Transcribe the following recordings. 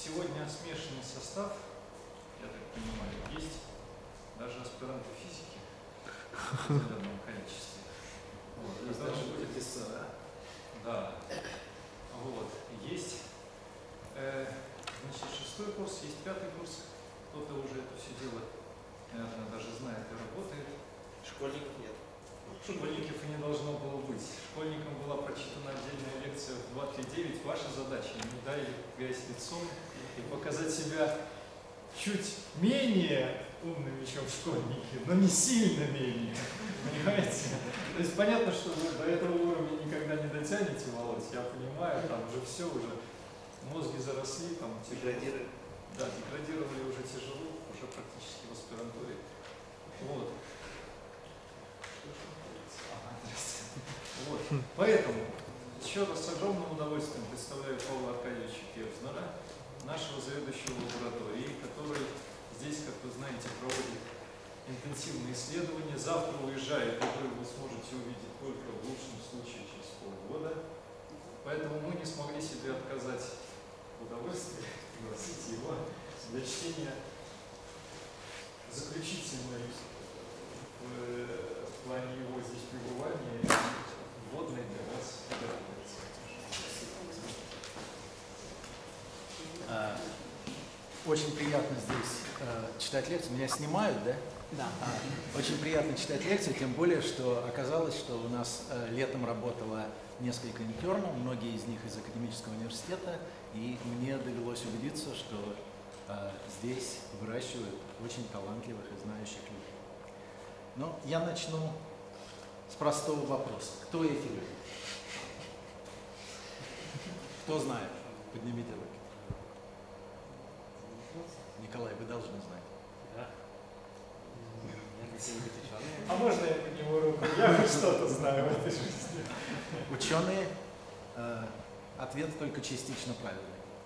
Сегодня смешанный состав, я так понимаю, есть даже аспиранты физики в определенном количестве. Вот. Есть даже профессора. Да. Вот. Есть, значит, 6-й курс, есть 5-й курс. Кто-то уже это все дело, наверное, даже знает и работает. Школьников нет. Школьников и не должно было быть. Школьникам была прочитана отдельная лекция в 2.3.9. Ваша задача — не дай грязь лицом и показать себя чуть менее умными, чем школьники, но не сильно менее. Понимаете? То есть понятно, что вы до этого уровня никогда не дотянете, Володь, я понимаю, там уже все, уже мозги заросли, там Деградировали. Да, деградировали уже тяжело, уже практически в аспирантуре. Вот. Вот. Поэтому еще раз с огромным удовольствием представляю Павла Аркадьевича Кевзнера, нашего заведующего лабораторией, который здесь, как вы знаете, проводит интенсивные исследования. Завтра уезжает, которые вы сможете увидеть только в лучшем случае через полгода. Поэтому мы не смогли себе отказать в удовольствии пригласить его для чтения заключительной в плане его здесь пребывания вводной для вас лекции. Очень приятно здесь читать лекции. Меня снимают, да? Да. Очень приятно читать лекции, тем более, что оказалось, что у нас летом работало несколько интернов, многие из них из академического университета, и мне довелось убедиться, что здесь выращивают очень талантливых и знающих людей. Но я начну с простого вопроса. Кто эти люди? Кто знает? Поднимите руки. Николай, вы должны знать. Да. А можно я подниму руку? Я хоть что-то знаю в этой жизни. Ученые, ответ только частично правильный.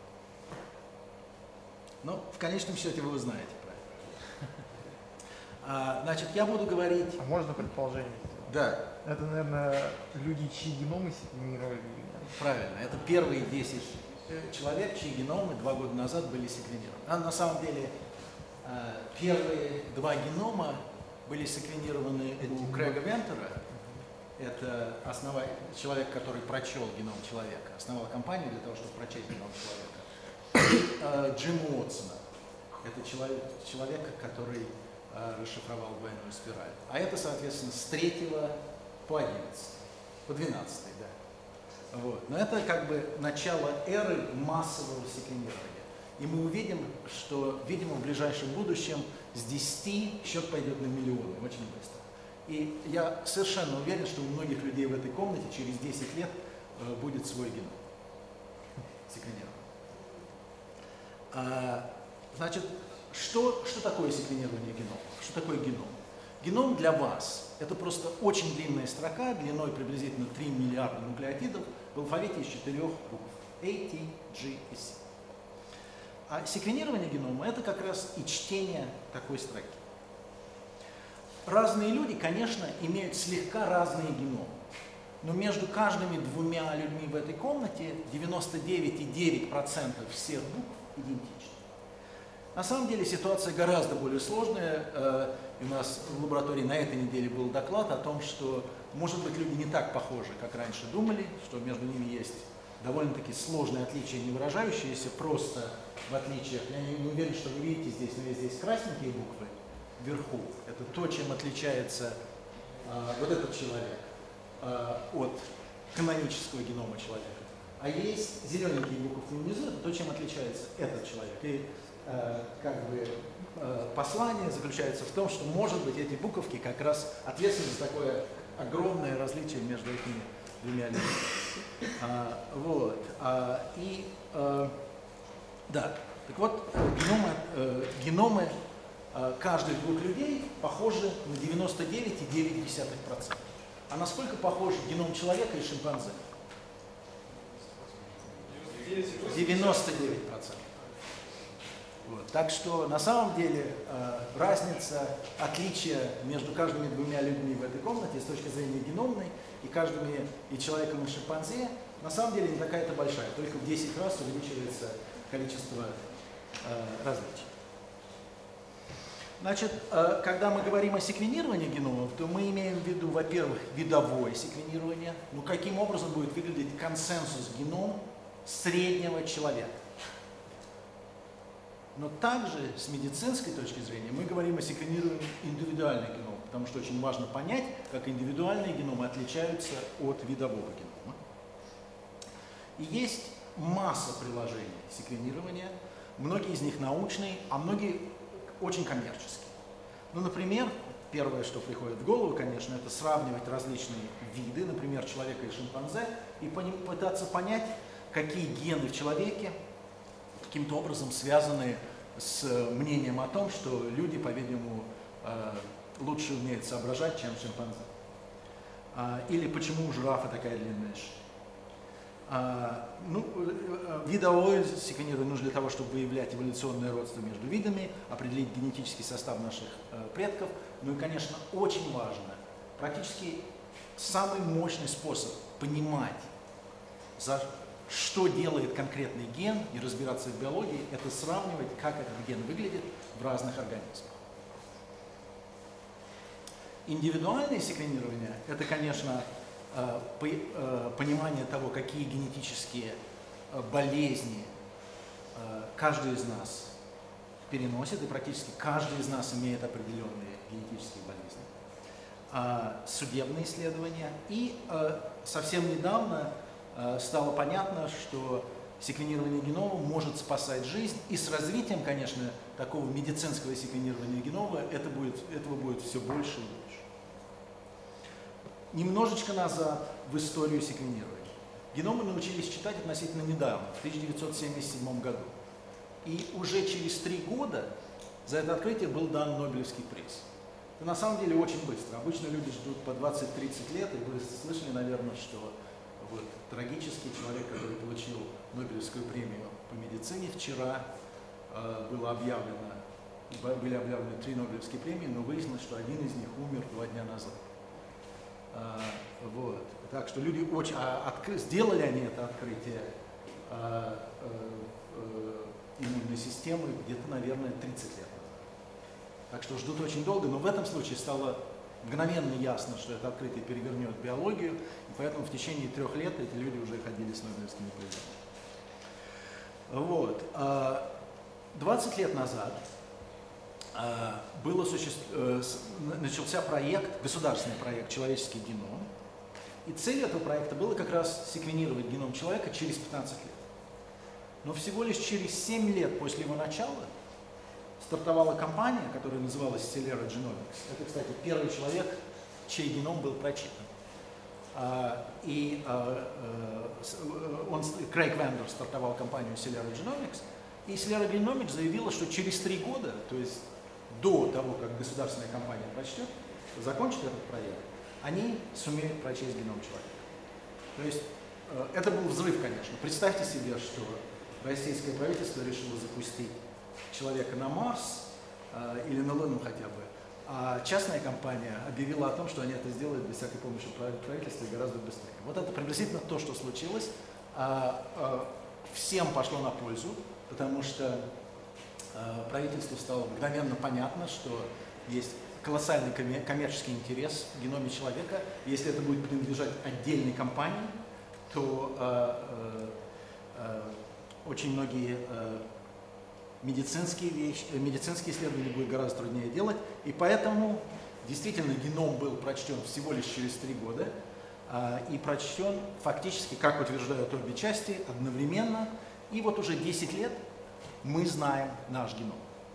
Но в конечном счете вы узнаете правильно. Значит, я буду говорить... А можно предположение? Да. Это, наверное, люди, чьи геномы секвенировали. Правильно. Это первые 10 человек, чьи геномы 2 года назад были секвенированы. А на самом деле первые 2 генома были секвенированы у Крэга Вентера. Это человек, который прочел геном человека, основал компанию для того, чтобы прочесть геном человека. И Джима Уотсона. Это человек, который расшифровал двойную спираль. А это, соответственно, с 3 по 11, по 12, да. Вот. Но это как бы начало эры массового секвенирования. И мы увидим, что, видимо, в ближайшем будущем с 10 счет пойдет на миллионы, очень быстро. И я совершенно уверен, что у многих людей в этой комнате через 10 лет будет свой геном секвенирован. Значит, что такое секвенирование генома? Что такое геном? Геном для вас — это просто очень длинная строка, длиной приблизительно 3 миллиарда нуклеотидов в алфавите из 4 букв A, T, G и C. А секвенирование генома — это как раз и чтение такой строки. Разные люди, конечно, имеют слегка разные геномы, но между каждыми 2 людьми в этой комнате 99,9% всех букв идентичны. На самом деле ситуация гораздо более сложная. У нас в лаборатории на этой неделе был доклад о том, что, может быть, люди не так похожи, как раньше думали, что между ними есть довольно-таки сложные отличия, не выражающиеся просто в отличиях. Я не уверен, что вы видите здесь, но есть здесь красненькие буквы вверху. Это то, чем отличается вот этот человек от канонического генома человека. А есть зелененькие буквы внизу, это то, чем отличается этот человек. И послание заключается в том, что, может быть, эти буковки как раз ответственны за такое огромное различие между этими 2 людьми. Да, так вот, геномы каждых 2 людей похожи на 99,9%. А насколько похож геном человека и шимпанзе? 99%. Вот. Так что на самом деле разница, отличие между каждыми 2 людьми в этой комнате с точки зрения геномной и человеком и шимпанзе На самом деле не такая-то большая, только в 10 раз увеличивается количество различий. Значит, когда мы говорим о секвенировании геномов, то мы имеем в виду, во-первых, видовое секвенирование. Ну, каким образом будет выглядеть консенсус геном среднего человека. Но также с медицинской точки зрения мы говорим о секвенировании индивидуальных геномов, потому что очень важно понять, как индивидуальные геномы отличаются от видового генома. И есть масса приложений секвенирования, многие из них научные, а многие очень коммерческие. Ну, например, первое, что приходит в голову, конечно, это сравнивать различные виды, например, человека и шимпанзе, и пытаться понять, какие гены в человеке каким-то образом связаны с мнением о том, что люди, по-видимому, лучше умеют соображать, чем шимпанзе. Или почему у жирафа такая длинная шея. Видовое секвенирование нужно для того, чтобы выявлять эволюционное родство между видами, определить генетический состав наших предков. Ну и, конечно, очень важно, практически самый мощный способ понимать, что делает конкретный ген и разбираться в биологии, это сравнивать, как этот ген выглядит в разных организмах. Индивидуальное секвенирование – это, конечно, понимание того, какие генетические болезни каждый из нас переносит, и практически каждый из нас имеет определенные генетические болезни. Судебные исследования. И совсем недавно стало понятно, что секвенирование генома может спасать жизнь, и с развитием, конечно, такого медицинского секвенирования генома этого будет все больше и больше. Немножечко назад в историю секвенирования. Геномы научились читать относительно недавно, в 1977 году. И уже через 3 года за это открытие был дан Нобелевский приз. Это на самом деле очень быстро. Обычно люди ждут по 20-30 лет, и вы слышали, наверное, что вот, трагический человек, который получил Нобелевскую премию по медицине, вчера были объявлены 3 Нобелевские премии, но выяснилось, что один из них умер 2 дня назад. Вот. Так что люди очень... сделали они это открытие иммунной системы где-то, наверное, 30 лет назад. Так что ждут очень долго, но в этом случае стало мгновенно ясно, что это открытие перевернет биологию, и поэтому в течение 3 лет эти люди уже ходили с Нобелевскими призами. Вот. 20 лет назад начался проект, государственный проект «Человеческий геном», и цель этого проекта была как раз секвенировать геном человека через 15 лет. Но всего лишь через 7 лет после его начала стартовала компания, которая называлась Celera Genomics. Это, кстати, первый человек, чей геном был прочитан. Крейг Вендер стартовал компанию Celera Genomics, и Celera Genomics заявила, что через 3 года, то есть до того, как государственная компания прочтет, закончит этот проект, они сумеют прочесть геном человека. То есть это был взрыв, конечно. Представьте себе, что российское правительство решило запустить человека на Марс или на Луну хотя бы, а частная компания объявила о том, что они это сделают без всякой помощи правительства и гораздо быстрее. Вот это приблизительно то, что случилось. Всем пошло на пользу, потому что правительству стало мгновенно понятно, что есть колоссальный коммерческий интерес в геноме человека. Если это будет принадлежать отдельной компании, то очень многие медицинские исследования будет гораздо труднее делать. И поэтому действительно геном был прочтен всего лишь через 3 года и прочтен фактически, как утверждают обе части, одновременно. И вот уже 10 лет мы знаем наш геном.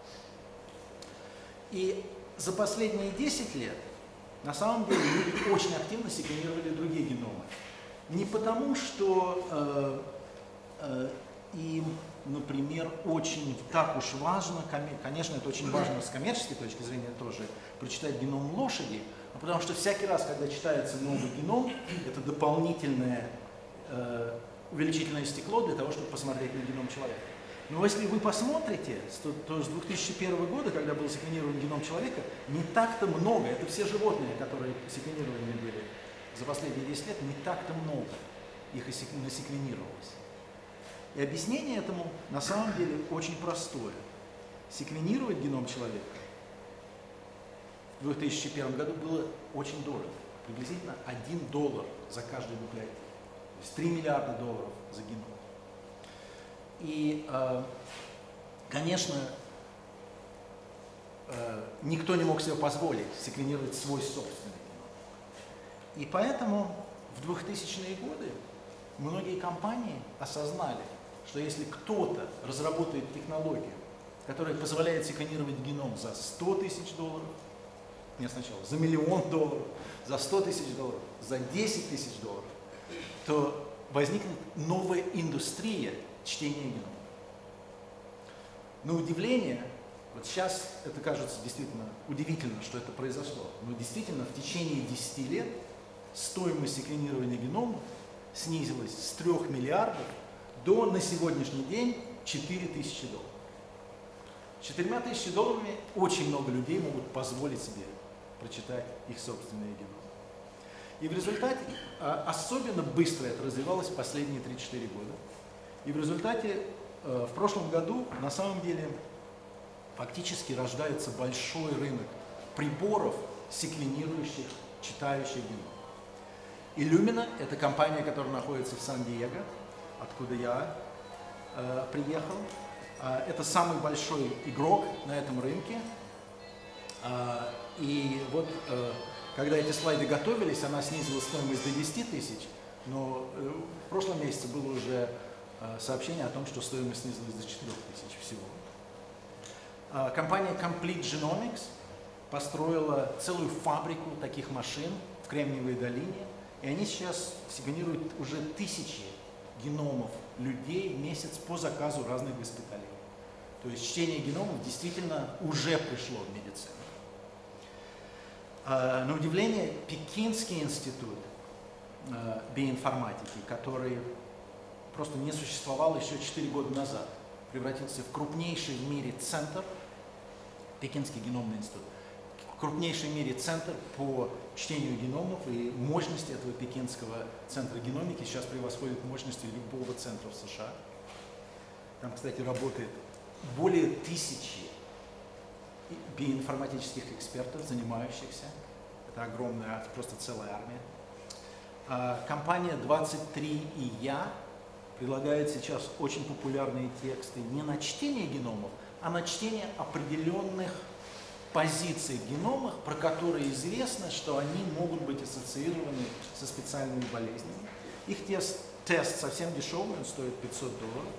И за последние 10 лет на самом деле люди очень активно секвенировали другие геномы. Не потому, что им, например, очень так уж важно, конечно, это очень важно с коммерческой точки зрения тоже, прочитать геном лошади, а потому что всякий раз, когда читается новый геном, это дополнительное увеличительное стекло для того, чтобы посмотреть на геном человека. Но если вы посмотрите, то с 2001 года, когда был секвенирован геном человека, не так-то много, это все животные, которые секвенированы были за последние 10 лет, не так-то много. их насеквенировалось. И объяснение этому на самом деле очень простое. Секвенировать геном человека в 2001 году было очень дорого. Приблизительно $1 за каждый нуклеотид. То есть $3 миллиарда за геном. И, конечно, никто не мог себе позволить секвенировать свой собственный геном. И поэтому в 2000-е годы многие компании осознали, что если кто-то разработает технологию, которая позволяет секвенировать геном за $100 тысяч, нет, сначала за $1 миллион, за $100 тысяч, за $10 тысяч, то возникнет новая индустрия чтения генома. На удивление, вот сейчас это кажется действительно удивительно, что это произошло, но действительно в течение 10 лет стоимость секвенирования генома снизилась с 3 миллиардов до на сегодняшний день $4 тысячи. С $4 тысячами очень много людей могут позволить себе прочитать их собственные геномы. И в результате, особенно быстро это развивалось в последние 3-4 года. И в результате в прошлом году на самом деле фактически рождается большой рынок приборов, секвенирующих, читающих геном. Illumina – это компания, которая находится в Сан-Диего, откуда я приехал. Это самый большой игрок на этом рынке. И вот, когда эти слайды готовились, она снизила стоимость до 10 тысяч, но в прошлом месяце было уже сообщение о том, что стоимость снизилась до 4 тысяч всего. Компания Complete Genomics построила целую фабрику таких машин в Кремниевой долине, и они сейчас секвенируют уже тысячи геномов людей в месяц по заказу разных госпиталей. То есть чтение геномов действительно уже пришло в медицину. На удивление, Пекинский институт биоинформатики, который просто не существовал еще 4 года назад, превратился в крупнейший в мире центр, Пекинский геномный институт, крупнейший в мире центр по чтению геномов, и мощность этого Пекинского центра геномики сейчас превосходит мощности любого центра в США. Там, кстати, работает более 1000 биоинформатических экспертов, занимающихся. Это огромная, просто целая армия. Компания 23 и я предлагает сейчас очень популярные тексты не на чтение геномов, а на чтение определенных позиций в геномах, про которые известно, что они могут быть ассоциированы со специальными болезнями. Их тест совсем дешевый, он стоит $500.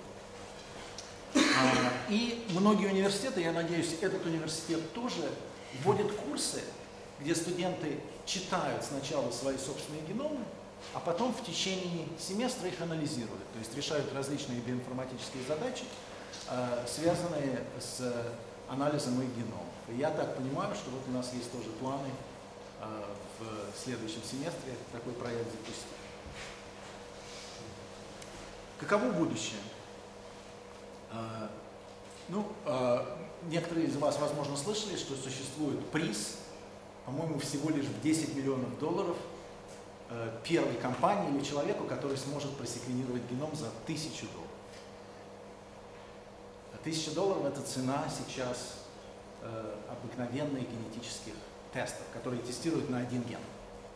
И многие университеты, я надеюсь, этот университет тоже, вводят курсы, где студенты читают сначала свои собственные геномы, а потом в течение семестра их анализируют, то есть решают различные биоинформатические задачи, связанные с анализом их геномов. И я так понимаю, что вот у нас есть тоже планы в следующем семестре такой проект запустить. Каково будущее? Некоторые из вас, возможно, слышали, что существует приз, по-моему, всего лишь в $10 миллионов первой компании или человеку, который сможет просеквенировать геном за $1000. $1000 – это цена сейчас обыкновенных генетических тестов, которые тестируют на один ген.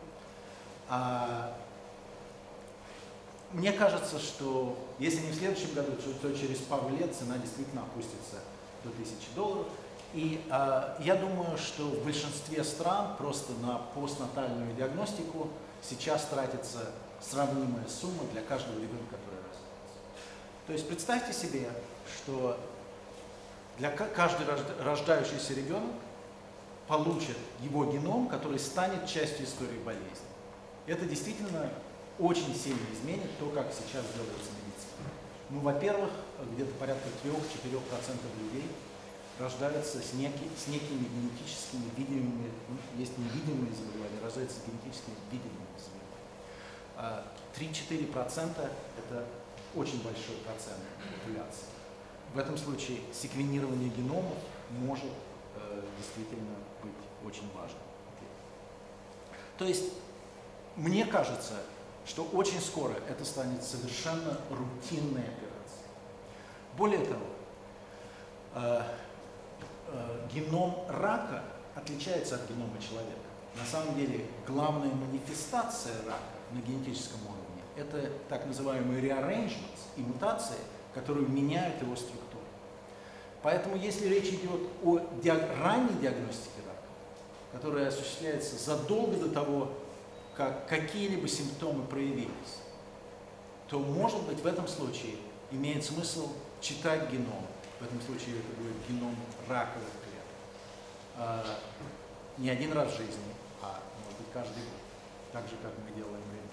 Мне кажется, что если не в следующем году, то через пару лет цена действительно опустится до $1000. И я думаю, что в большинстве стран просто на постнатальную диагностику сейчас тратится сравнимая сумма для каждого ребенка, который рождается. То есть представьте себе, что каждый рождающийся ребенок получит его геном, который станет частью истории болезни. Это действительно очень сильно изменит то, как сейчас делается медицина. Ну, во-первых, где-то порядка 3-4% людей рождаются с некими генетическими видимыми, есть невидимые заболевания, рождаются с генетическими видимыми заболеваниями. 3-4% это очень большой процент популяции. В этом случае секвенирование геномов может действительно быть очень важным. То есть, мне кажется, что очень скоро это станет совершенно рутинной операцией. Более того, геном рака отличается от генома человека. На самом деле, главная манифестация рака на генетическом уровне – это так называемые rearrangements и мутации, которые меняют его структуру. Поэтому, если речь идет о ранней диагностике рака, которая осуществляется задолго до того, как какие-либо симптомы проявились, то, может быть, в этом случае имеет смысл читать геном. В этом случае это будет геном раковых клеток. Не один раз в жизни, а, может быть, каждый год. Так же, как мы делаем рентген.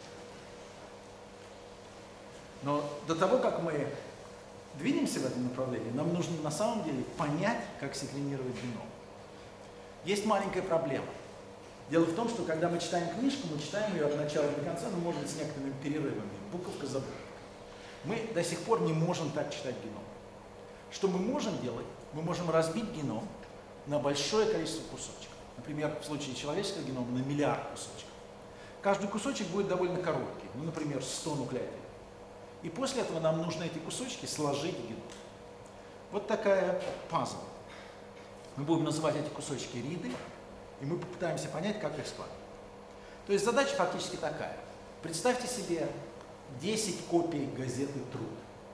Но до того, как мы двинемся в этом направлении, нам нужно на самом деле понять, как секвенировать геном. Есть маленькая проблема. Дело в том, что когда мы читаем книжку, мы читаем ее от начала до конца, но, может быть, с некоторыми перерывами, буковка за буковкой. Мы до сих пор не можем так читать геном. Что мы можем делать? Мы можем разбить геном на большое количество кусочков. Например, в случае человеческого генома на миллиард кусочков. Каждый кусочек будет довольно короткий, ну, например, 100 нуклеотидов. И после этого нам нужно эти кусочки сложить в геном. Вот такая пазл. Мы будем называть эти кусочки риды, и мы попытаемся понять, как их складывать. То есть задача фактически такая. Представьте себе 10 копий газеты «Труд».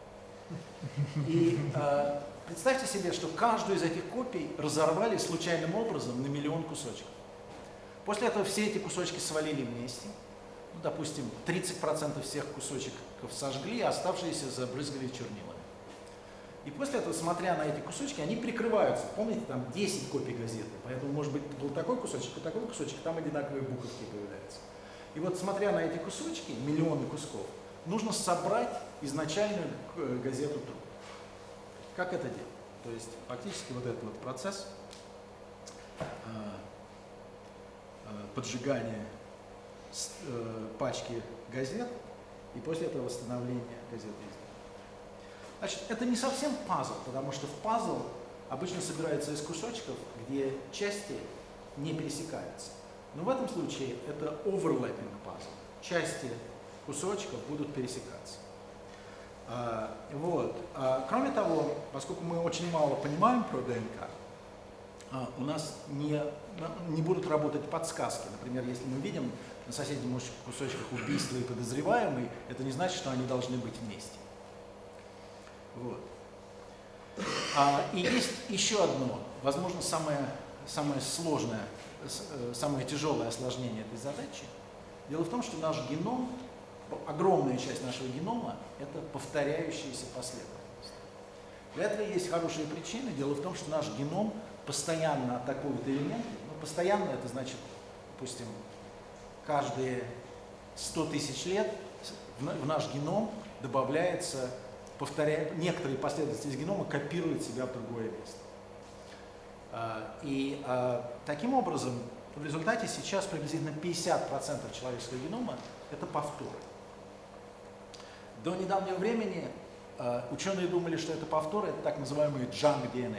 И представьте себе, что каждую из этих копий разорвали случайным образом на миллион кусочков. После этого все эти кусочки свалили вместе. Ну, допустим, 30% всех кусочков сожгли, а оставшиеся забрызгали чернилами. И после этого, смотря на эти кусочки, они прикрываются. Помните, там 10 копий газеты, поэтому, может быть, был такой кусочек и такой кусочек, там одинаковые буковки появляются. И вот, смотря на эти кусочки, миллионы кусков, нужно собрать изначальную газету «Труд». Как это делать? То есть, фактически, вот этот вот процесс поджигания пачки газет и после этого восстановления газеты. Значит, это не совсем пазл, потому что в пазл обычно собирается из кусочков, где части не пересекаются. Но в этом случае это overlapping пазл. Части кусочков будут пересекаться. Кроме того, поскольку мы очень мало понимаем про ДНК, у нас не будут работать подсказки. Например, если мы видим на соседних кусочках убийства и подозреваемый, это не значит, что они должны быть вместе. Вот. И есть еще одно, возможно, самое сложное, самое тяжелое осложнение этой задачи. Дело в том, что наш геном, огромная часть нашего генома, это повторяющиеся последовательности. Для этого есть хорошие причины. Дело в том, что наш геном постоянно атакует элементы. Ну, постоянно это значит, допустим, каждые 100 тысяч лет в наш геном добавляется, некоторые последовательности из генома копируют себя в другое место. Таким образом, в результате сейчас приблизительно 50% человеческого генома это повторы. До недавнего времени ученые думали, что это повторы, это так называемые junk DNA.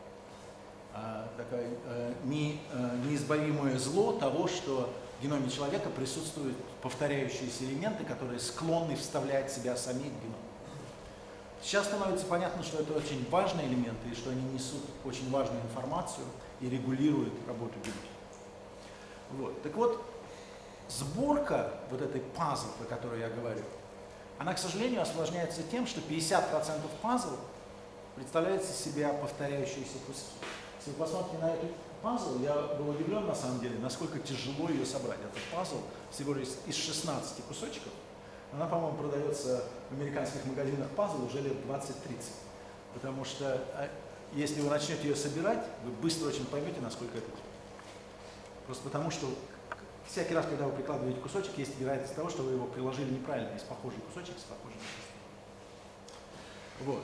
Такое неизбавимое зло того, что в геноме человека присутствуют повторяющиеся элементы, которые склонны вставлять в себя самих в геном. Сейчас становится понятно, что это очень важные элементы, и что они несут очень важную информацию и регулируют работу генома. Вот. Так вот, сборка вот этой пазл, о которой я говорю, она, к сожалению, осложняется тем, что 50% пазл представляет из себя повторяющиеся куски. Если вы посмотрите на эту пазл, я был удивлен, на самом деле, насколько тяжело ее собрать. Этот пазл всего лишь из 16 кусочков. Она, по-моему, продается в американских магазинах пазл уже лет 20-30. Потому что, если вы начнете ее собирать, вы быстро очень поймете, насколько это тяжело. Просто потому, что всякий раз, когда вы прикладываете кусочек, есть вероятность того, что вы его приложили неправильно, из похожий кусочек с похожим кусочком. Вот.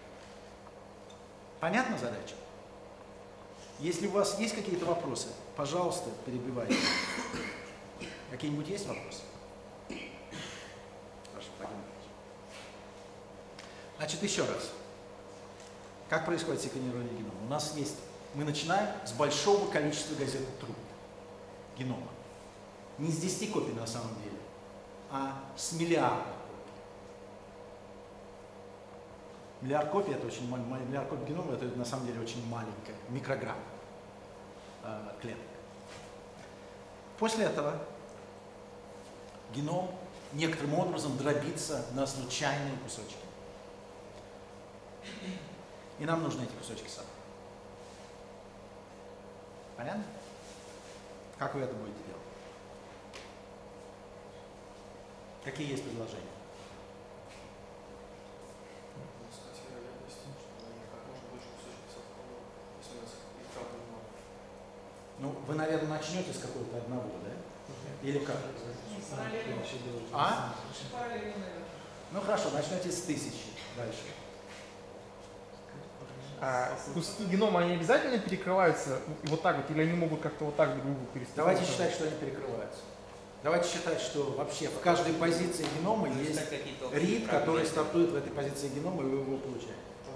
Понятна задача? Если у вас есть какие-то вопросы, пожалуйста, перебивайте. Какие-нибудь есть вопросы? Хорошо, пойдем дальше. Значит, еще раз. Как происходит секвенирование генома? Мы начинаем с большого количества газет «Труд» генома. Не с 10 копий на самом деле, а с миллиардом. Миллиард копий это очень миллиард копий генома, это на самом деле очень маленькая, микрограмм клеток. После этого геном некоторым образом дробится на случайные кусочки. И нам нужны эти кусочки собрать. Понятно? Как вы это будете делать? Какие есть предложения? Ну, вы, наверное, начнете с какого-то одного, да? Или как? А? Ну хорошо, начнете с 1000. Дальше. А куски генома, они обязательно перекрываются вот так вот, или они могут как-то вот так друг другу переступать? Давайте считать, что они перекрываются. Давайте считать, что вообще в каждой позиции генома есть рид, который стартует в этой позиции генома, и вы его получаете.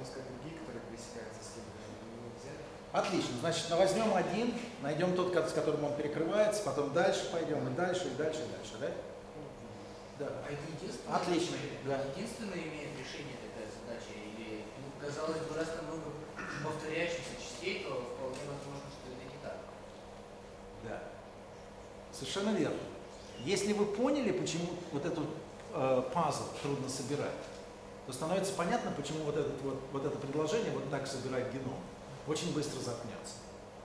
Отлично. Значит, возьмем один, найдем тот, с которым он перекрывается, потом дальше пойдем, и дальше, и дальше, и дальше, да? Да. А это единственное, Отлично. Да. единственное имеет решение такая задача? Или, ну, казалось бы, раз там много повторяющихся частей, то вполне возможно, что это не так. Да. Совершенно верно. Если вы поняли, почему вот этот пазл трудно собирать, то становится понятно, почему вот это предложение вот так собирать геном очень быстро запнется.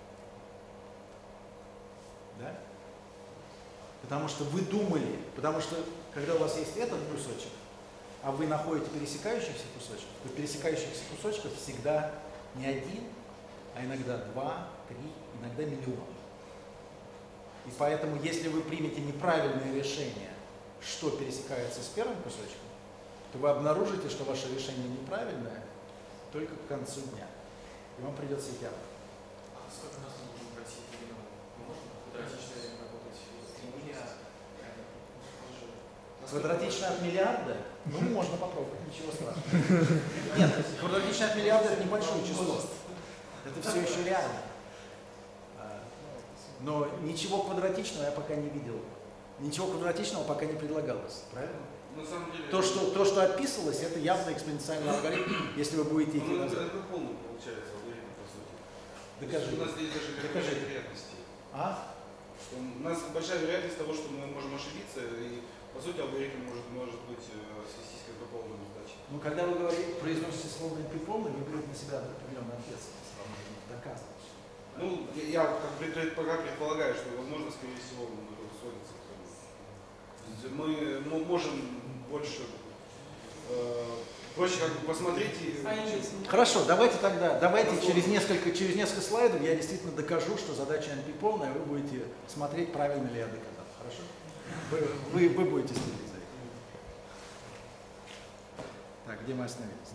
Да? Потому что вы думали, потому что когда у вас есть этот кусочек, а вы находите пересекающихся кусочков, то пересекающихся кусочков всегда не один, а иногда 2, 3, иногда миллион. И поэтому, если вы примете неправильное решение, что пересекается с первым кусочком, то вы обнаружите, что ваше решение неправильное только к концу дня. И вам придется идти обратно. А сколько нас нужно пройти геном? Можно квадратично работать? Квадратично от миллиарда? Ну, можно попробовать, ничего страшного. Нет, квадратично от миллиарда – это небольшое число. Это все еще реально. Но ничего квадратичного я пока не видел. Ничего квадратичного пока не предлагалось. Правильно? На самом деле, То, что описывалось, это явно экспоненциальный алгоритм, если вы будете идти назад. это полный получается алгоритм, по сути. Докажи. У нас здесь даже Докажи. большая вероятность. А? Что у нас большая вероятность того, что мы можем ошибиться, и по сути алгоритм может быть свестись как к полному задаче. Ну, когда вы произносите слово «полный», вы берете на себя определенную ответственность. Вам нужно доказывать. Ну, я как предполагаю, что возможно, скорее всего, мы сходится. Мы можем больше проще как бы посмотреть и... Хорошо, давайте через несколько слайдов я действительно докажу, что задача NP полная, вы будете смотреть, правильно ли я доказал. Хорошо? Вы будете следить за этим. Так, где мы остановились?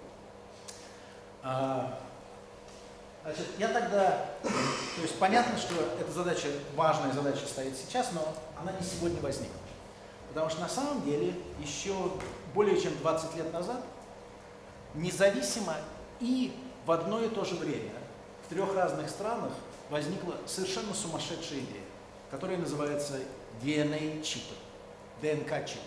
Да. Значит, я тогда, то есть понятно, что эта задача, важная задача стоит сейчас, но она не сегодня возникла. Потому что на самом деле еще более чем 20 лет назад независимо и в одно и то же время в 3 разных странах возникла совершенно сумасшедшая идея, которая называется DNA-чипы, ДНК-чип.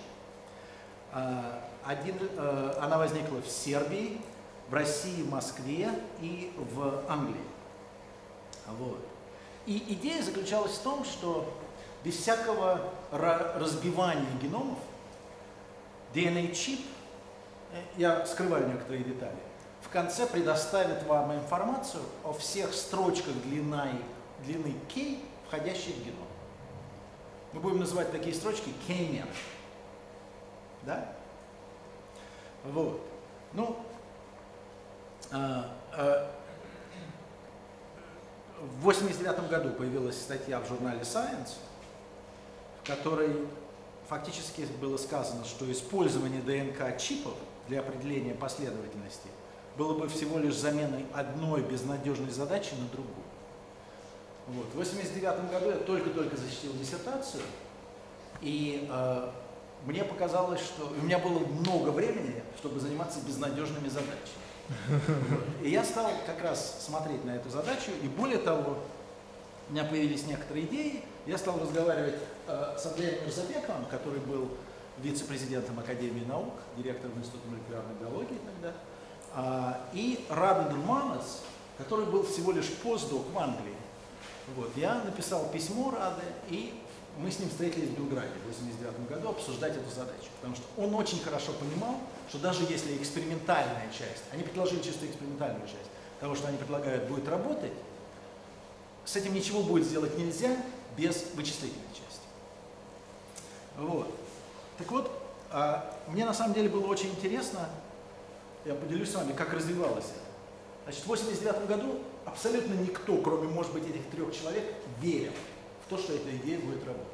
Она возникла в Сербии, в России, в Москве и в Англии. Вот. И идея заключалась в том, что без всякого разбивания геномов DNA-чип, я скрываю некоторые детали, в конце предоставит вам информацию о всех строчках длины K, входящих в геном. Мы будем называть такие строчки K-мен. Да? Вот. Ну, в 1989 году появилась статья в журнале Science, в которой фактически было сказано, что использование ДНК-чипов для определения последовательности было бы всего лишь заменой одной безнадежной задачи на другую. Вот. В 1989 году я только-только защитил диссертацию, и мне показалось, что у меня было много времени, чтобы заниматься безнадежными задачами. И я стал как раз смотреть на эту задачу, и более того, у меня появились некоторые идеи. Я стал разговаривать с Андреем Мирзабековым, который был вице-президентом Академии наук, директором Института молекулярной биологии тогда, и Радо Дурманос, который был всего лишь постдок в Англии. Вот. Я написал письмо Раде, и мы с ним встретились в Белграде в 1989 году обсуждать эту задачу. Потому что он очень хорошо понимал, что даже если экспериментальная часть, они предложили чисто экспериментальную часть того, что они предлагают, будет работать, с этим ничего будет сделать нельзя без вычислительной части. Вот. Так вот, мне на самом деле было очень интересно, я поделюсь с вами, как развивалось это. Значит, в 1989 году абсолютно никто, кроме, может быть, этих 3 человек, верил в то, что эта идея будет работать.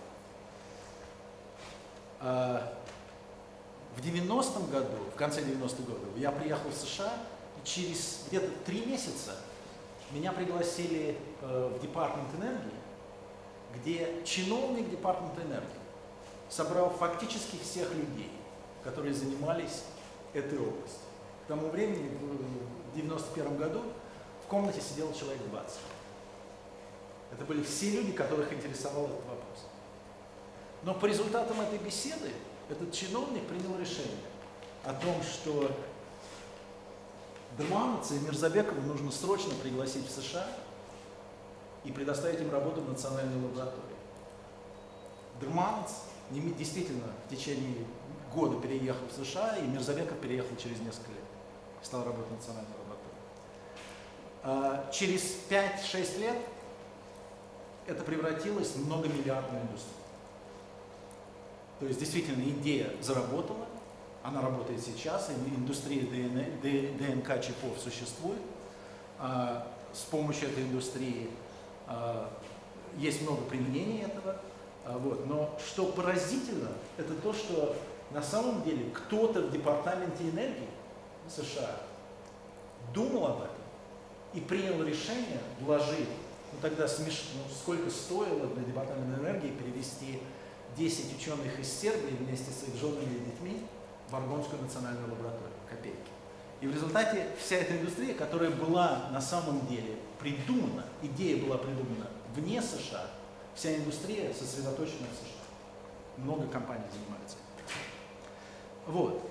В 90-м году, в конце 90-х годов, я приехал в США, и через где-то 3 месяца меня пригласили в Департамент энергии, где чиновник Департамента энергии собрал фактически всех людей, которые занимались этой областью. К тому времени, в 1991 году, в комнате сидело человек 20. Это были все люди, которых интересовал этот вопрос. Но по результатам этой беседы этот чиновник принял решение о том, что Дурмановца и Мирзабекова нужно срочно пригласить в США и предоставить им работу в национальной лаборатории. Дурмановц действительно в течение года переехал в США, и Мирзабеков переехал через несколько лет. Стал работать в национальной лаборатории. Через 5-6 лет это превратилось в многомиллиардную индустрию. То есть действительно идея заработала, она работает сейчас, индустрия ДНК чипов существует. С помощью этой индустрии есть много применений этого. Вот. Но что поразительно, это то, что на самом деле кто-то в Департаменте энергии США думал об этом и принял решение вложить, тогда смешно, сколько стоило для Департамента энергии перевести 10 ученых из Сербии вместе с их женами и детьми в Аргонскую национальную лабораторию, копейки. И в результате вся эта индустрия, которая была на самом деле придумана, идея была придумана вне США, вся индустрия сосредоточена в США. Много компаний занимаются. Вот.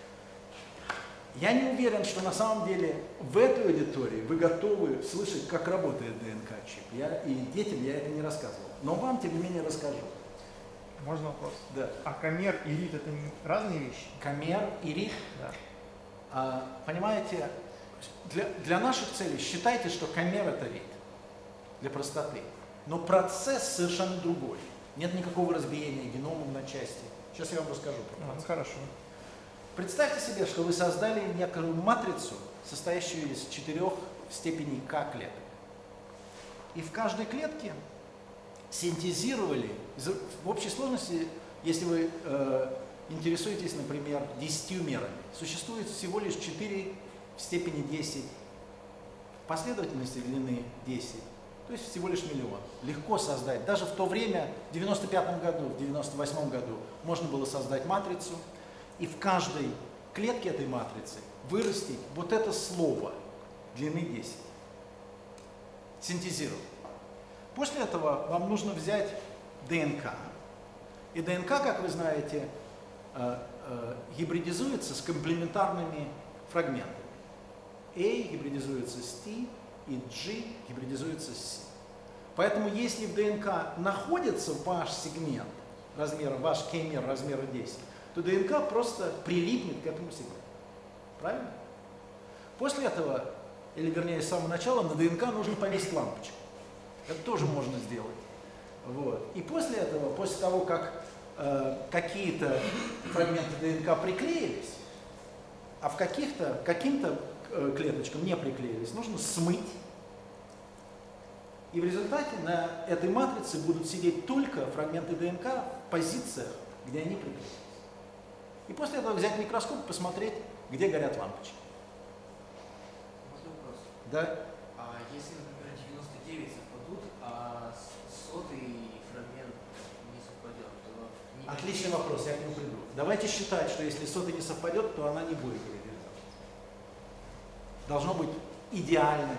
Я не уверен, что на самом деле в этой аудитории вы готовы слышать, как работает ДНК-чип. И детям я это не рассказывал. Но вам, тем не менее, расскажу. Можно вопрос? Да. А камер и рит это разные вещи? Камер и рит? Да. Понимаете, для наших целей считайте, что камер это рит. Для простоты. Но процесс совершенно другой. Нет никакого разбиения генома на части. Сейчас я вам расскажу про процесс. Ну хорошо. Представьте себе, что вы создали некую матрицу, состоящую из 4 степеней К клеток. И в каждой клетке синтезировали, в общей сложности, если вы интересуетесь, например, 10 мерами, существует всего лишь 4 в степени 10, последовательности длины 10, то есть всего лишь миллион. Легко создать. Даже в то время, в 1995 году, в 1998 году, можно было создать матрицу, и в каждой клетке этой матрицы вырастить вот это слово длины 10. Синтезировать. После этого вам нужно взять ДНК. И ДНК, как вы знаете, гибридизуется с комплементарными фрагментами. A гибридизуется с T, и G гибридизуется с C. Поэтому если в ДНК находится ваш сегмент размера, ваш кеймер размера 10, то ДНК просто прилипнет к этому сегменту. Правильно? После этого, или вернее с самого начала, на ДНК нужно повесить лампочку. Это тоже можно сделать. Вот. И после этого, после того, как какие-то фрагменты ДНК приклеились, а в каким-то клеточкам не приклеились, нужно смыть. И в результате на этой матрице будут сидеть только фрагменты ДНК в позициях, где они приклеились. И после этого взять микроскоп и посмотреть, где горят лампочки. Можно вопрос? Да? А если, например, 99 совпадут, а 100-й фрагмент не совпадет, то... Отличный вопрос, я к нему приду. Давайте считать, что если 100 не совпадет, то она не будет гибридизироваться. Должно быть идеальное.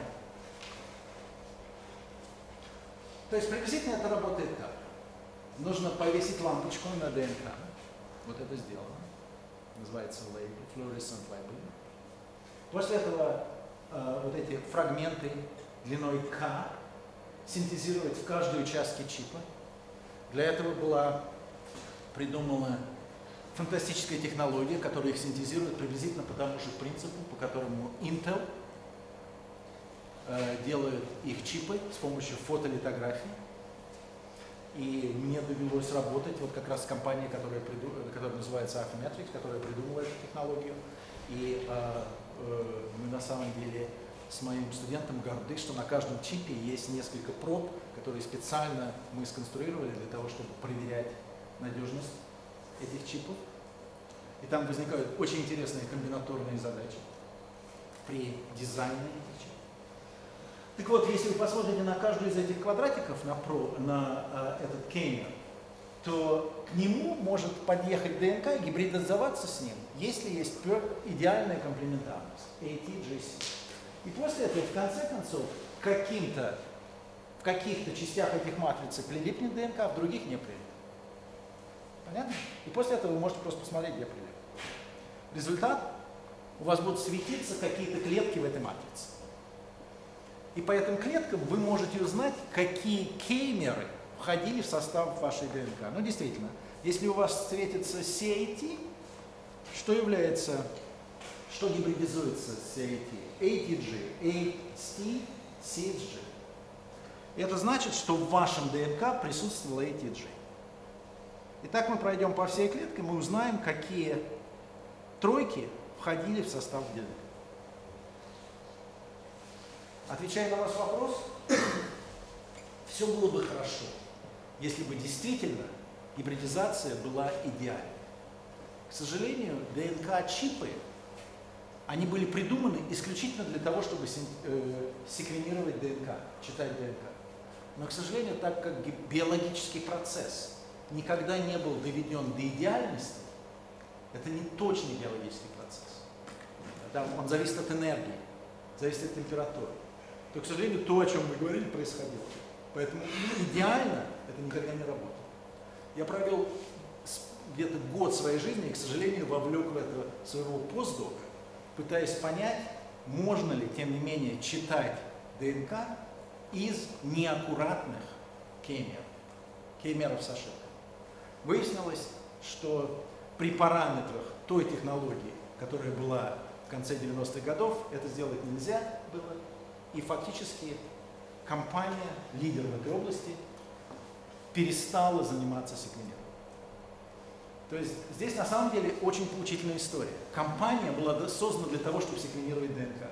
То есть приблизительно это работает так. Нужно повесить лампочку на ДНК. Вот это сделано. Называется label, fluorescent label. После этого вот эти фрагменты длиной К синтезировать в каждой участке чипа. Для этого была придумана фантастическая технология, которая их синтезирует приблизительно по тому же принципу, по которому Intel делает их чипы с помощью фотолитографии. И мне довелось работать вот как раз с компанией, которая называется Affymetrix, которая придумала эту технологию. И мы на самом деле с моим студентом горды, что на каждом чипе есть несколько проб, которые специально мы сконструировали для того, чтобы проверять надежность этих чипов. И там возникают очень интересные комбинаторные задачи при дизайне этих чипов. Так вот, если вы посмотрите на каждую из этих квадратиков, на этот кеймер, то к нему может подъехать ДНК и гибридизоваться с ним, если есть идеальная комплементарность, ATGC. И после этого, в конце концов, в каких-то частях этих матриц прилипнет ДНК, а в других не прилипнет. Понятно? И после этого вы можете просто посмотреть, где прилипнет. Результат: у вас будут светиться какие-то клетки в этой матрице. И по этим клеткам вы можете узнать, какие кеймеры входили в состав вашей ДНК. Ну, действительно, если у вас светится CAT, что гибридизуется с CAT? ATG, AT, CHG. Это значит, что в вашем ДНК присутствовало ATG. Итак, мы пройдем по всей клетке, мы узнаем, какие тройки входили в состав ДНК. Отвечая на ваш вопрос, все было бы хорошо, если бы действительно гибридизация была идеальной. К сожалению, ДНК-чипы, они были придуманы исключительно для того, чтобы секвенировать ДНК, читать ДНК. Но, к сожалению, так как биологический процесс никогда не был доведен до идеальности, это не точный биологический процесс. Он зависит от энергии, зависит от температуры. То, к сожалению, то, о чем мы говорили, происходило. Поэтому идеально это никогда не работало. Я провел где-то год своей жизни и, к сожалению, вовлек в это своего постдока, пытаясь понять, можно ли, тем не менее, читать ДНК из неаккуратных кеймеров с ошибкой. Выяснилось, что при параметрах той технологии, которая была в конце 90-х годов, это сделать нельзя было. И фактически компания, лидер в этой области, перестала заниматься секвенированием. То есть здесь на самом деле очень поучительная история. Компания была создана для того, чтобы секвенировать ДНК.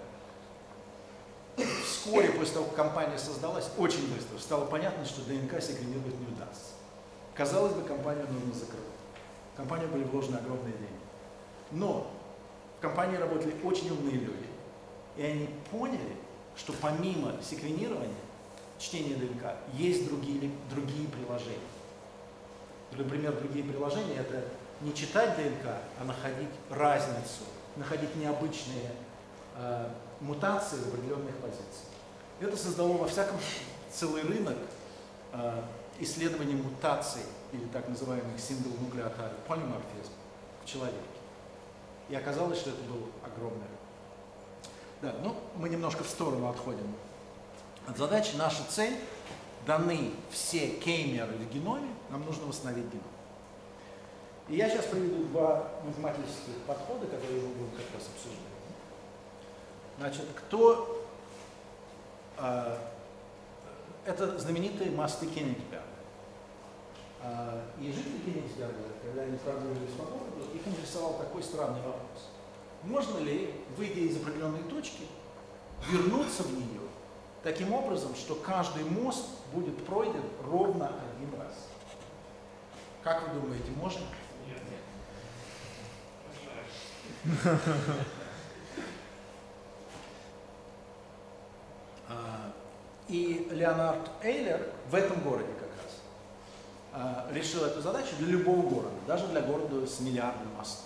Вскоре после того, как компания создалась, очень быстро стало понятно, что ДНК секвенировать не удастся. Казалось бы, компанию нужно закрыть. В компанию были вложены огромные деньги. Но в компании работали очень умные люди. И они поняли, что помимо секвенирования, чтения ДНК, есть другие приложения. Например, другие приложения — это не читать ДНК, а находить разницу, находить необычные мутации в определенных позициях. Это создало во всяком целый рынок исследований мутаций, или так называемых single nucleotide polymorphism в человеке. И оказалось, что это был огромный рынок. Да, ну, мы немножко в сторону отходим от задачи. Наша цель — даны все кеймеры в геноме, нам нужно восстановить геном. И я сейчас приведу два математических подхода, которые мы будем как раз обсуждать. Значит, это знаменитые мосты Кенигсберга. И жители Кенигсберга, когда они прогуливались по городу, их интересовал такой странный вопрос. Можно ли, выйдя из определенной точки, вернуться в нее таким образом, что каждый мост будет пройден ровно один раз? Как вы думаете, можно? Нет. И Леонард Эйлер в этом городе как раз решил эту задачу для любого города, даже для города с миллиардом мостов.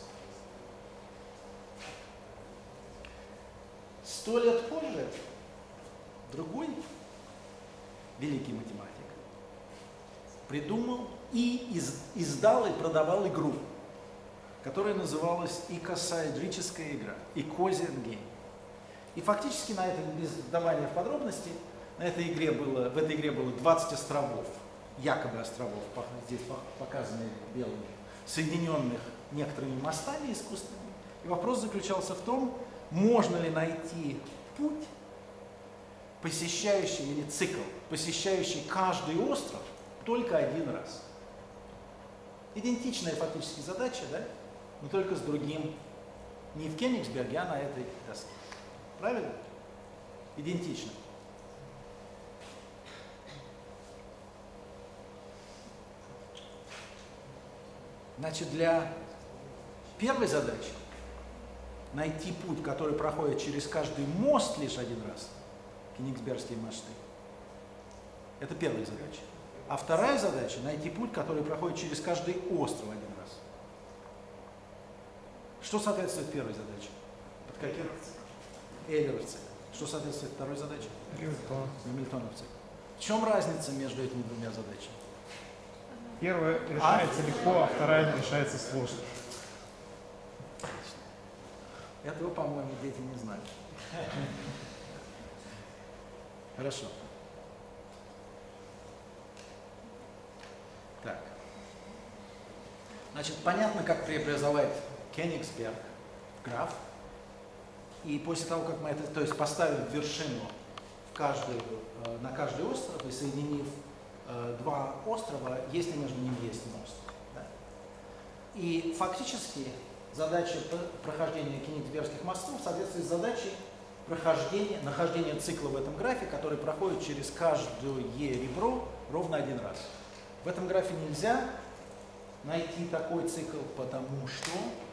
100 лет позже другой великий математик придумал и издал и продавал игру, которая называлась икосаэдрическая игра, Icosian Game. И фактически на этой, без вдавания в подробности, в этой игре было 20 островов, якобы островов, здесь показаны белыми, соединенных некоторыми мостами искусственными. И вопрос заключался в том, можно ли найти путь, посещающий, или цикл, посещающий каждый остров только один раз. Идентичная фактически задача, да? Но только с другим, не в Кёнигсберге, а на этой доске. Правильно? Идентично. Значит, для первой задачи найти путь, который проходит через каждый мост лишь один раз, Кёнигсбергские мосты, это первая задача. А вторая задача — найти путь, который проходит через каждый остров один раз. Что соответствует первой задаче? Под каким? Эйлеров цикл. Что соответствует второй задаче? Гамильтонов цикл. В чем разница между этими двумя задачами? Первая решается легко, а вторая решается сложно. Этого, по-моему, дети не знают. Хорошо. Так. Значит, понятно, как преобразовать Кёнигсберг в граф. И после того, как мы это, то есть поставив вершину на каждый остров и соединив два острова, если между ними есть мост. Да. И фактически задача прохождения Кёнигсбергских мостов соответствует задаче нахождения цикла в этом графе, который проходит через каждое ребро ровно один раз. В этом графе нельзя найти такой цикл, потому что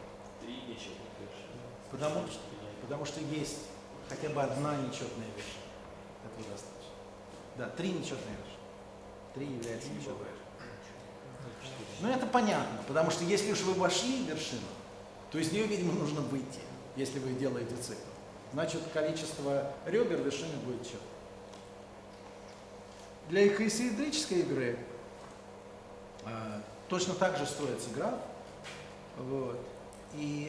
потому что есть хотя бы одна нечетная вершина. Этого достаточно. Да, 3 нечетные вершины. 3 является нечетной вершиной. Но это понятно, потому что если уж вы вошли в вершину, то из нее, видимо, нужно выйти, если вы делаете цикл. Значит, количество ребер вершины будет четко. Для икосаэдрической игры точно так же строится граф. Вот. И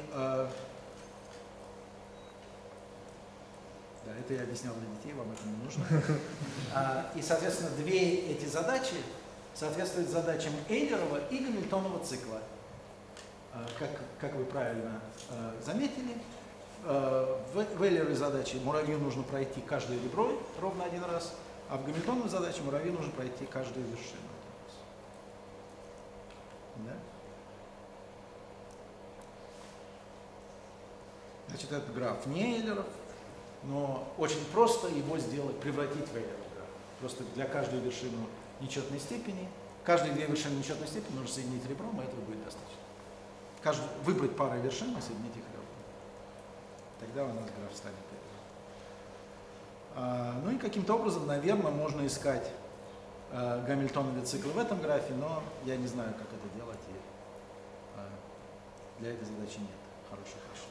да, это я объяснял для детей, вам это не нужно. И, соответственно, две эти задачи соответствуют задачам Эйлерова и Гамильтонова цикла. Как вы правильно заметили, в Эйлеровой задаче муравью нужно пройти каждое ребро ровно один раз, а в Гамильтоновой задаче муравью нужно пройти каждую вершину. Да? Значит, этот граф не Эйлеров, но очень просто его сделать, превратить в Эйлеров граф. Просто для каждой вершины нечетной степени, каждые две вершины нечетной степени нужно соединить ребром, и этого будет достаточно. Выбрать пару вершин и соединить их ребром. Тогда у нас граф станет Эйлеров. Ну и каким-то образом, наверное, можно искать Гамильтоновы циклы в этом графе, но я не знаю, как это делать, и для этой задачи нет хороших решений.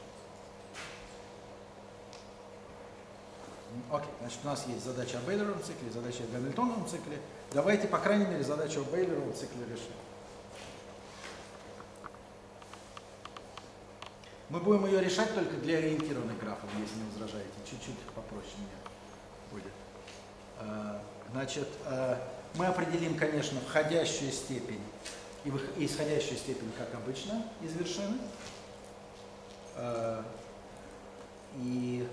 Окей, значит, у нас есть задача об Эйлеровом цикле, задача о Гамильтоновом цикле. Давайте, по крайней мере, задачу об Эйлеровом цикле решим. Мы будем ее решать только для ориентированных графов, если не возражаете. Чуть-чуть попроще мне будет. Значит, мы определим, конечно, входящую степень и исходящую степень, как обычно, из вершины. И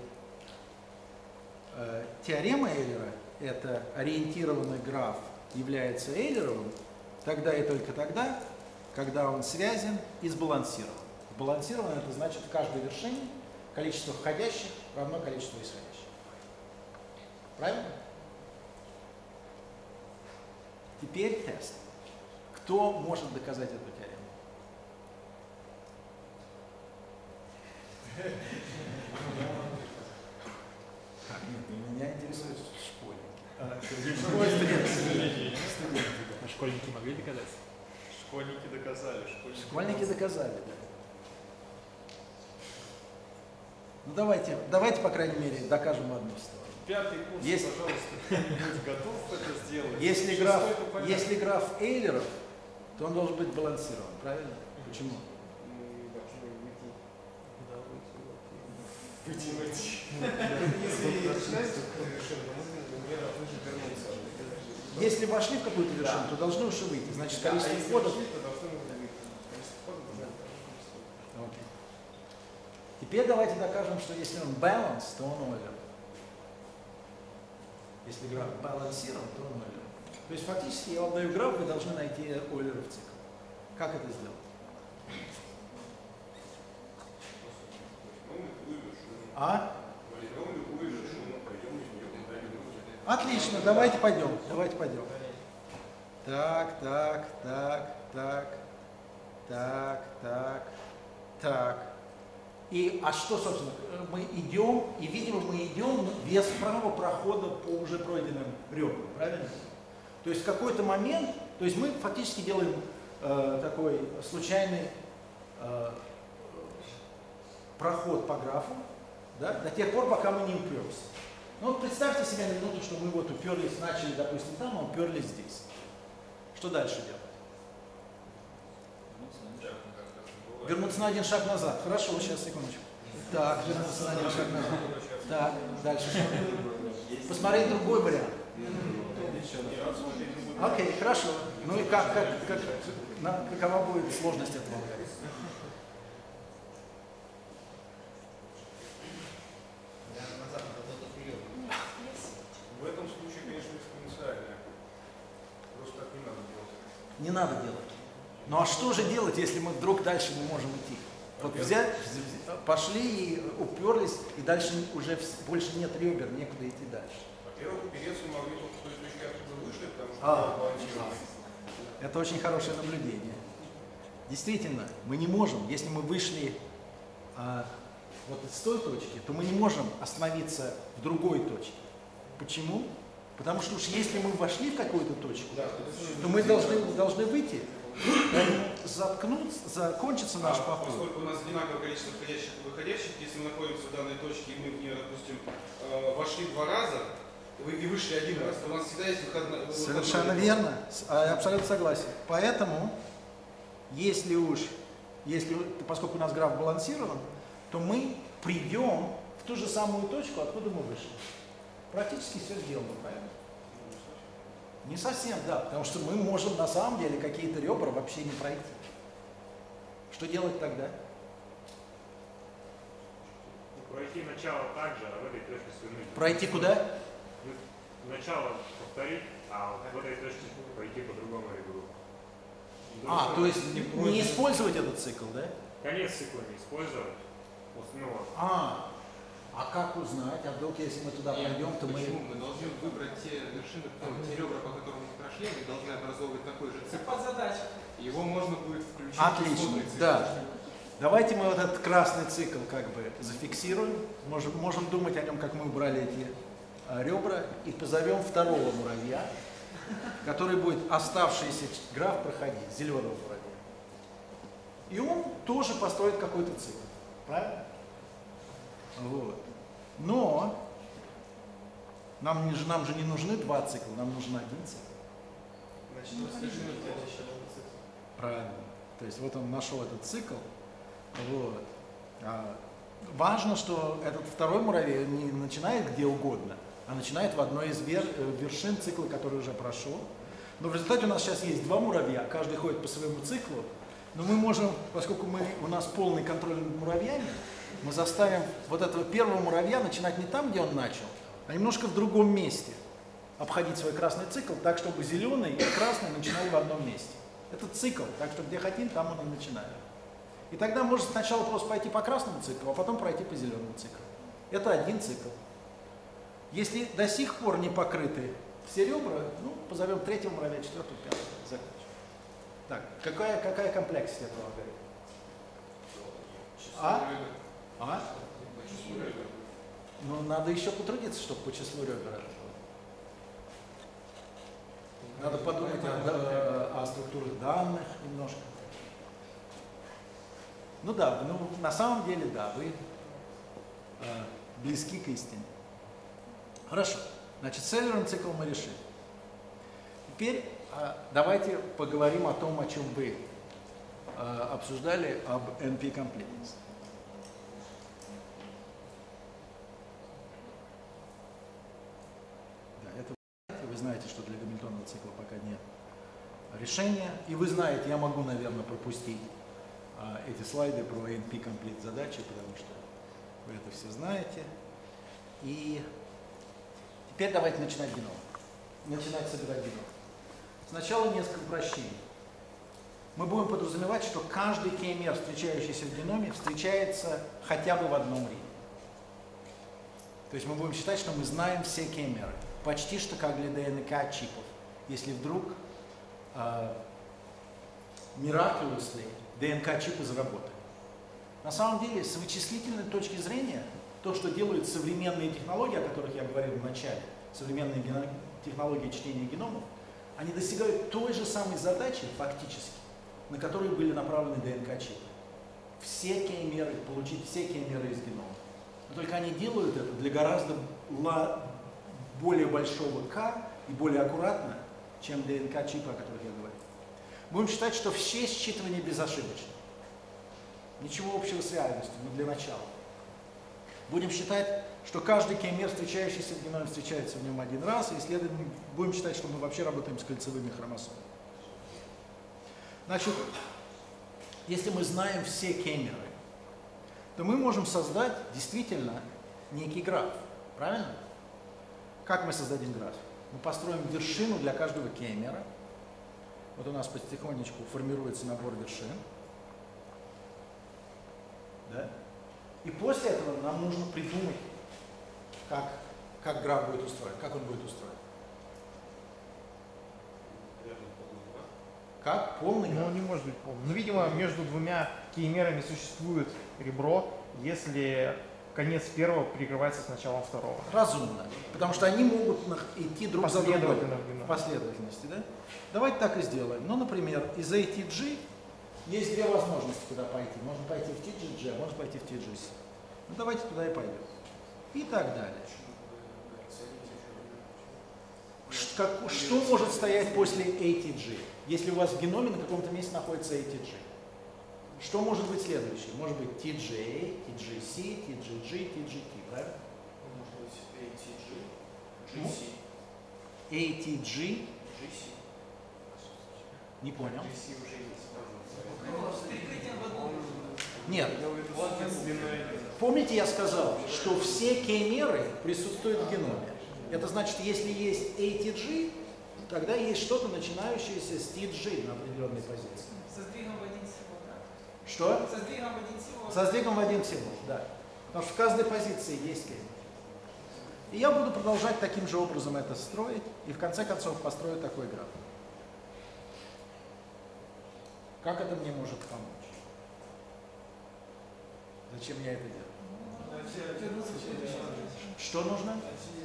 теорема Эйлера – это ориентированный граф является Эйлеровым тогда и только тогда, когда он связан и сбалансирован. Сбалансирован – это значит, в каждой вершине количество входящих равно количеству исходящих. Правильно? Теперь тест. Кто может доказать эту теорему? Как? Нет, меня интересует школьники. А школьники могли доказать? Школьники доказали. Школьники доказали, да. Ну давайте, по крайней мере, докажем одну сторону. Пятый курс, пожалуйста, кто-нибудь готов это сделать? Если граф Эйлеров, то он должен быть балансирован, правильно? Почему? Если вошли в какую-то вершину, то должны уже выйти. Значит, количество входов. Окей. Теперь давайте докажем, что если он balance, то он овер. Если граф балансирован, то он овер. То есть фактически я вам даю граф, вы должны найти Ойлеров цикл. Как это сделать? А? Отлично, давайте пойдем. Давайте пойдем. Так. И, а что, собственно, мы идем, и, видимо, мы идем без права прохода по уже пройденным ребрам, правильно? То есть в какой-то момент, то есть мы фактически делаем такой случайный проход по графу, да, до тех пор, пока мы не уперлись. Ну вот представьте себе на минуту, что мы вот уперлись, начали, допустим, там, а уперлись здесь. Что дальше делать? Вернуться на один шаг назад. Хорошо, сейчас, секундочку. Так, вернуться на один шаг назад. Так, дальше что? Посмотреть другой вариант. Окей, хорошо. Ну и какова будет сложность этого? В этом случае, конечно, экспоненциальная. Просто так не надо делать. Не надо делать. Ну а что же делать, если мы вдруг дальше не можем идти? Вот взять, пошли и уперлись, и дальше уже больше нет ребер, некуда идти дальше. Во-первых, упереться могли только в той точке, откуда вышли, потому что балансировали. Это очень хорошее наблюдение. Действительно, мы не можем, если мы вышли вот с той точки, то мы не можем остановиться в другой точке. Почему? Потому что уж если мы вошли в какую-то точку, то мы должны выйти, закончится наш поход. Поскольку у нас одинаковое количество входящих и выходящих, если мы находимся в данной точке и мы в нее, допустим, вошли 2 раза и вышли 1 раз, то у нас всегда есть выходной. Совершенно верно, абсолютно согласен. Поэтому, поскольку у нас граф балансирован, то мы придем в ту же самую точку, откуда мы вышли. Практически все сделано, правильно? Не совсем, да, потому что мы можем на самом деле какие-то ребра вообще не пройти. Что делать тогда? Пройти начало так же, а в этой точке свернуть. Пройти куда? Начало повторить, а в этой точке пойти по другому ребру. То есть не использовать этот цикл, да? Конец цикла не использовать. А как узнать? А вдруг, если мы туда пойдем, то Почему? Мы должны выбрать те вершины, те ребра, по которым мы прошли, они должны образовывать такой же цикл. Под задачу. Его можно будет включить Отлично, в исходный цикл. да. Давайте мы вот этот красный цикл как бы зафиксируем. Можем думать о нем, как мы убрали эти ребра, и позовем второго муравья, который будет оставшийся граф проходить, зеленого муравья. И он тоже построит какой-то цикл. Правильно? Вот. Но нам же не нужны 2 цикла, нам нужен 1 цикл. Значит, мы совершили следующий цикл. Правильно. То есть вот он нашел этот цикл. Вот. Важно, что этот второй муравей не начинает где угодно, а начинает в одной из вершин цикла, который уже прошел. Но в результате у нас сейчас есть 2 муравья, каждый ходит по своему циклу. Но мы можем, поскольку у нас полный контроль над муравьями, мы заставим вот этого первого муравья начинать не там, где он начал, а немножко в другом месте. Обходить свой красный цикл так, чтобы зеленый и красный начинали в одном месте. Это цикл, так что где хотим, там он и начинаем. И тогда можно сначала просто пойти по красному циклу, а потом пройти по зеленому циклу. Это 1 цикл. Если до сих пор не покрыты все ребра, позовем 3-го муравья, 4-го, 5-го, закончим. Так, какая комплексность этого алгоритма? Ну, надо еще потрудиться, чтобы по числу ребер. Надо подумать о структурах данных немножко. Ну да, на самом деле, да, вы близки к истине. Хорошо. Значит, Селлером цикл мы решили. Теперь давайте поговорим о том, о чем вы обсуждали, об NP-completeness. вы знаете, что для гамильтонного цикла пока нет решения. И вы знаете, я могу, наверное, пропустить эти слайды про NP-комплит задачи, потому что вы это все знаете. И теперь давайте начинать геном. Начинать собирать геном. Сначала несколько упрощений. Мы будем подразумевать, что каждый кеймер, встречающийся в геноме, встречается хотя бы в одном риде. То есть мы будем считать, что мы знаем все кеймеры. Почти что как для ДНК чипов. Если вдруг miraculously ДНК-чипы заработали. На самом деле, с вычислительной точки зрения, то, что делают современные технологии, о которых я говорил в начале, современные технологии чтения геномов, они достигают той же самой задачи, фактически, на которую были направлены ДНК-чипы. Все кеймеры, получить все кеймеры из генома. Но только они делают это для гораздо более большого К и более аккуратно, чем ДНК-чипы, о которых я говорил. Будем считать, что все считывания безошибочны. Ничего общего с реальностью, но для начала. Будем считать, что каждый кеймер, встречающийся в геноме, встречается в нем один раз, и следовательно, будем считать, что мы вообще работаем с кольцевыми хромосомами. Значит, если мы знаем все кеймеры, то мы можем создать действительно некий граф. Правильно? Как мы создадим граф? Мы построим вершину для каждого кеймера. Вот у нас потихонечку формируется набор вершин. Да? И после этого нам нужно придумать, как граф будет устроен, как он будет устроен. Как? Полный граф? Ну, не может быть полный. Но, видимо, между двумя кеймерами существует ребро, если конец первого перекрывается с началом второго. Разумно. Потому что они могут идти друг за другом. В Последовательности. Да? Давайте так и сделаем. Ну, например, из ATG есть две возможности, куда пойти. Можно пойти в TGG, а можно пойти в TGC. Ну, давайте туда и пойдем. И так далее. Что может стоять после ATG? Если у вас в геноме на каком-то месте находится ATG. Что может быть следующее? Может быть TGA, TGC, TGG, TGT, правильно? Может быть ATG, GC, ATG. GC. Не понял. GC уже есть. Нет. Помните, я сказал, что все кеймеры присутствуют в геноме. Это значит, если есть ATG, тогда есть что-то, начинающееся с TG на определенной позиции. Со сдвигом в один символ, да? Что? Со сдвигом в один символ. Со сдвигом в один символ, да. Потому что в каждой позиции есть кеймер. И я буду продолжать таким же образом это строить, и в конце концов построю такой граф. Как это мне может помочь? Зачем я это делаю? Что нужно?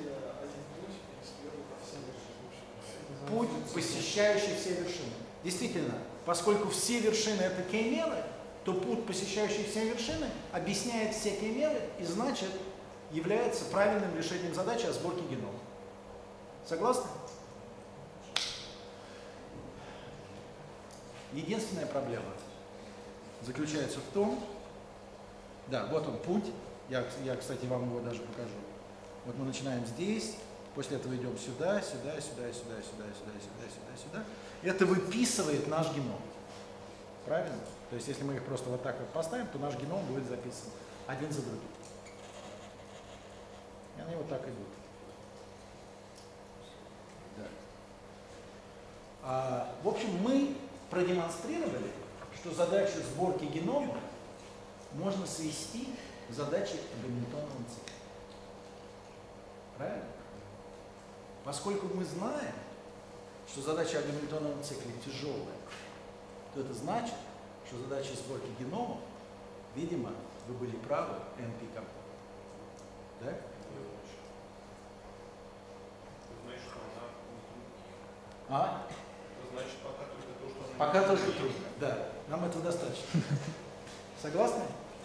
Путь, посещающий все вершины. Действительно, поскольку все вершины это кеймеры, то путь, посещающий все вершины, объясняет все кеймеры и значит является правильным решением задачи о сборке генома. Согласны? Единственная проблема заключается в том, да, вот он путь, я, кстати, вам его даже покажу. Вот мы начинаем здесь, после этого идем сюда, сюда, сюда, сюда, сюда, сюда, сюда, сюда, сюда. Это выписывает наш геном. Правильно? То есть, если мы их просто вот так вот поставим, то наш геном будет записан один за другим. И они вот так идут. Да. В общем, мы продемонстрировали, что задачу сборки генома можно свести к задаче о гамильтоновом цикле. Правильно? Поскольку мы знаем, что задача о гамильтоновом цикле тяжелая, то это значит, что задача сборки геномов, видимо, вы были правы, NP-комплит. Да? Значит, что она А? значит, пока только то, что она Пока только трудно. Да, нам этого достаточно. Согласны?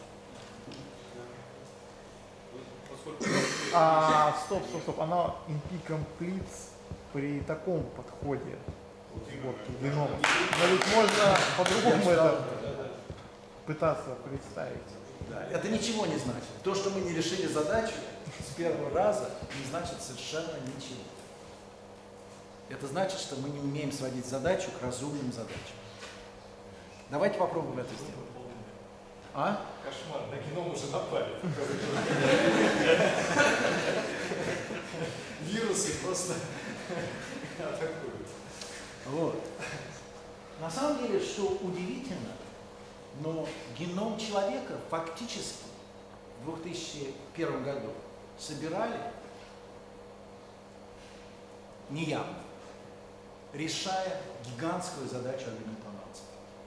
Стоп. Она NP-комплит при таком подходе сборки генома. Но ведь можно по-другому это пытаться представить. Да. Это ничего не значит. То, что мы не решили задачу с первого раза, не значит совершенно ничего. Это значит, что мы не умеем сводить задачу к разумным задачам. Давайте попробуем это сделать. А? Кошмар, на геном уже напали. Вирусы просто атакуют. Вот. На самом деле, что удивительно, но геном человека фактически в 2001 году собирали неявно, решая гигантскую задачу агглютинации.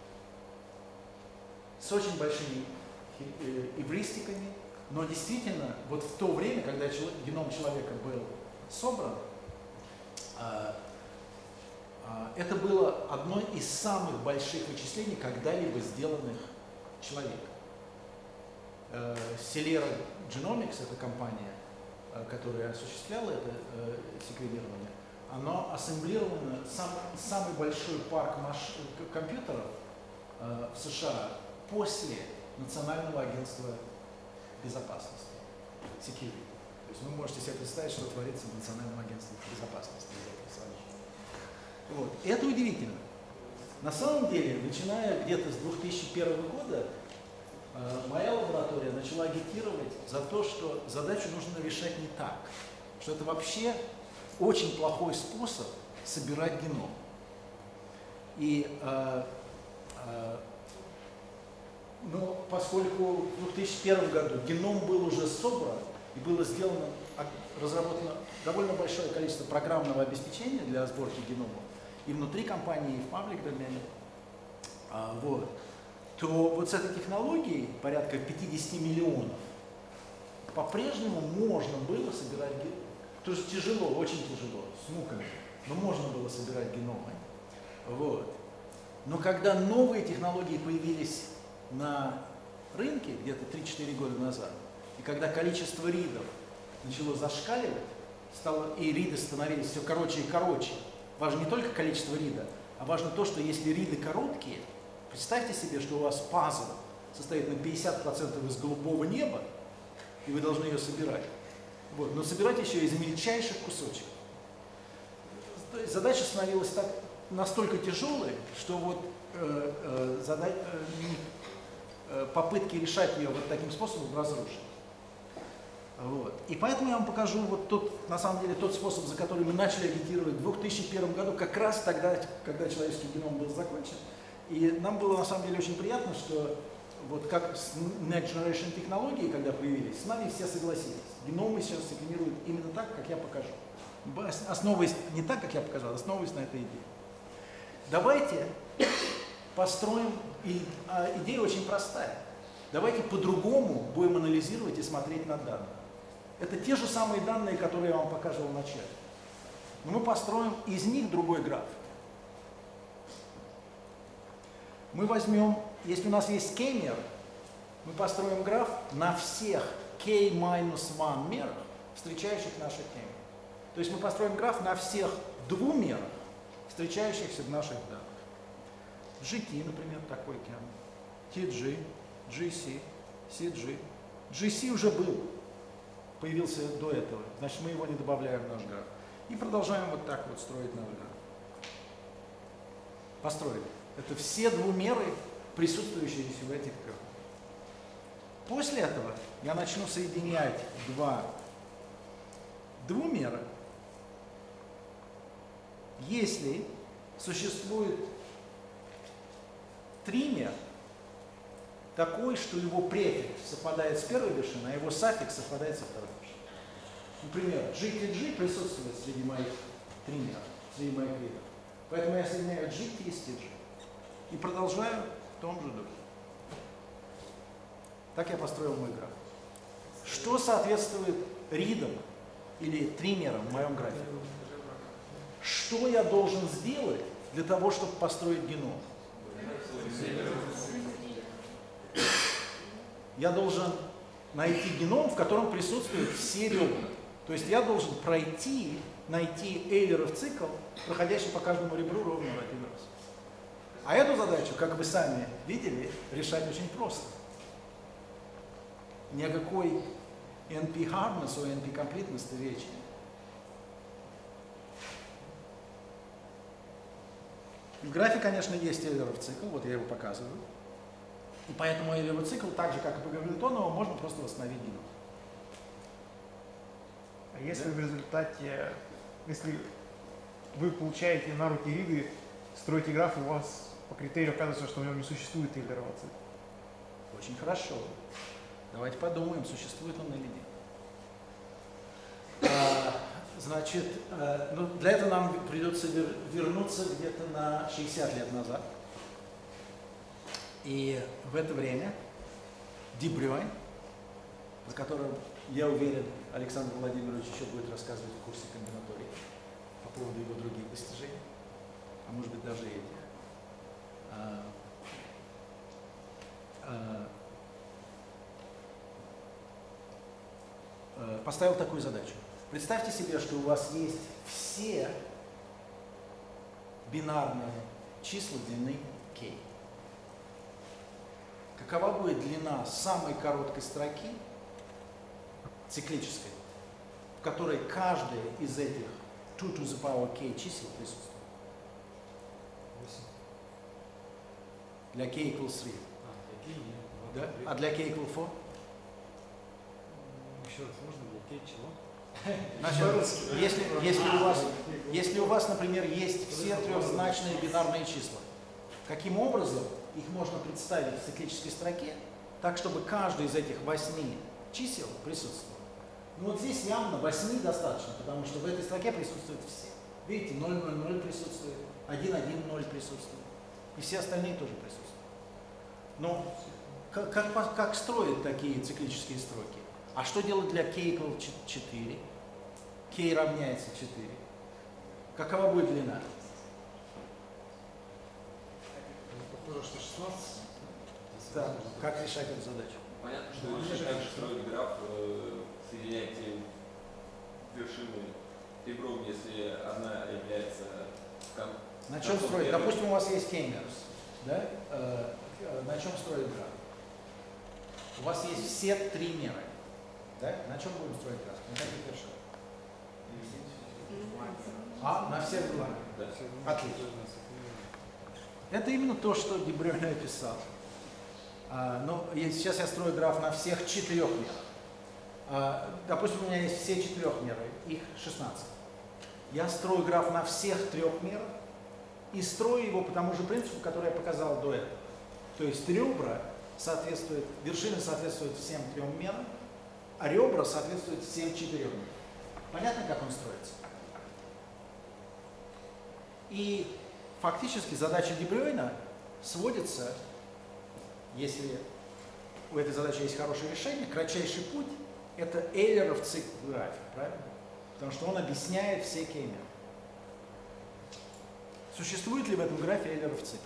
С очень большими эвристиками, но действительно, вот в то время, когда геном человека был собран, это было одно из самых больших вычислений, когда-либо сделанных человеком. Celera Genomics, эта компания, которая осуществляла это секвенирование, оно ассемблировано, самый большой парк компьютеров в США после Национального агентства безопасности, Security. То есть вы можете себе представить, что творится в Национальном агентстве безопасности. Вот. Это удивительно. На самом деле, начиная где-то с 2001 года, моя лаборатория начала агитировать за то, что задачу нужно решать не так, что это вообще очень плохой способ собирать геном. И поскольку в 2001 году геном был уже собран и было разработано довольно большое количество программного обеспечения для сборки геномов и внутри компании, и в паблик домене, то вот с этой технологией, порядка 50 миллионов, по-прежнему можно было собирать геном. То есть тяжело, очень тяжело, с муками, но можно было собирать геномы. Вот. Но когда новые технологии появились на рынке где-то 3-4 года назад, и когда количество ридов начало зашкаливать, и риды становились все короче и короче, важно не только количество рида, а важно то, что если риды короткие, представьте себе, что у вас пазл состоит на 50% из голубого неба, и вы должны ее собирать. Вот. Но собирать еще из мельчайших кусочков. То есть задача становилась настолько тяжелой, что вот попытки решать ее вот таким способом разрушены. Вот. И поэтому я вам покажу вот тот, на самом деле, тот способ, за который мы начали агитировать в 2001 году, как раз тогда, когда человеческий геном был закончен. И нам было на самом деле очень приятно, что вот как с Next Generation технологии, когда появились, с нами все согласились. Геномы сейчас секвенируют именно так, как я покажу. Основываясь не так, как я покажу, а основываясь на этой идее. Давайте построим, идея очень простая. Давайте по-другому будем анализировать и смотреть на данные. Это те же самые данные, которые я вам показывал в начале. Но мы построим из них другой граф. Мы возьмем, если у нас есть k-мер, мы построим граф на всех k-1 мерах, встречающих наших k-мер. То есть мы построим граф на всех 2 мерах, встречающихся в наших данных. GT, например, такой k, TG, GC, CG. GC уже был, появился до этого, значит мы его не добавляем в наш граф. И продолжаем вот так вот строить наш граф. Построили. Это все 2 меры, присутствующие в этих графах. После этого я начну соединять 2 двумера, если существует тример такой, что его префикс совпадает с первой вершиной, а его суффикс совпадает со второй вершиной. Например, GTG присутствует среди моих тримеров, среди моих ридов. Поэтому я соединяю GT с TG. И продолжаю в том же духе. Так я построил мой граф. Что соответствует ридам или тримерам в моем графике? Что я должен сделать для того, чтобы построить геном? Я должен найти геном, в котором присутствуют все ребра. То есть я должен найти Эйлеров цикл, проходящий по каждому ребру ровно в один раз. А эту задачу, как вы сами видели, решать очень просто. Ни о какой NP-hardness or NP-completeness речи нет. В графе, конечно, есть Эйлеров цикл, вот я его показываю. И поэтому Эйлеров цикл, так же, как и по Гамильтонову, можно просто восстановить геном. А если в результате, если вы получаете на руки Риды, строите граф, у вас по критерию оказывается, что в нем не существует Эйлерова цикла? Очень хорошо. Давайте подумаем, существует он или нет. Значит, ну, для этого нам придется вернуться где-то на 60 лет назад. И в это время Ди Брюйн, о котором, я уверен, Александр Владимирович еще будет рассказывать в курсе комбинаторики по поводу его других достижений, а может быть даже эти. Поставил такую задачу. Представьте себе, что у вас есть все бинарные числа длины k. Какова будет длина самой короткой строки, циклической, в которой каждая из этих 2 to the power k чисел присутствует? Для k equals 3. Да? А для k equals 4? Еще раз, можно для K чего? Значит, если у вас, например, есть все трехзначные бинарные числа, каким образом их можно представить в циклической строке, так, чтобы каждый из этих 8 чисел присутствовал? Ну вот здесь явно 8 достаточно, потому что в этой строке присутствуют все. Видите, 0, 0, 0 присутствует, 1, 1, 0 присутствует, и все остальные тоже присутствуют. Но как строят такие циклические строки? А что делать для k equal 4? K равняется 4. Какова будет длина? Похоже, что 16. Да. Как решать эту задачу? Понятно, что лучше также строить граф, соединять те вершины ребром, если одна является... На чем строить? Допустим, у вас есть Кеймерс. Да? На чем строить граф? У вас есть все 3 меры. Да? На чем будем строить граф? На каких вершинах? На всех 2. Да. Отлично. Это именно то, что Ди Брюйн описал. Но сейчас я строю граф на всех 4 мерах. Допустим, у меня есть все 4 меры, их 16. Я строю граф на всех 3 мерах и строю его по тому же принципу, который я показал до этого. То есть ребра соответствуют, вершины соответствуют всем 3 мерам, а ребра соответствуют всем 4 мерам. Понятно, как он строится? И фактически задача Ди Брюйна сводится, если у этой задачи есть хорошее решение, кратчайший путь – это Эйлеров цикл в графе, правильно? Потому что он объясняет все k-меры. Существует ли в этом графе Эйлеров цикл?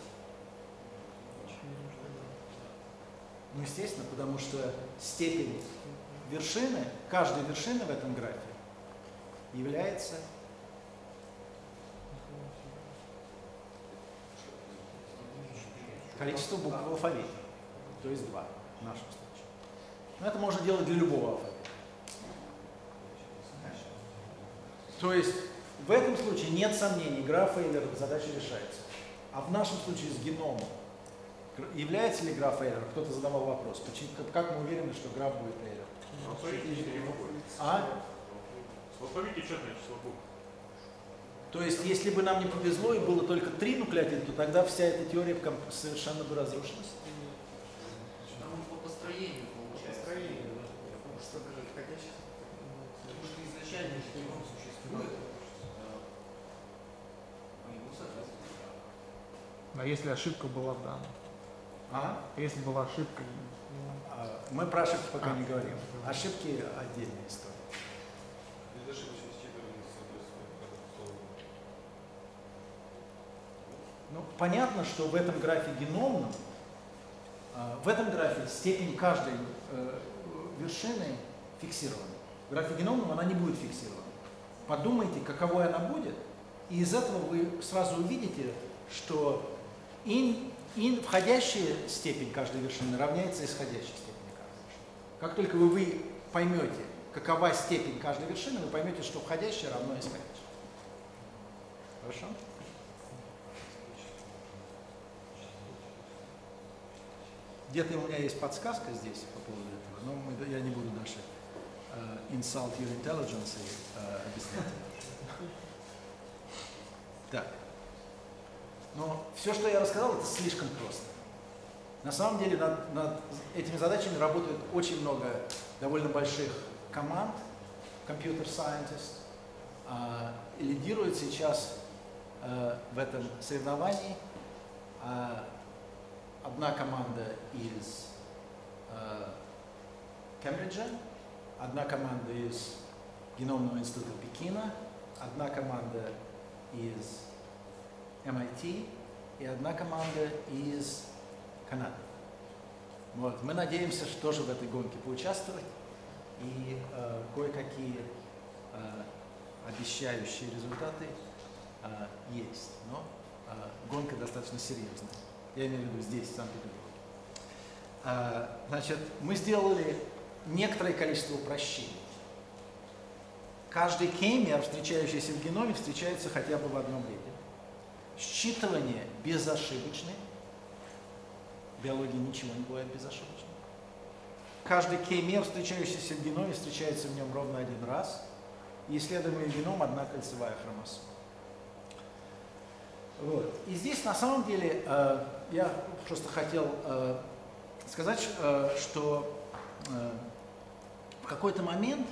Ну, естественно, потому что степень вершины, каждой вершины в этом графе является количество букв в алфавите, то есть 2 в нашем случае. Но это можно делать для любого алфавита. То есть в этом случае нет сомнений, граф Эйлера задача решается. А в нашем случае с геномом является ли граф Эйлера? Кто-то задавал вопрос. Как мы уверены, что граф будет Эйлер? В алфавите 4 буквы. В алфавите четное число букв. То есть, если бы нам не повезло и было только 3 нуклеотида, то тогда вся эта теория совершенно бы разрушилась. Там по построению получается. Потому что изначально же геном существует. А если ошибка была в данном? Если была ошибка? Мы про ошибки пока не говорим. Ошибки – отдельная история. Ну, понятно, что в этом графе геномном, в этом графе степень каждой вершины фиксирована. В графе геномном она не будет фиксирована. Подумайте, каковой она будет, и из этого вы сразу увидите, что входящая степень каждой вершины равняется исходящей степени каждой вершины. Как только вы поймете, какова степень каждой вершины, вы поймете, что входящая равно исходящей. Хорошо? Где-то у меня есть подсказка здесь по поводу этого, но я не буду дальше insult your intelligence объяснять. Так. Но все, что я рассказал, это слишком просто. На самом деле над этими задачами работает очень много довольно больших команд, computer scientists, и лидирует сейчас в этом соревновании одна команда из Кембриджа, одна команда из Геномного института Пекина, одна команда из MIT и одна команда из Канады. Вот. Мы надеемся, что тоже в этой гонке поучаствовать, и кое-какие обещающие результаты есть, но гонка достаточно серьезная. Я имею в виду здесь, в Санкт-Петербурге. Значит, мы сделали некоторое количество упрощений. Каждый кеймер, встречающийся в геноме, встречается хотя бы в одном виде. Считывание безошибочное. В биологии ничего не бывает безошибочным. Каждый кеймер, встречающийся в геноме, встречается в нем ровно один раз. И исследуемый геном – одна кольцевая хромосома. Вот. И здесь на самом деле я просто хотел сказать, что в какой-то момент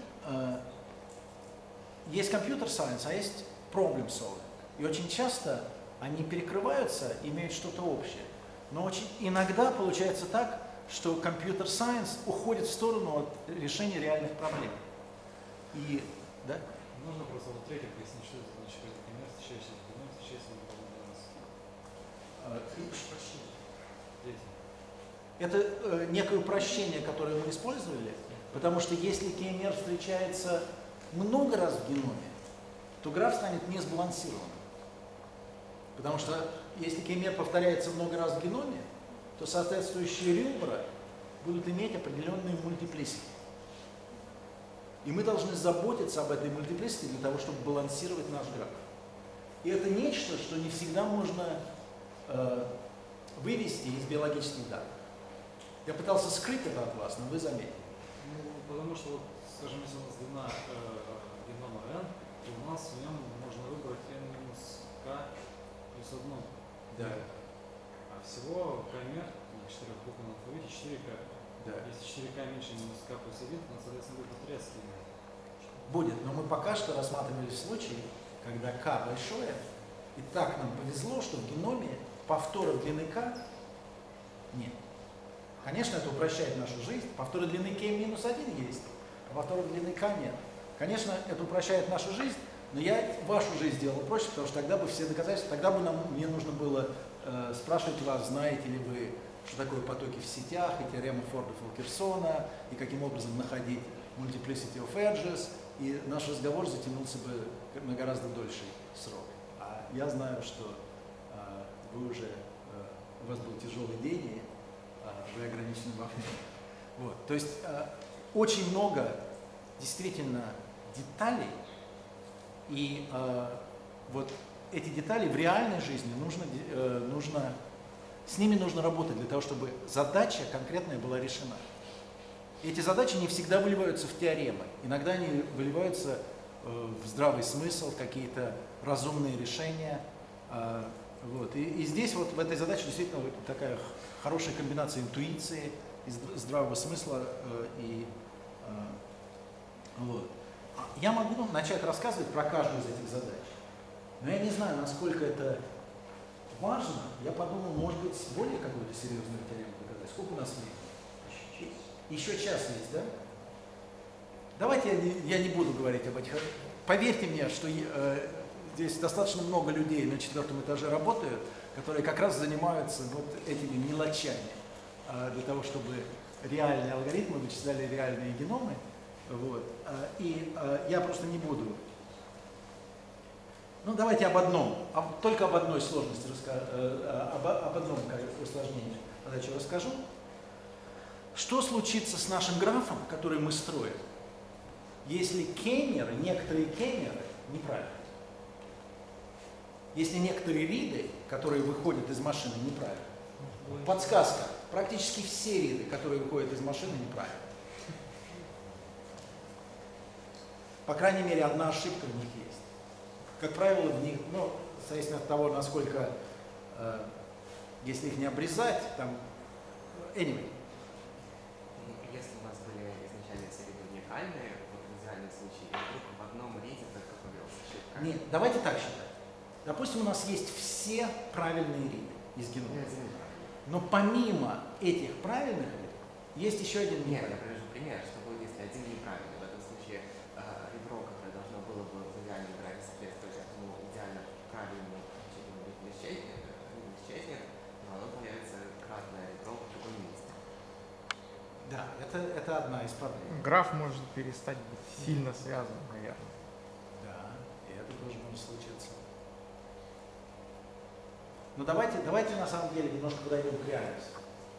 есть компьютер сайенс, а есть problem solving. И очень часто они перекрываются, имеют что-то общее. Но очень иногда получается так, что компьютер сайенс уходит в сторону от решения реальных проблем. И, да? Можно просто вот третье пояснить, что это значит, когда кеймер встречаешься в геноме, встречается на раз. Это некое упрощение, которое мы использовали, потому что если кеймер встречается много раз в геноме, то граф станет несбалансированным. Потому что если кеймер повторяется много раз в геноме, то соответствующие ребра будут иметь определенные мультиплисити. И мы должны заботиться об этой мультиплисити для того, чтобы балансировать наш граф. И это нечто, что не всегда можно вывести из биологических данных. Я пытался скрыть это от вас, но вы заметили. Ну, потому что, вот, скажем, если у нас длина генома n, то у нас в нем можно выбрать n минус k плюс 1. Да. А всего k-мер на 4-буквенном алфавите 4k. Да. Если 4k меньше минус k плюс 1, то, соответственно, будет повторяться k-мер. Будет, но мы пока что рассматривали случаи, когда k большое, и так нам повезло, что в геноме повторов длины k нет. Конечно, это упрощает нашу жизнь. Повторы длины k-1 есть, а повторов длины k нет. Конечно, это упрощает нашу жизнь, но я вашу жизнь сделал проще, потому что тогда бы все доказательства, тогда бы мне нужно было спрашивать вас, знаете ли вы, что такое потоки в сетях, и теорема Форда-Фолкерсона, и каким образом находить multiplicity of edges, и наш разговор затянулся бы на гораздо дольший срок. А я знаю, что вы уже, у вас был тяжелый день, и вы ограничены во времени. Вот. То есть очень много действительно деталей, и вот эти детали в реальной жизни с ними нужно работать для того, чтобы задача конкретная была решена. И эти задачи не всегда выливаются в теоремы. Иногда они выливаются в здравый смысл, какие-то разумные решения. Вот. И здесь вот в этой задаче действительно такая хорошая комбинация интуиции, здравого смысла вот. Я могу начать рассказывать про каждую из этих задач, но я не знаю, насколько это важно. Я подумал, может быть, более какую-то серьезную теорему доказать. Сколько у нас времени? Еще час есть, да? Давайте я не буду говорить об этих. Поверьте мне, что здесь достаточно много людей на 4-м этаже работают, которые как раз занимаются вот этими мелочами для того, чтобы реальные алгоритмы вычисляли реальные геномы. Вот. И я просто не буду. Ну, давайте только об одной сложности, об одном усложнении задачи расскажу. Что случится с нашим графом, который мы строим, если некоторые кеймеры неправильны? Если некоторые риды, которые выходят из машины, неправильно. Подсказка. практически все риды, которые выходят из машины, неправильно. По крайней мере, одна ошибка в них есть. Как правило, в них, ну, зависит от того, насколько, если их не обрезать, там, anyway. Если у вас были изначально все риды уникальные, вот в идеальном случае, и вдруг в одном риде только появилась ошибка. Нет, давайте так считать. Допустим, у нас есть все правильные риды из генома. Но помимо этих правильных рид, есть еще один Нет, я неправильный. привожу пример, что будет, если один неправильный. В этом случае ребро, которое должно было бы в идеальном графе соответствовать этому идеально правильному ритму исчезнет, но оно появится кратное ребро в другом месте. Да, это одна из проблем. Граф может перестать быть сильно связан, наверное. Да, и это тоже может случиться. Но давайте на самом деле немножко подойдем к реальности.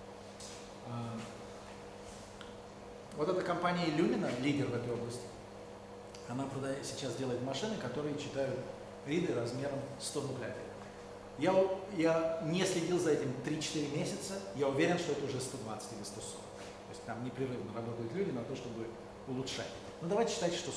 Вот эта компания Illumina, лидер в этой области, она сейчас делает машины, которые читают риды размером 100 нуклеотидов. Я не следил за этим 3-4 месяца, я уверен, что это уже 120 или 140. То есть там непрерывно работают люди на то, чтобы улучшать. Но давайте считать, что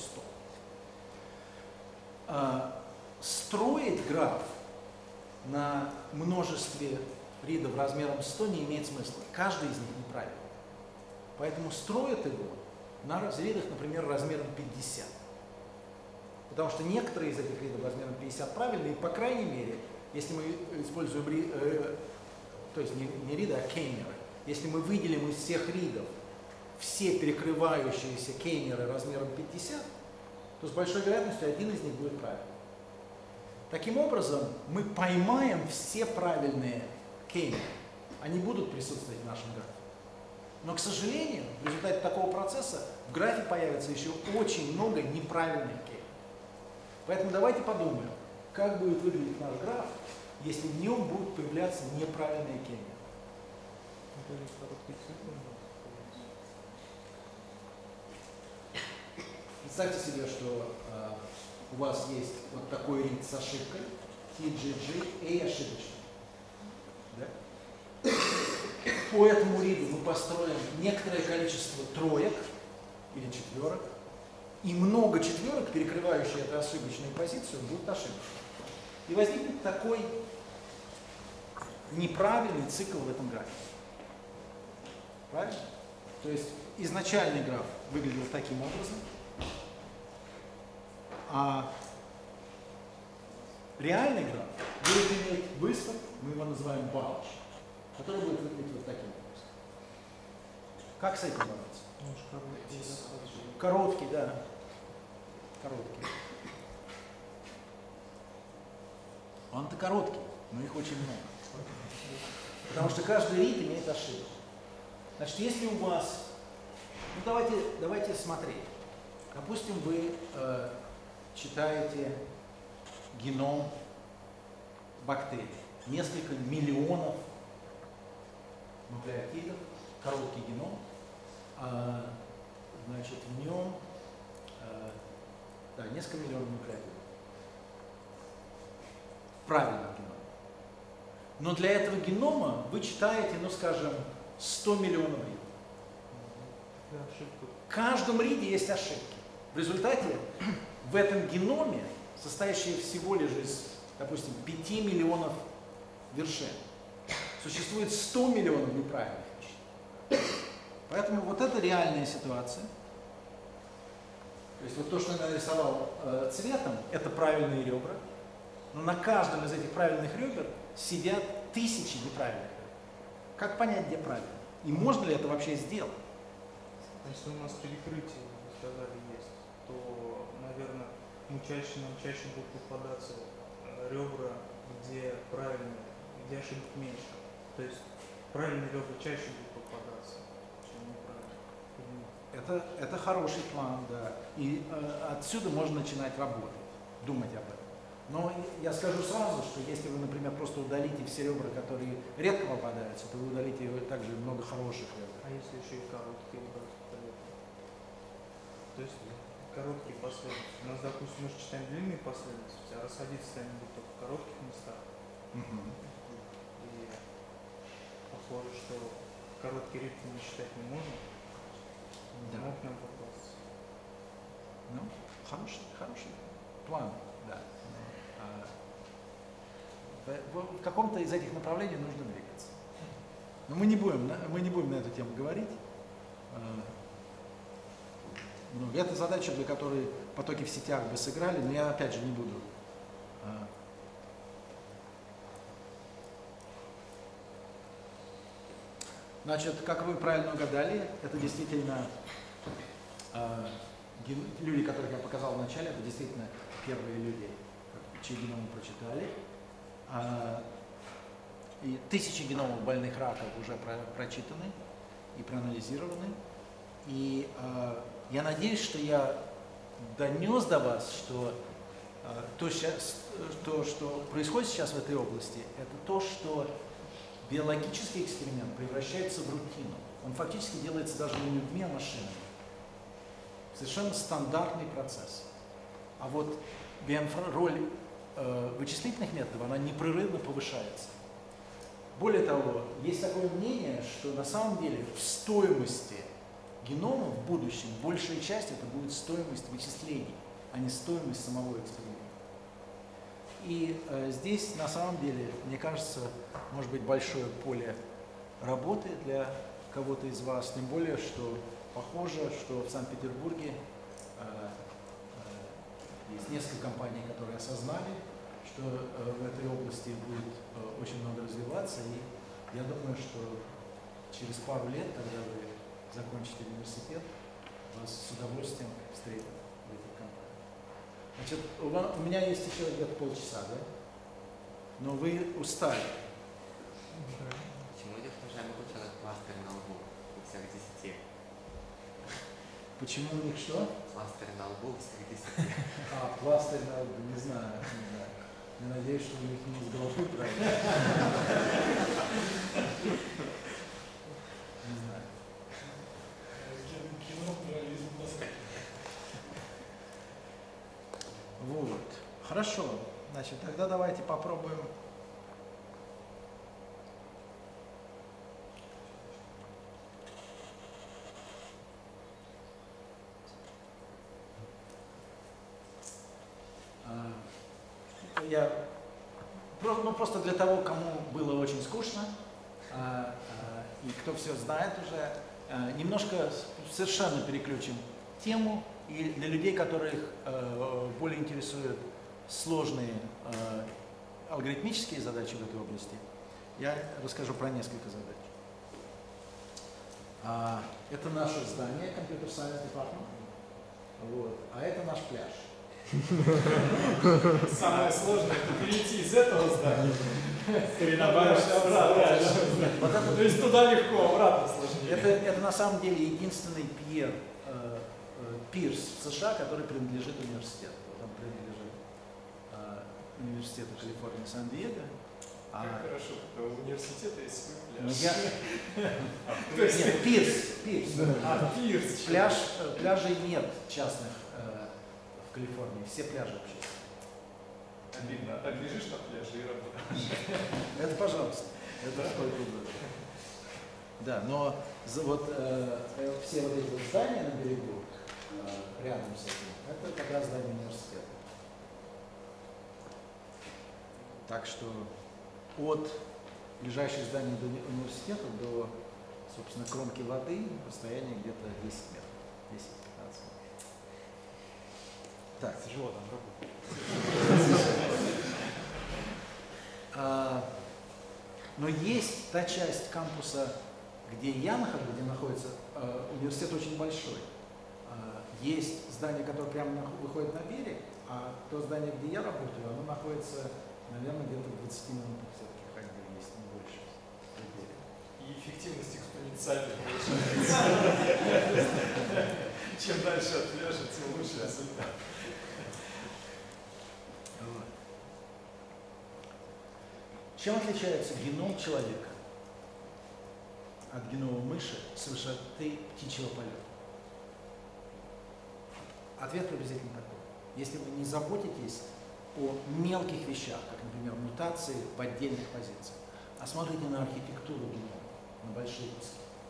100. Строить граф на множестве ридов размером 100 не имеет смысла. Каждый из них неправильный. Поэтому строят его на ридах, например, размером 50. Потому что некоторые из этих ридов размером 50 правильные, и по крайней мере, если мы используем, то есть не риды, а кеймеры, если мы выделим из всех ридов все перекрывающиеся кеймеры размером 50, то с большой вероятностью один из них будет правильный. Таким образом, мы поймаем все правильные кеймеры. Они будут присутствовать в нашем графе. Но, к сожалению, в результате такого процесса в графе появится еще очень много неправильных кеймеров. Поэтому давайте подумаем, как будет выглядеть наш граф, если в нем будут появляться неправильные кеймеры. Представьте себе, что у вас есть вот такой рид с ошибкой, TGG, A ошибочный. Да? По этому риду мы построим некоторое количество троек или четверок, и много четверок, перекрывающие эту ошибочную позицию, будут ошибочными. И возникнет такой неправильный цикл в этом графе. Правильно? То есть изначальный граф выглядел таким образом, а реальный граф будет иметь выступ, мы его называем bulge, который будет выглядеть вот таким образом. Как с этим бороться? Короткий, да. Короткий. Он-то короткий, но их очень много. Потому что каждый рид имеет ошибку. Значит, если у вас... Ну, давайте смотреть. Допустим, вы читаете геном бактерий. Несколько миллионов нуклеотидов, короткий геном. Значит, в нем несколько миллионов нуклеотидов. Правильный геном. Но для этого генома вы читаете, ну скажем, 100 миллионов ридов. В каждом риде есть ошибки. В результате в этом геноме, состоящем всего лишь из, допустим, 5 миллионов вершин, существует 100 миллионов неправильных вещей. Поэтому вот это реальная ситуация. То есть вот то, что я нарисовал цветом, это правильные ребра. Но на каждом из этих правильных ребер сидят тысячи неправильных ребер. Как понять, где правильно? И можно ли это вообще сделать? Если у нас перекрытие, вы сказали, есть, то, наверное, нам чаще будут попадаться ребра, где правильные, где ошибок меньше. То есть правильные ребра чаще будут попадаться, чем неправильные. Это хороший план, да. И отсюда можно начинать работать, думать об этом. Но я скажу сразу, что если вы, например, просто удалите все ребра, которые редко попадаются, то вы удалите также много хороших ребер. А если еще и короткие убрать? То есть короткие последовательности. У нас, допустим, мы же читаем длинные последовательности, а расходиться они будут только в коротких местах. И похоже, что короткий рифм не считать не можно. Да. Мог нам попасться. Ну, хороший план, да. В каком-то из этих направлений нужно двигаться. Но мы не будем на эту тему говорить. Ну, это задача, для которой потоки в сетях бы сыграли, но я опять же не буду. Значит, как вы правильно угадали, это действительно люди, которых я показал в начале, это действительно первые люди, чьи геномы прочитали. И тысячи геномов больных раков уже прочитаны и проанализированы. И я надеюсь, что я донес до вас, что то, что происходит сейчас в этой области, это то, что биологический эксперимент превращается в рутину. Он фактически делается даже не людьми, а машинами. Совершенно стандартный процесс. А вот роль вычислительных методов, она непрерывно повышается. Более того, есть такое мнение, что на самом деле в стоимости генома в будущем большая часть это будет стоимость вычислений, а не стоимость самого эксперимента. И здесь на самом деле, мне кажется, может быть большое поле работы для кого-то из вас, тем более, что похоже, что в Санкт-Петербурге есть несколько компаний, которые осознали, что в этой области будет очень много развиваться, и я думаю, что через пару лет, когда вы закончите университет, вас с удовольствием встретят в этих компаниях. Значит, у меня есть еще где-то полчаса, да? Но вы устали. Почему идет уважаемый ученый пластырь на лбу у всех 10? Почему у них что? Пластырь на лбу у всех 10. Пластырь на лбу, не знаю. Я надеюсь, что у них не из головы правильно. Не знаю. Вот. Хорошо. Значит, тогда давайте попробуем. Просто для того, кому было очень скучно, и кто все знает уже, немножко совершенно переключим тему, и для людей, которых более интересуют сложные алгоритмические задачи в этой области, я расскажу про несколько задач. Это наше здание, Computer Science Department, вот, а это наш пляж. Самое сложное — это перейти из этого здания обратно. То есть туда легко, обратно сложнее. Это на самом деле единственный пирс в США, который принадлежит университету. Он принадлежит университету Калифорнии Сан-Диего. Как хорошо, что у университета есть свой пляж. Нет, пирс. Пирс. Пляжей нет частных в Калифорнии, все пляжи общественные. Обидно, а так лежишь на пляже и работаешь. Это пожалуйста, это сколько угодно. Да, но вот все вот эти вот здания на берегу, рядом с этим, это как раз здание университета. Так что от ближайших зданий до университета до, собственно, кромки воды расстояние где-то 10 метров, 10-15 метров. Так. Тяжело там работать. Но есть та часть кампуса, где я нахожусь, где находится университет очень большой. Есть здание, которое прямо выходит на берег, а то здание, где я работаю, оно находится, наверное, где-то в 20 минутах все-таки ходьбы, есть не больше. И эффективность экспоненциально повышается. Чем дальше от пляжа, тем лучше результат. Чем отличается геном человека от генома мыши с высоты птичьего полета? Ответ приблизительно такой. Если вы не заботитесь о мелких вещах, как, например, мутации в отдельных позициях, а смотрите на архитектуру генома, на большие куски,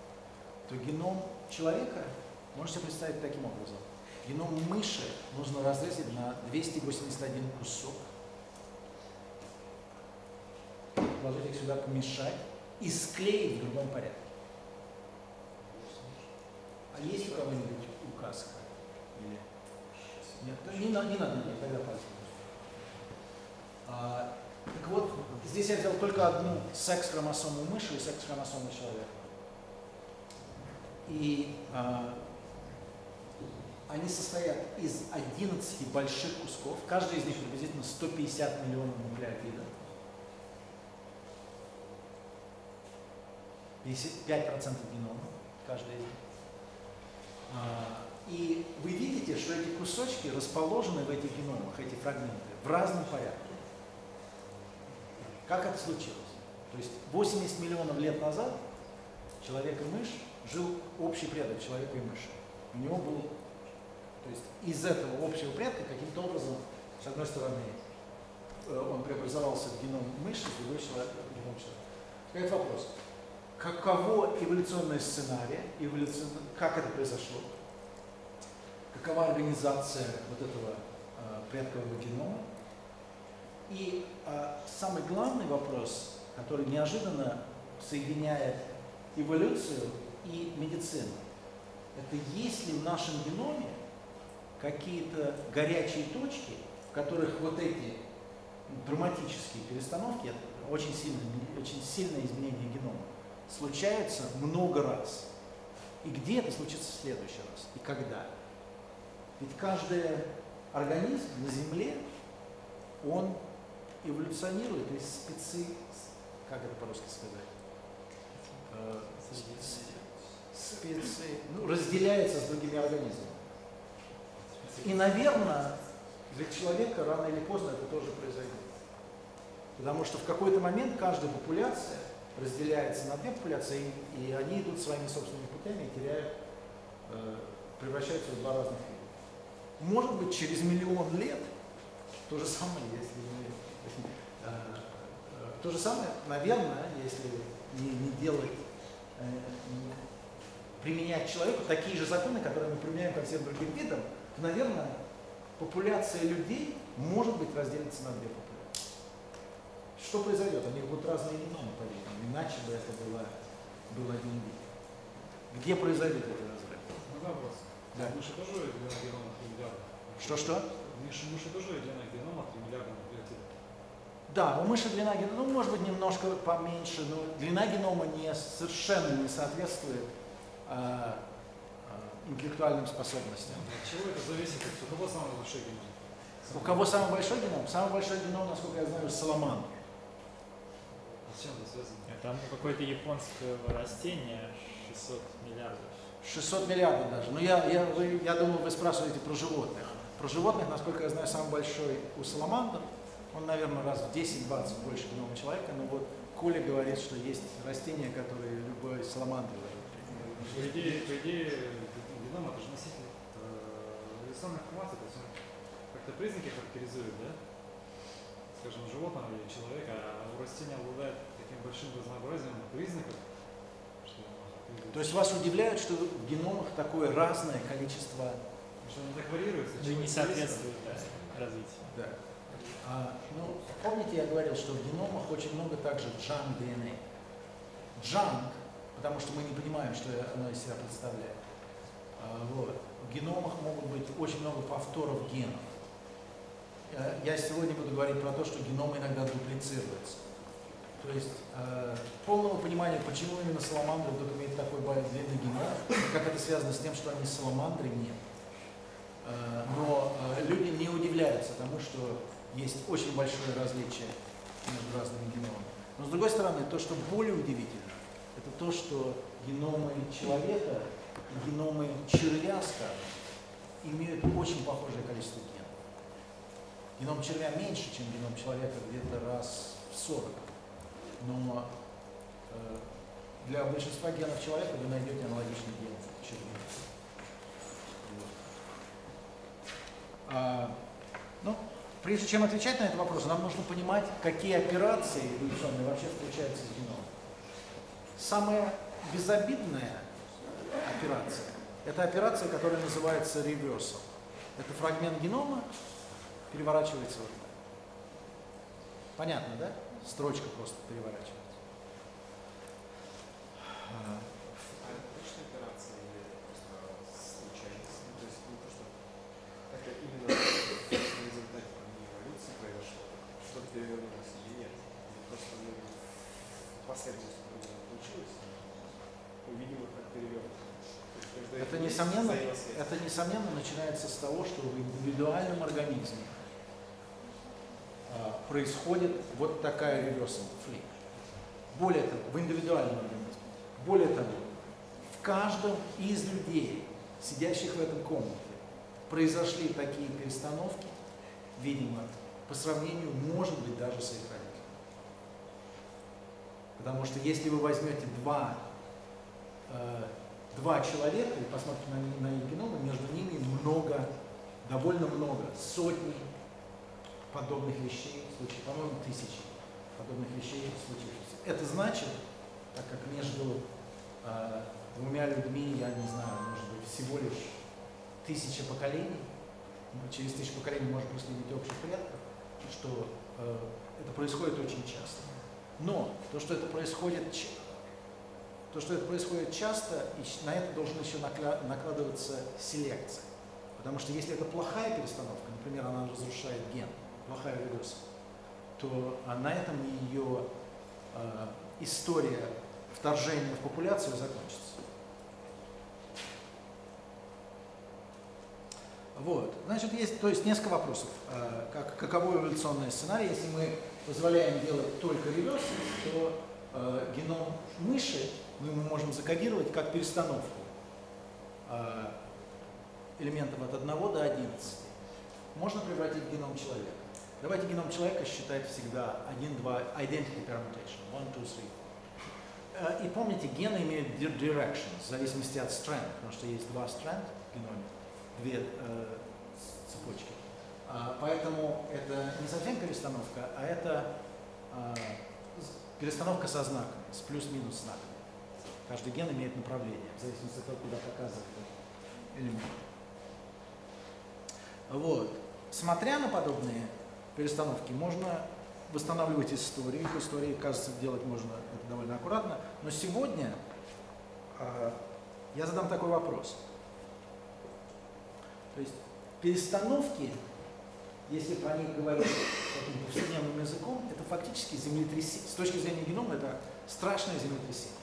то геном человека можете представить таким образом. Геном мыши нужно разрезать на 281 кусок, положить их сюда, помешать и склеить в другом порядке. А есть у кого-нибудь указка? Или... Нет, не надо, нет, тогда пальцем. Так вот, здесь я взял только одну секс-хромосому мыши и секс-хромосому человека. И они состоят из 11 больших кусков, каждый из них приблизительно 150 миллионов нуклеотидов. 5% генома, каждый из них. И вы видите, что эти кусочки расположены в этих геномах, эти фрагменты, в разном порядке. Как это случилось? То есть 80 миллионов лет назад человек и мышь жил общий предок человека и мыши. У него был, то есть из этого общего предка каким-то образом, с одной стороны, он преобразовался в геном мыши, с другой в геном человека. Теперь вопрос. Каково эволюционный сценарий, как это произошло? Какова организация вот этого предкового генома? И самый главный вопрос, который неожиданно соединяет эволюцию и медицину, это есть ли в нашем геноме какие-то горячие точки, в которых вот эти драматические перестановки, это очень сильное изменение генома, случаются много раз. И где это случится в следующий раз? И когда? Ведь каждый организм на Земле, он эволюционирует из как это по-русски сказать? Разделяется с другими организмами. И, наверное, для человека рано или поздно это тоже произойдет. Потому что в какой-то момент каждая популяция разделяется на две популяции, и они идут своими собственными путями и теряют, превращаются в два разных вида. Может быть, через миллион лет то же самое, то же самое, наверное, если не делать, применять человеку такие же законы, которые мы применяем ко всем другим видам, то, наверное, популяция людей может быть разделится на две популяции. Что произойдет? У них будут разные геномы, по-видимому, иначе бы это был один вид. Где произойдет этот разрыв? Вопрос. Да. Мыши тоже длина генома 3 миллиарда. Что? Мыши тоже длина генома 3 миллиарда нуклеотидов. Да, у мыши длина генома, может быть, немножко поменьше, но длина генома совершенно не соответствует интеллектуальным способностям. От чего это зависит? У кого самый большой геном? У кого самый большой геном? Самый большой геном, насколько я знаю, саламандр. А с чем это связано? Там какое-то японское растение 600 миллиардов. 600 миллиардов даже. Но я думаю, вы спрашиваете про животных. Про животных, насколько я знаю, самый большой у саламандр. Он, наверное, раз в 10-20 больше генома человека. Но вот Коля говорит, что есть растения, которые любой саламандр. По идее, геном это же носитель эволюционной информации, то есть он как-то признаки характеризует, да? Скажем, животного или человека, а у растения обладает таким большим разнообразием признаков, что... То есть вас удивляет, что в геномах такое разное количество... Что они так варьируются? Да, не соответствует развитию. Да. Помните, я говорил, что в геномах очень много также junk DNA. Junk, потому что мы не понимаем, что оно из себя представляет. В геномах могут быть очень много повторов генов. Я сегодня буду говорить про то, что геномы иногда дуплицируются. То есть полного понимания, почему именно саламандры вдруг имеют такой длинный геном, как это связано с тем, что они саламандры, нет. Но люди не удивляются тому, что есть очень большое различие между разными геномами. Но с другой стороны, то, что более удивительно, это то, что геномы человека и геномы червя, скажем, имеют очень похожее количество генов. Геном червя меньше, чем геном человека, где-то раз в 40. Но для большинства генов человека вы найдете аналогичный ген червя. Прежде чем отвечать на этот вопрос, нам нужно понимать, какие операции эволюционные вообще включаются в геном. Самое безобидное операция. Это операция, которая называется reversal. Это фрагмент генома переворачивается вот так. Понятно, да? Строчка просто переворачивается. Точная операция или просто случайность? Ну, то есть не то, что это именно в результате эволюции произошло, что-то перевернулось или нет. Или просто последовательность получилось, увидим их как перевернуто. Это несомненно начинается с того, что в индивидуальном организме происходит вот такая reversal flick. Более того, в индивидуальном организме. Более того, в каждом из людей, сидящих в этом комнате, произошли такие перестановки, видимо, по сравнению, может быть, даже с их родителями. Потому что если вы возьмете два человека и посмотрите на их геномы, между ними довольно много, сотни подобных вещей случилось, по-моему, тысячи подобных вещей случилось. Это значит, так как между двумя людьми, я не знаю, может быть, всего лишь 1000 поколений, через 1000 поколений можно проследить общих предков, что это происходит очень часто. Но то, что это происходит часто, и на это должна еще накладываться селекция. Потому что если это плохая перестановка, например, она разрушает ген, плохая reversal, то на этом ее история вторжения в популяцию закончится. Вот. Значит, есть несколько вопросов. Каково эволюционный сценарий? Если мы позволяем делать только реверс, то геном мыши мы можем закодировать как перестановку элементов от 1 до 11. Можно превратить в геном человека. Давайте геном человека считать всегда 1-2 identity permutation, 1, 2, 3. И помните, гены имеют direction в зависимости от strand, потому что есть 2 strand в геноме, 2 цепочки. Поэтому это не совсем перестановка, а это перестановка со знаком, с плюс-минус знаком. Каждый ген имеет направление, в зависимости от того, куда показывает элемент. Вот. Смотря на подобные перестановки, можно восстанавливать историю. В истории, кажется, делать можно это довольно аккуратно. Но сегодня я задам такой вопрос. То есть перестановки, если про них говорить таким повседневным языком, это фактически землетрясение. С точки зрения генома это страшное землетрясение.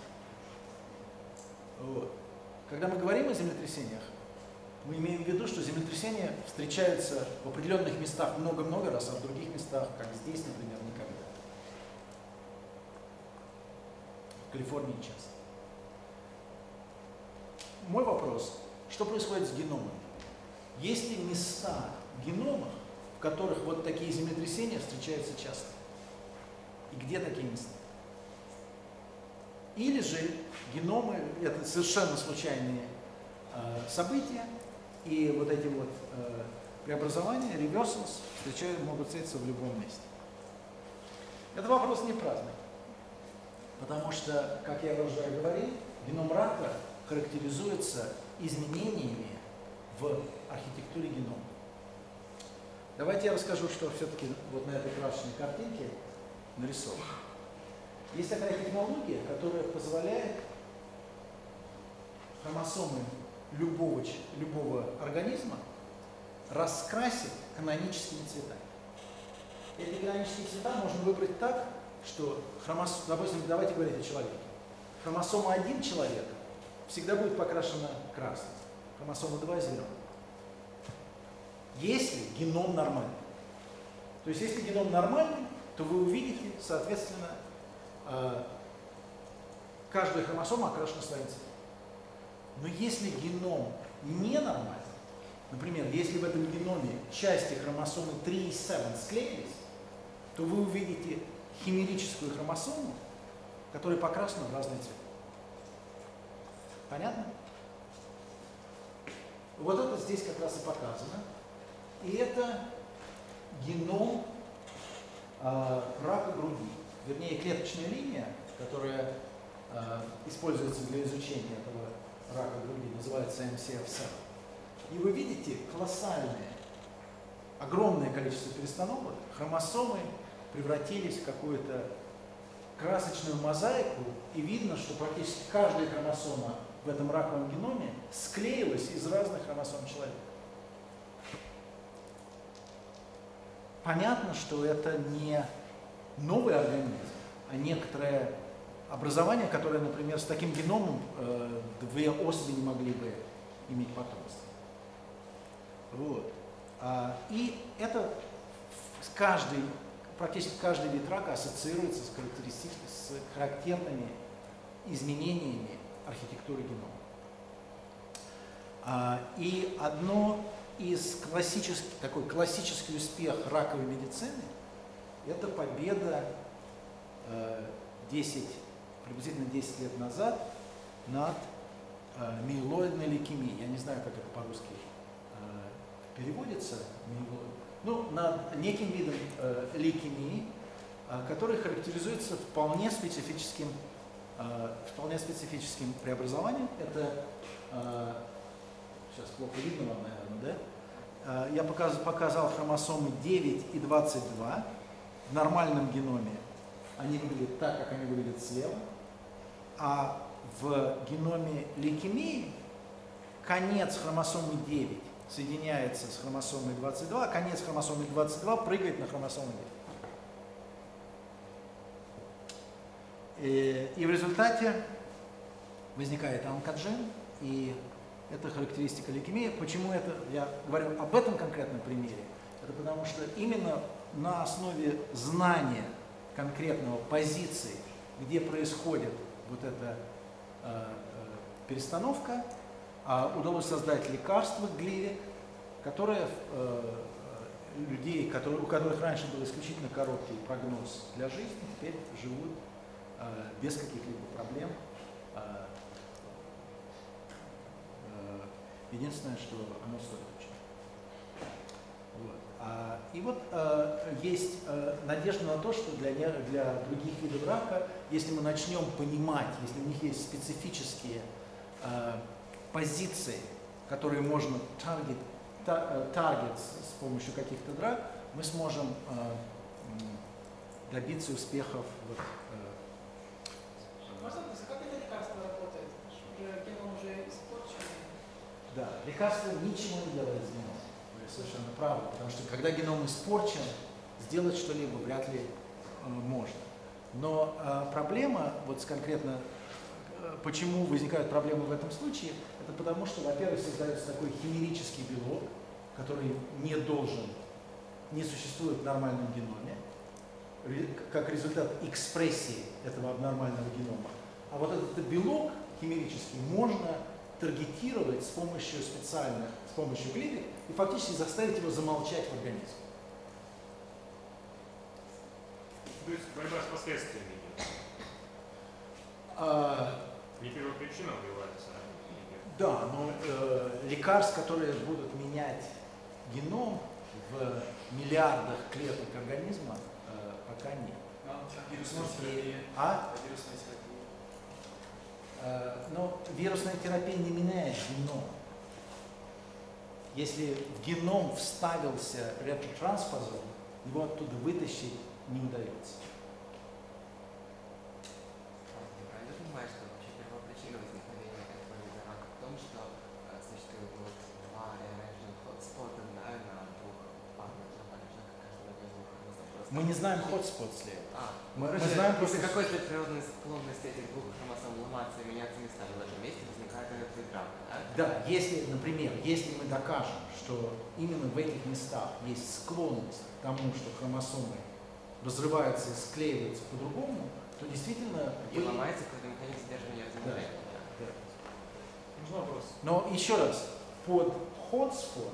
Вот. Когда мы говорим о землетрясениях, мы имеем в виду, что землетрясения встречаются в определенных местах много-много раз, а в других местах, как здесь, например, никогда. В Калифорнии часто. Мой вопрос, что происходит с геномом? Есть ли места в геномах, в которых вот такие землетрясения встречаются часто? И где такие места? Или же геномы – это совершенно случайные события, и вот эти вот преобразования, reversals, могут встретиться в любом месте. Это вопрос не праздный, потому что, как я уже говорил, геном рака характеризуется изменениями в архитектуре генома. Давайте я расскажу, что все-таки вот на этой красочной картинке нарисовано. Есть такая технология, которая позволяет хромосомы любого организма раскрасить каноническими цветами. Эти канонические цвета можно выбрать так, что, допустим, давайте говорить о человеке. Хромосома 1 человека всегда будет покрашена красным, хромосома 2 зеленым. Если геном нормальный. То есть, если геном нормальный, то вы увидите, соответственно, каждая хромосома окрашена своим цветом. Но если геном ненормальный, например, если в этом геноме части хромосомы 3 и 7 склеились, то вы увидите химерическую хромосому, которая покрашена в разные цвета. Понятно? Вот это здесь как раз и показано. И это геном рака груди. Вернее, клеточная линия, которая используется для изучения этого рака груди, называется MCF7. И вы видите колоссальное, огромное количество перестановок, хромосомы превратились в какую-то красочную мозаику, и видно, что практически каждая хромосома в этом раковом геноме склеилась из разных хромосом человека. Понятно, что это не новый организм, а некоторое образование, которое, например, с таким геномом две особи не могли бы иметь потомство. Вот. И это практически каждый вид рака ассоциируется с характерными изменениями архитектуры генома. И одно из такой классический успех раковой медицины – это победа приблизительно 10 лет назад над миелоидной лейкемией. Я не знаю, как это по-русски переводится. Ну, над неким видом лейкемии, который характеризуется вполне специфическим преобразованием. Это, сейчас плохо видно вам, наверное, да? Я показал хромосомы 9 и 22 в нормальном геноме. Они выглядят так, как они выглядят слева. А в геноме лейкемии конец хромосомы 9 соединяется с хромосомой 22, а конец хромосомы 22 прыгает на хромосому 9. И в результате возникает онкоген, и это характеристика лейкемии. Почему я говорю об этом конкретном примере? Это потому что именно на основе знания конкретного позиции, где происходит вот эта перестановка, удалось создать лекарство Гливек, которое людей, у которых раньше был исключительно короткий прогноз для жизни, теперь живут без каких-либо проблем. Единственное, что оно стоит очень. Вот. И вот есть надежда на то, что для других видов рака, если мы начнем понимать, если у них есть специфические позиции, которые можно таргет с помощью каких-то драг, мы сможем добиться успехов. Можно спросить, как это лекарство работает? Геном уже испорчен. Да, лекарство ничего не делает с геномом. Вы совершенно правы, потому что когда геном испорчен, сделать что-либо вряд ли можно. Но проблема, вот конкретно, почему возникают проблемы в этом случае, это потому что, во-первых, создается такой химерический белок, который не существует в нормальном геноме, как результат экспрессии этого абнормального генома. А вот этот белок химерический можно таргетировать с помощью Гливек и фактически заставить его замолчать в организме. То есть борьба с последствиями идет? Не первопричина убивается, а? Да, но лекарств, которые будут менять геном в миллиардах клеток организма, пока нет. Но вирусная терапия не меняет геном. Если в геном вставился ретротрансфазон, его оттуда вытащить не удается. Я правильно понимаю, что вообще первопричина возникновения этого вида рака в том, что существует два rearrangement hotspot на двух парных Мы не знаем hotspot слева. Мы знаем после какой-то природной склонности этих двух хромосом ломаться и меняться местами в этом месте возникает этот рака, да? Да, если, например, если мы докажем, что именно в этих местах есть склонность к тому, что хромосомы разрываются и склеиваются по-другому, то действительно... И ломается какой-то механизм сдерживания размножения. Да. Можно вопрос? Но еще раз, под hotspot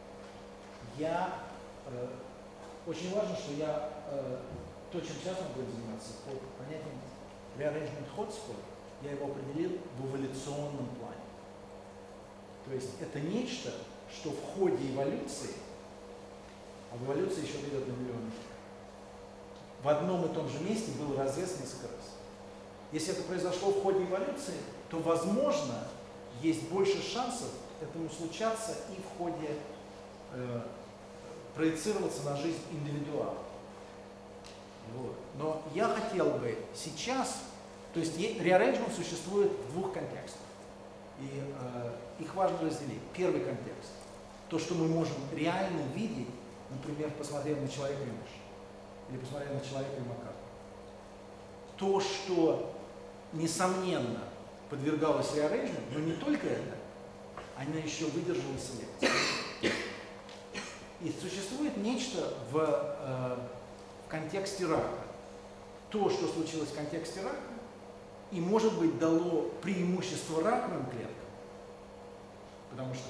очень важно, что то, чем сейчас он будет заниматься, под понятием rearrangement hotspot, я его определил в эволюционном плане. То есть это нечто, что в ходе эволюции, а в эволюции еще идет на миллионы, в одном и том же месте был разрез несколько раз. Если это произошло в ходе эволюции, то, возможно, есть больше шансов этому случаться и в ходе проецироваться на жизнь индивидуала. Вот. Но я хотел бы сейчас, то есть rearrangement существует в двух контекстах. И их важно разделить. Первый контекст. То, что мы можем реально видеть, например, посмотрев на человека и мышь. Или посмотрев на человека и макаку. То, что, несомненно, подвергалось rearrangement, но не только это, она еще выдержала селекцию. И существует нечто в контексте рака. То, что случилось в контексте рака, и, может быть, дало преимущество раковым клеткам, потому что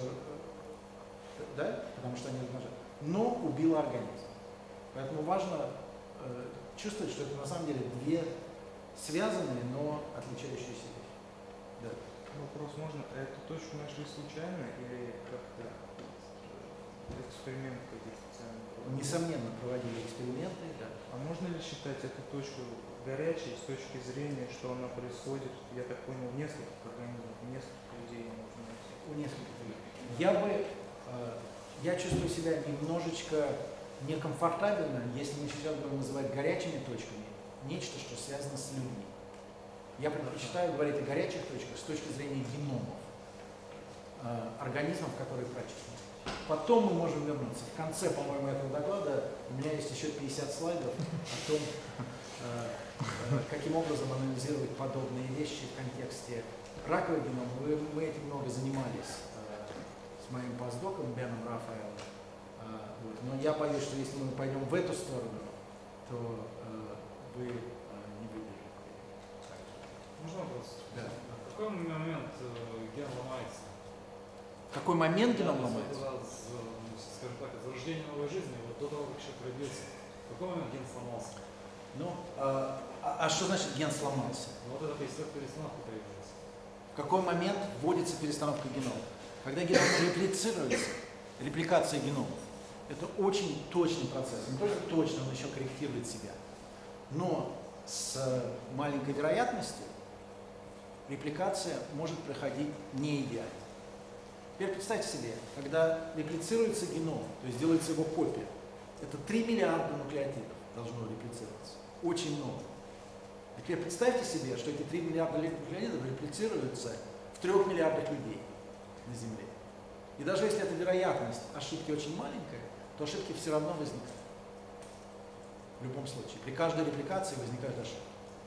они размножаются, но убило организм. Поэтому важно чувствовать, что это на самом деле две связанные, но отличающиеся вещи. Да. Вопрос можно? Эту точку нашли случайно или как-то эксперимент какие-то специальные проводили? Несомненно, проводили эксперименты, да. А можно ли считать эту точку горячей с точки зрения, что она происходит, я так понял, в нескольких организмах, в нескольких людей можно найти? У нескольких людей. Я чувствую себя немножечко некомфортабельно, если мы сейчас будем называть горячими точками нечто, что связано с людьми. Я предпочитаю говорить о горячих точках с точки зрения геномов, организмов, которые прочтены. Потом мы можем вернуться. В конце, по-моему, этого доклада у меня есть еще 50 слайдов о том, каким образом анализировать подобные вещи в контексте ракового генома. Мы этим много занимались с моим постдоком Беном Рафаэлом. Но я боюсь, что если мы пойдем в эту сторону, то вы не выдержите. Можно вопрос? Да. В какой момент ген ломается? В какой момент ген ломается? Скажем так, от зарождения новой жизни, вот до того, как человек родился. В какой момент ген сломался? Ну, а что значит ген сломался? Ну, вот эта перестановка появилась. В какой момент вводится перестановка генома? Когда геном реплицируется, репликация геномов, это очень точный процесс. Не только точно, он еще корректирует себя. Но с маленькой вероятностью репликация может проходить не идеально. Теперь представьте себе, когда реплицируется геном, то есть делается его копия, это 3 миллиарда нуклеотидов должно реплицироваться. Очень много. А теперь представьте себе, что эти 3 миллиарда нуклеотидов реплицируются в 3 миллиардах людей на Земле. И даже если эта вероятность ошибки очень маленькая, то ошибки все равно возникают. В любом случае. При каждой репликации возникают ошибки.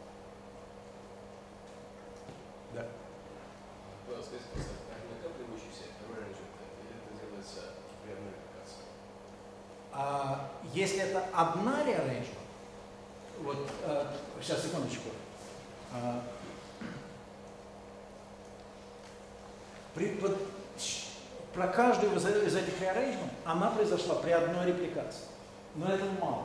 Да. Скажите, накапливающийся rearrangement, или это делается при одной репликации? Если это одна rearrangement, вот, сейчас, секундочку. Про каждую из этих rearrangement она произошла при одной репликации. Но этого мало.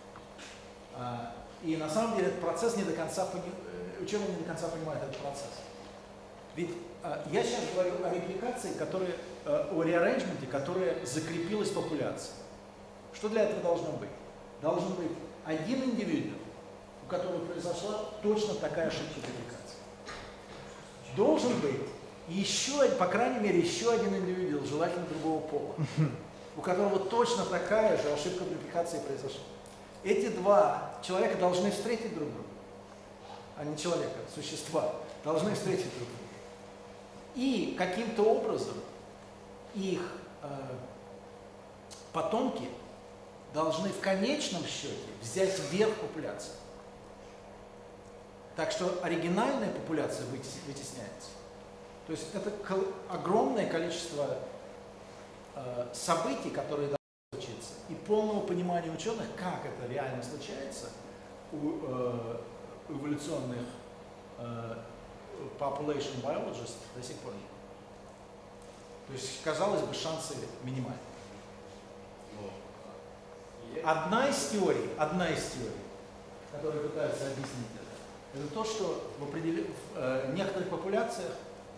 И на самом деле этот процесс не до конца, ученые не до конца понимают этот процесс. Ведь я сейчас говорю о репликации, о реарранжменте, которая закрепилась в популяции. Что для этого должно быть? Должен быть один индивидуум, у которого произошла точно такая ошибка репликации. Должен быть еще, по крайней мере, еще один индивидуум, желательно другого пола, у которого точно такая же ошибка в репликации произошла. Эти два человека должны встретить друг друга, а не человека, существа, должны встретить друг друга. И каким-то образом их потомки должны в конечном счете взять верх популяции. Так что оригинальная популяция вытесняется. То есть это огромное количество событий, которые должны случиться, и полного понимания ученых, как это реально случается у эволюционных population biologists до сих пор нет. То есть, казалось бы, шансы минимальны. Одна из теорий, которая пытается объяснить это то, что в некоторых популяциях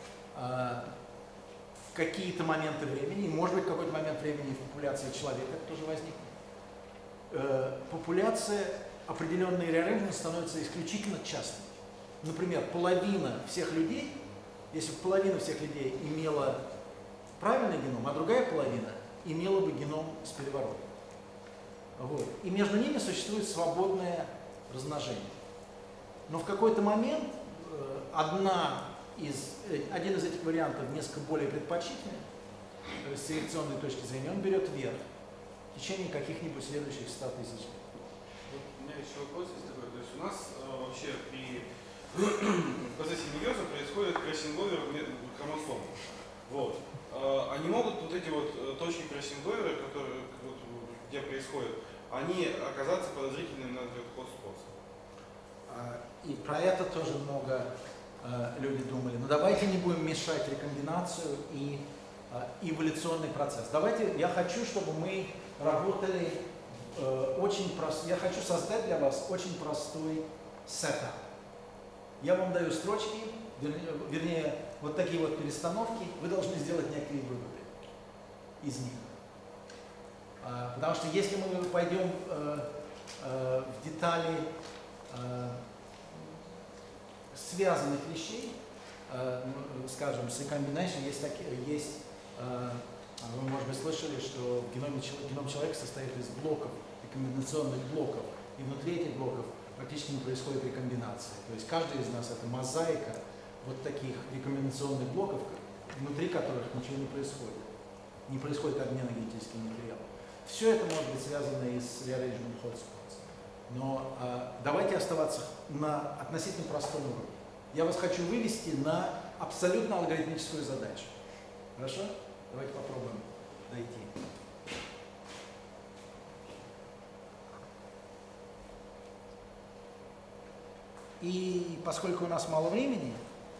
в какие-то моменты времени, может быть, в какой-то момент времени в популяции человека это тоже возникнет, популяция определенной реарранжмент становится исключительно частной. Например, половина всех людей если бы половина всех людей имела правильный геном, а другая половина имела бы геном с переворотом. Вот. И между ними существует свободное размножение. Но в какой-то момент один из этих вариантов несколько более предпочтительный, с селекционной точки зрения, он берет вверх в течение каких-нибудь следующих 100 тысяч лет. Вот у меня еще вопрос есть такой. То есть у нас вообще при процессе мейоза происходит кроссинговер хромосом. Вот. Они могут, вот эти вот точки кроссинговера, которые вот, где происходят, они оказаться подозрительными на hotspot. И про это тоже много люди думали. Но давайте не будем мешать рекомбинацию и эволюционный процесс. Давайте, я хочу, чтобы мы работали очень просто. Я хочу создать для вас очень простой сетап. Я вам даю строчки, вернее, вот такие вот перестановки. Вы должны сделать некие выводы из них. Потому что если мы пойдем в детали связанных вещей, скажем, с рекомбинацией, вы, может быть, слышали, что геном человека состоит из блоков, рекомбинационных блоков, и внутри этих блоков практически не происходит рекомбинация. То есть каждый из нас это мозаика вот таких рекомбинационных блоков, внутри которых ничего не происходит. Не происходит обмена генетическим материалом. Все это может быть связано и с rearrangement hotspots. Но давайте оставаться на относительно простом уровне. Я вас хочу вывести на абсолютно алгоритмическую задачу. Хорошо? Давайте попробуем дойти. И поскольку у нас мало времени,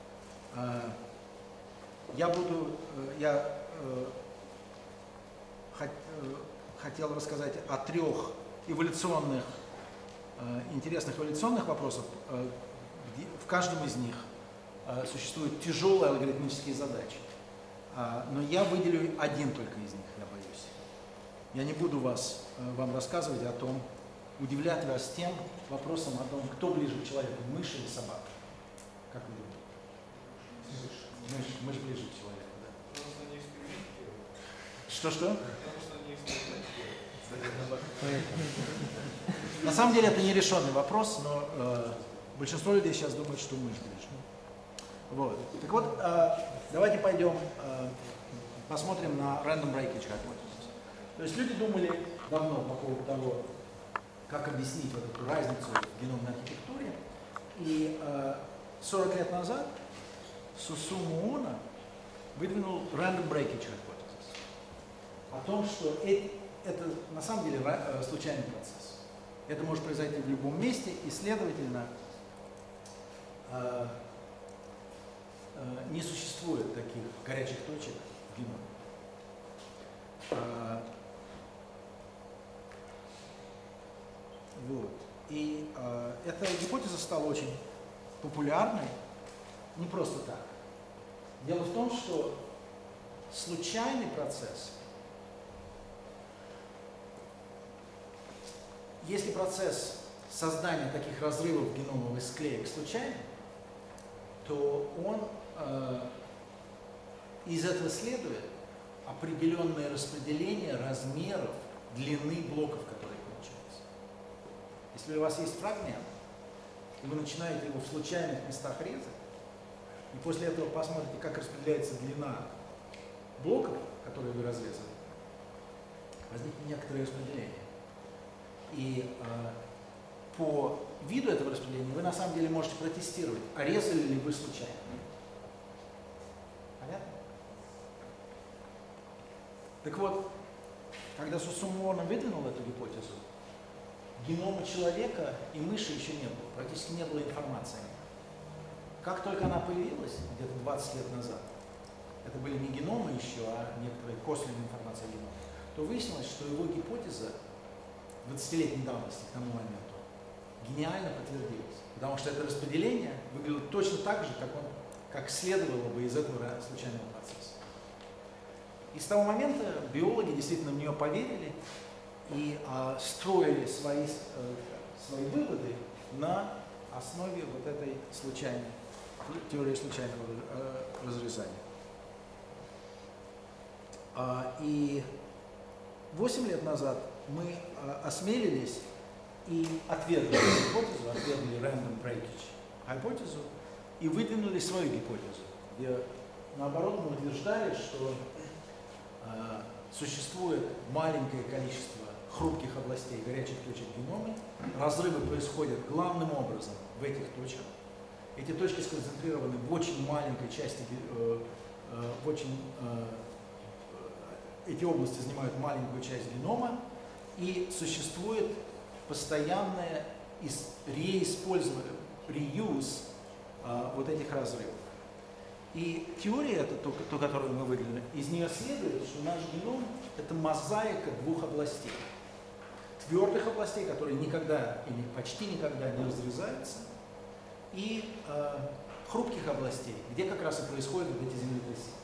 хотел рассказать о 3 эволюционных, интересных эволюционных вопросах. В каждом из них существуют тяжелые алгоритмические задачи. Но я выделю один только из них, я боюсь. Я не буду вам рассказывать о том, удивлять вас тем вопросом о том, кто ближе к человеку, мышь или собака. Как вы думаете? Мышь ближе к человеку, да? Что-что? На самом деле это нерешенный вопрос, но большинство людей сейчас думают, что мышь ближе. Вот. Так вот, давайте пойдем, посмотрим на random breakage hypothesis. То есть люди думали давно по поводу того, как объяснить вот эту разницу в геномной архитектуре. И 40 лет назад Сусуму Оно выдвинул random breakage hypothesis. О том, что это на самом деле случайный процесс. Это может произойти в любом месте, и, следовательно, не существует таких горячих точек в геноме. Вот. И эта гипотеза стала очень популярной не просто так. Дело в том, что случайный процесс, если процесс создания таких разрывов геномовых склеек случайный, то он из этого следует определенное распределение размеров длины блоков, которые получаются. Если у вас есть фрагмент, и вы начинаете его в случайных местах резать, и после этого посмотрите, как распределяется длина блоков, которые вы разрезали, возникнет некоторое распределение. И по виду этого распределения вы на самом деле можете протестировать, а резали ли вы случайно. Понятно? Так вот, когда Сусуму Оно выдвинул эту гипотезу, генома человека и мыши еще не было, практически не было информации. Как только она появилась, где-то 20 лет назад, это были не геномы еще, а некоторые косвенные информации о геноме, то выяснилось, что его гипотеза 20-летней давности к тому моменту гениально подтвердилась. Потому что это распределение выглядело точно так же, как следовало бы из этого случайного процесса. И с того момента биологи действительно в нее поверили и строили свои выводы на основе вот этой случайной теория случайного разрезания. И 8 лет назад мы осмелились и отвергли гипотезу, отвергли random breakage гипотезу и выдвинули свою гипотезу, где наоборот мы утверждали, что существует маленькое количество хрупких областей, горячих точек в геноме. Разрывы происходят главным образом в этих точках. Эти точки сконцентрированы в очень маленькой части, эти области занимают маленькую часть генома, и существует постоянное реиспользование, реюз вот этих разрывов. И теория, это то, которую мы выделили, из нее следует, что наш геном – это мозаика двух областей. Твердых областей, которые никогда или почти никогда не разрезаются, и хрупких областей, где как раз и происходят вот эти землетрясения.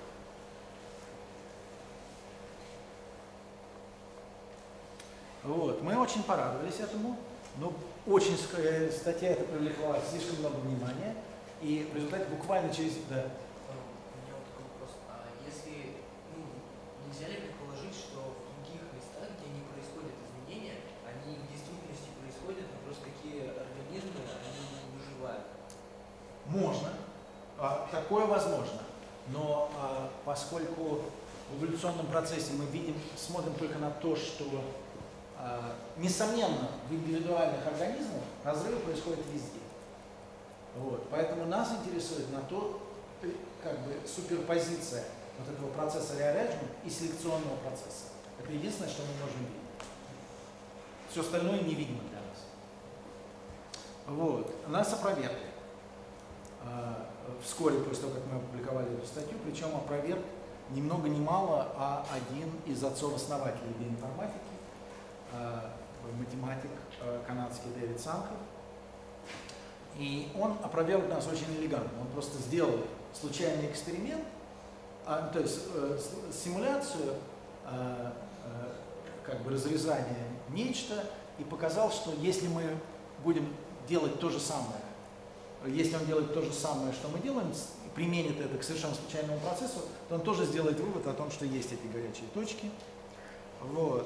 Вот. Мы очень порадовались этому, но статья эта привлекла слишком много внимания, и в результате буквально через... Да. У меня вот такой вопрос. А если, нельзя ли предположить, что в других местах, где не происходят изменения, они в действительности происходят, но просто такие организмы, они не выживают? Можно. Такое возможно. Но поскольку в эволюционном процессе мы смотрим только на то, что несомненно, в индивидуальных организмах разрывы происходят везде. Вот. Поэтому нас интересует на то, суперпозиция вот этого процесса rearrangement и селекционного процесса. Это единственное, что мы можем видеть. Все остальное невидимо для нас. Вот. Нас опровергли. Вскоре после того, как мы опубликовали эту статью, причем опроверг ни много ни мало, а один из отцов-основателей биоинформатики, математик канадский Дэвид Санков. И он опроверг нас очень элегантно. Он просто сделал случайный эксперимент, то есть симуляцию разрезания нечто, и показал, что если мы будем делать то же самое, если он делает то же самое, что мы делаем, применит это к совершенно случайному процессу, то он тоже сделает вывод о том, что есть эти горячие точки. Вот.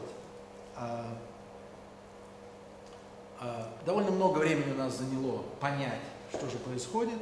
Довольно много времени у нас заняло понять, что же происходит.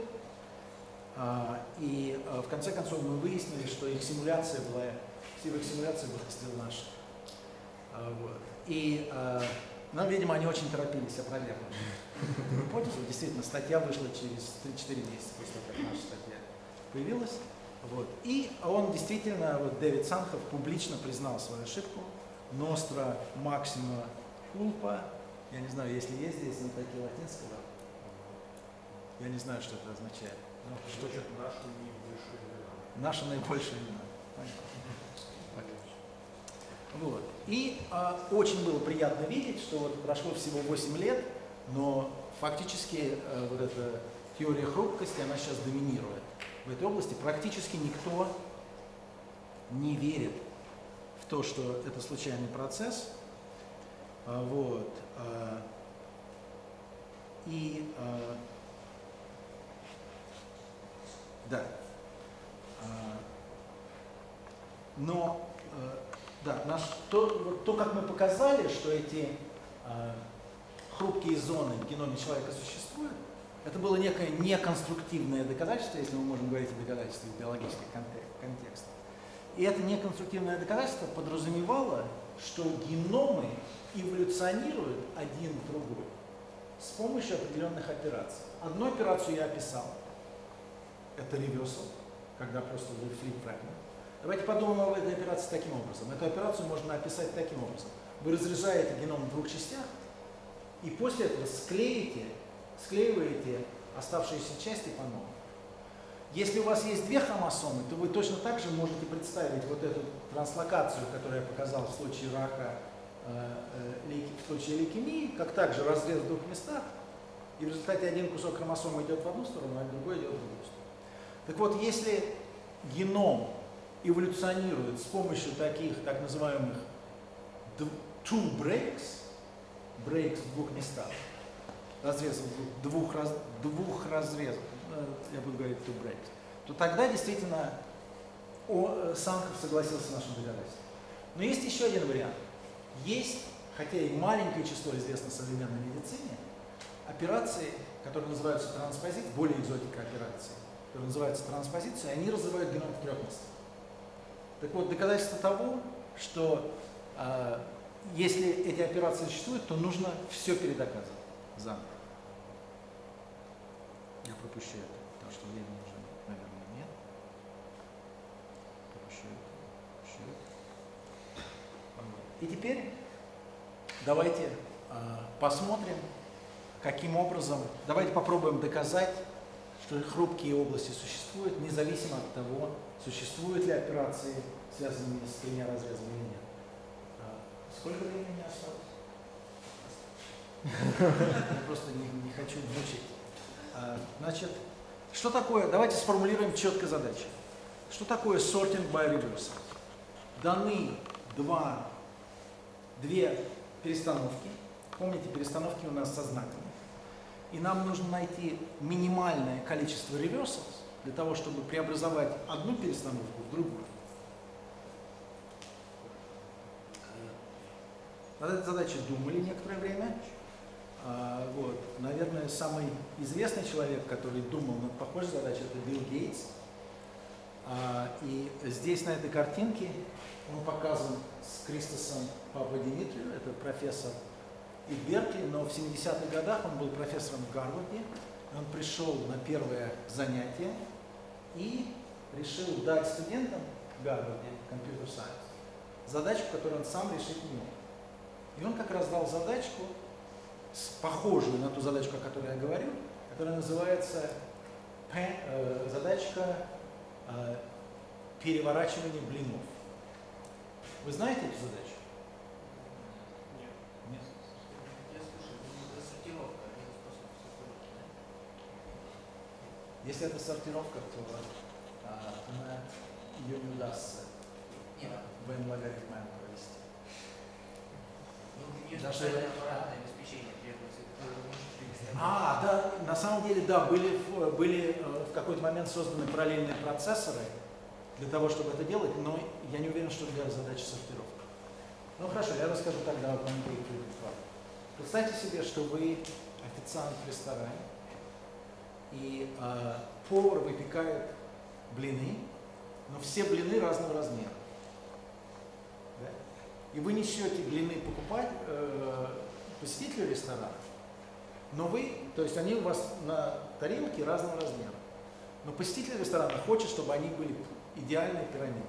И в конце концов мы выяснили, что их симуляция была сделана наша. Вот. И нам, видимо, они очень торопились опровергнуть гипотезу. Действительно, статья вышла через 3-4 месяца после того, как наша статья появилась. Вот. И он действительно, Дэвид Санков, публично признал свою ошибку. Nostra maxima culpa. Я не знаю, если есть здесь знатоки латинского, я не знаю, что это означает. Что это наша наибольшая вина? Наша наибольшая вина. Вот. И очень было приятно видеть, что прошло всего 8 лет, но фактически эта теория хрупкости, она сейчас доминирует в этой области. Практически никто не верит в то, что это случайный процесс. Вот. И да. Но да, то, как мы показали, что эти хрупкие зоны в геноме человека существуют, это было некое неконструктивное доказательство, если мы можем говорить о доказательстве в биологических контекстах. И это неконструктивное доказательство подразумевало, что геномы эволюционируют один в другой с помощью определенных операций. Одну операцию я описал. Это reversal, когда просто вы flip fragment. Давайте подумаем об этой операции таким образом. Эту операцию можно описать таким образом. Вы разрезаете геном в двух частях, и после этого склеиваете оставшиеся части по новому. Если у вас есть две хромосомы, то вы точно так же можете представить вот эту транслокацию, которую я показал в случае рака, в случае лейкемии, как также разрез в двух местах, и в результате один кусок хромосомы идет в одну сторону, а другой идет в другую сторону. Так вот, если геном эволюционирует с помощью таких так называемых two breaks в двух местах, разрезов двух разрезов, я буду говорить to break, то тогда действительно Санков согласился с нашим доказательством. Но есть еще один вариант. Есть, хотя и маленькое число известно в современной медицине, операции, которые называются транспозицией, более экзотика операции, которые называются транспозицией, они разрывают геном в 3 местах. Так вот, доказательство того, что если эти операции существуют, то нужно все передоказывать заново. Я пропущу это, потому что времени уже, наверное, нет. Пропущу это. И теперь давайте посмотрим, каким образом, давайте попробуем доказать, что хрупкие области существуют, независимо от того, существуют ли операции, связанные с 3 разрезами или нет. Сколько времени осталось? Я просто не хочу мучить. Значит, что такое, давайте сформулируем четко задачу. Что такое sorting by reversal? Даны две перестановки. Помните, перестановки у нас со знаками. И нам нужно найти минимальное количество reversals для того, чтобы преобразовать одну перестановку в другую. Над этой задачей думали некоторое время. Вот. Наверное, самый известный человек, который думал над похожей задачей, это Билл Гейтс. И здесь, на этой картинке, он показан с Кристосом Пападимитрию, это профессор из Беркли, но в 70-х годах он был профессором в Гарварде. Он пришел на первое занятие и решил дать студентам в Гарварде Computer Science задачку, которую он сам решить не мог. И он как раз дал задачку, похожую на ту задачку, о которой я говорю, которая называется задачка переворачивания блинов. Вы знаете эту задачу? Нет. Я слушаю, это сортировка, один способ сортировки, да? Если это сортировка, то она ее не удастся в n-логарифме провести. Специальное аппаратное обеспечение требуется, которое может переставить. Да, на самом деле, да, были в какой-то момент созданы параллельные процессоры для того, чтобы это делать, но я не уверен, что для задачи сортировки. Ну хорошо, я расскажу тогда о конкретных фактах. Представьте себе, что вы официант в ресторане, и повар выпекает блины, но все блины разного размера. Да? И вы несете блины покупать посетителю ресторана, но то есть они у вас на тарелке разного размера. Но посетитель ресторана хочет, чтобы они были идеальной пирамидой.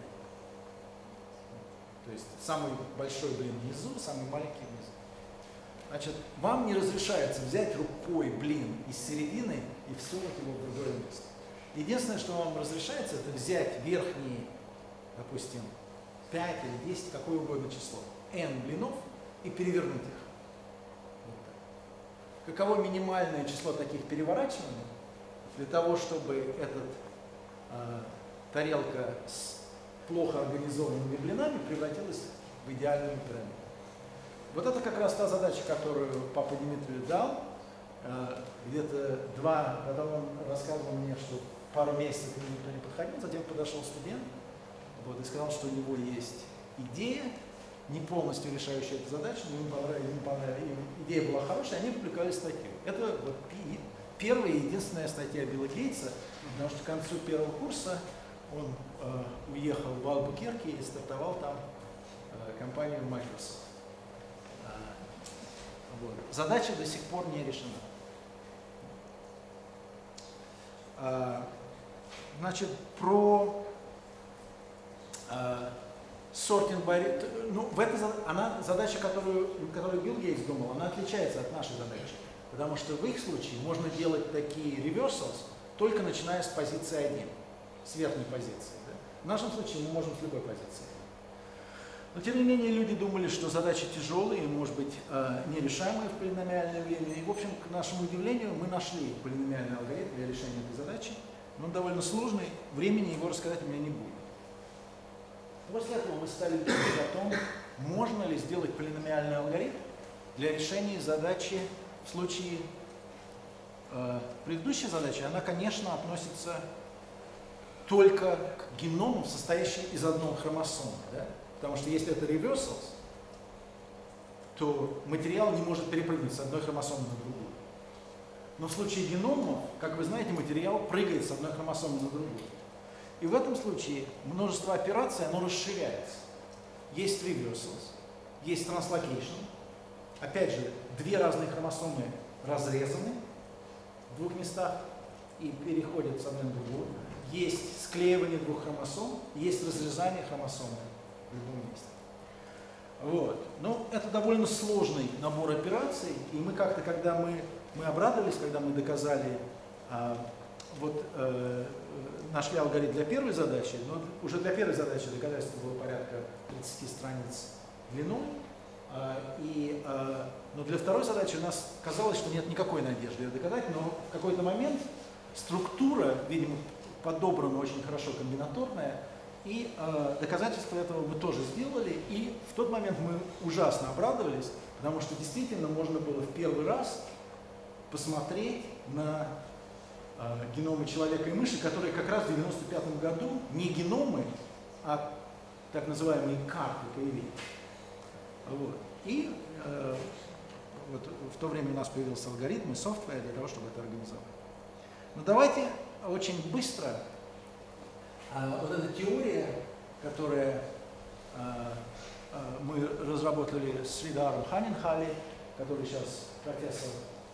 То есть самый большой блин внизу, самый маленький внизу. Значит, вам не разрешается взять рукой блин из середины и всунуть его в другое место. Единственное, что вам разрешается, это взять верхние, допустим, 5 или 10, какое угодно число, n блинов и перевернуть их. Вот так. Каково минимальное число таких переворачиваний для того, чтобы тарелка с плохо организованными блинами превратилась в идеальную пирамиду. Вот это как раз та задача, которую Папа Димитрию дал. Где-то потом он рассказывал мне, что пару месяцев ему никто не подходил, затем подошел студент и сказал, что у него есть идея, не полностью решающая эту задачу, но ему понравилась, идея была хорошая, они публиковали статью. Это первая и единственная статья Билла Гейтса, потому что к концу первого курса он уехал в Албукерке и стартовал там компанию Microsoft. Задача до сих пор не решена. Значит, про sorting by... задача, которую Билл Гейтс думал, она отличается от нашей задачи. Потому что в их случае можно делать такие reversals только начиная с позиции 1, с верхней позиции. Да? В нашем случае мы можем с любой позиции. Но тем не менее люди думали, что задачи тяжелые, может быть, нерешаемые в полиномиальное время. И, в общем, к нашему удивлению, мы нашли полиномиальный алгоритм для решения этой задачи. Но он довольно сложный, времени его рассказать у меня не будет. После этого мы стали думать о том, можно ли сделать полиномиальный алгоритм для решения задачи в случае предыдущая задача, она, конечно, относится только к геному, состоящему из одной хромосомы. Да? Потому что если это reversals, то материал не может перепрыгнуть с одной хромосомы на другую. Но в случае геномов, как вы знаете, материал прыгает с одной хромосомы на другую. И в этом случае множество операций, оно расширяется. Есть reversals, есть translocation. Опять же, две разные хромосомы разрезаны в двух местах и переходят с одной на другую. Есть склеивание двух хромосом, есть разрезание хромосомы в любом месте. Вот. Но это довольно сложный набор операций, и мы как-то, когда мы обрадовались, когда мы доказали, нашли алгоритм для первой задачи, но уже для первой задачи доказательство было порядка 30 страниц длиной, но для второй задачи у нас казалось, что нет никакой надежды ее доказать, но в какой-то момент структура, видимо, подобрана очень хорошо комбинаторная, и доказательство этого мы тоже сделали, и в тот момент мы ужасно обрадовались, потому что действительно можно было в первый раз посмотреть на геномы человека и мыши, которые как раз в 1995 году не геномы, а так называемые карты появились. Вот. И вот в то время у нас появился алгоритм и софтвер для того, чтобы это организовать. Но давайте очень быстро вот эта теория, которую мы разработали с Сридаром Ханинхали, который сейчас профессор,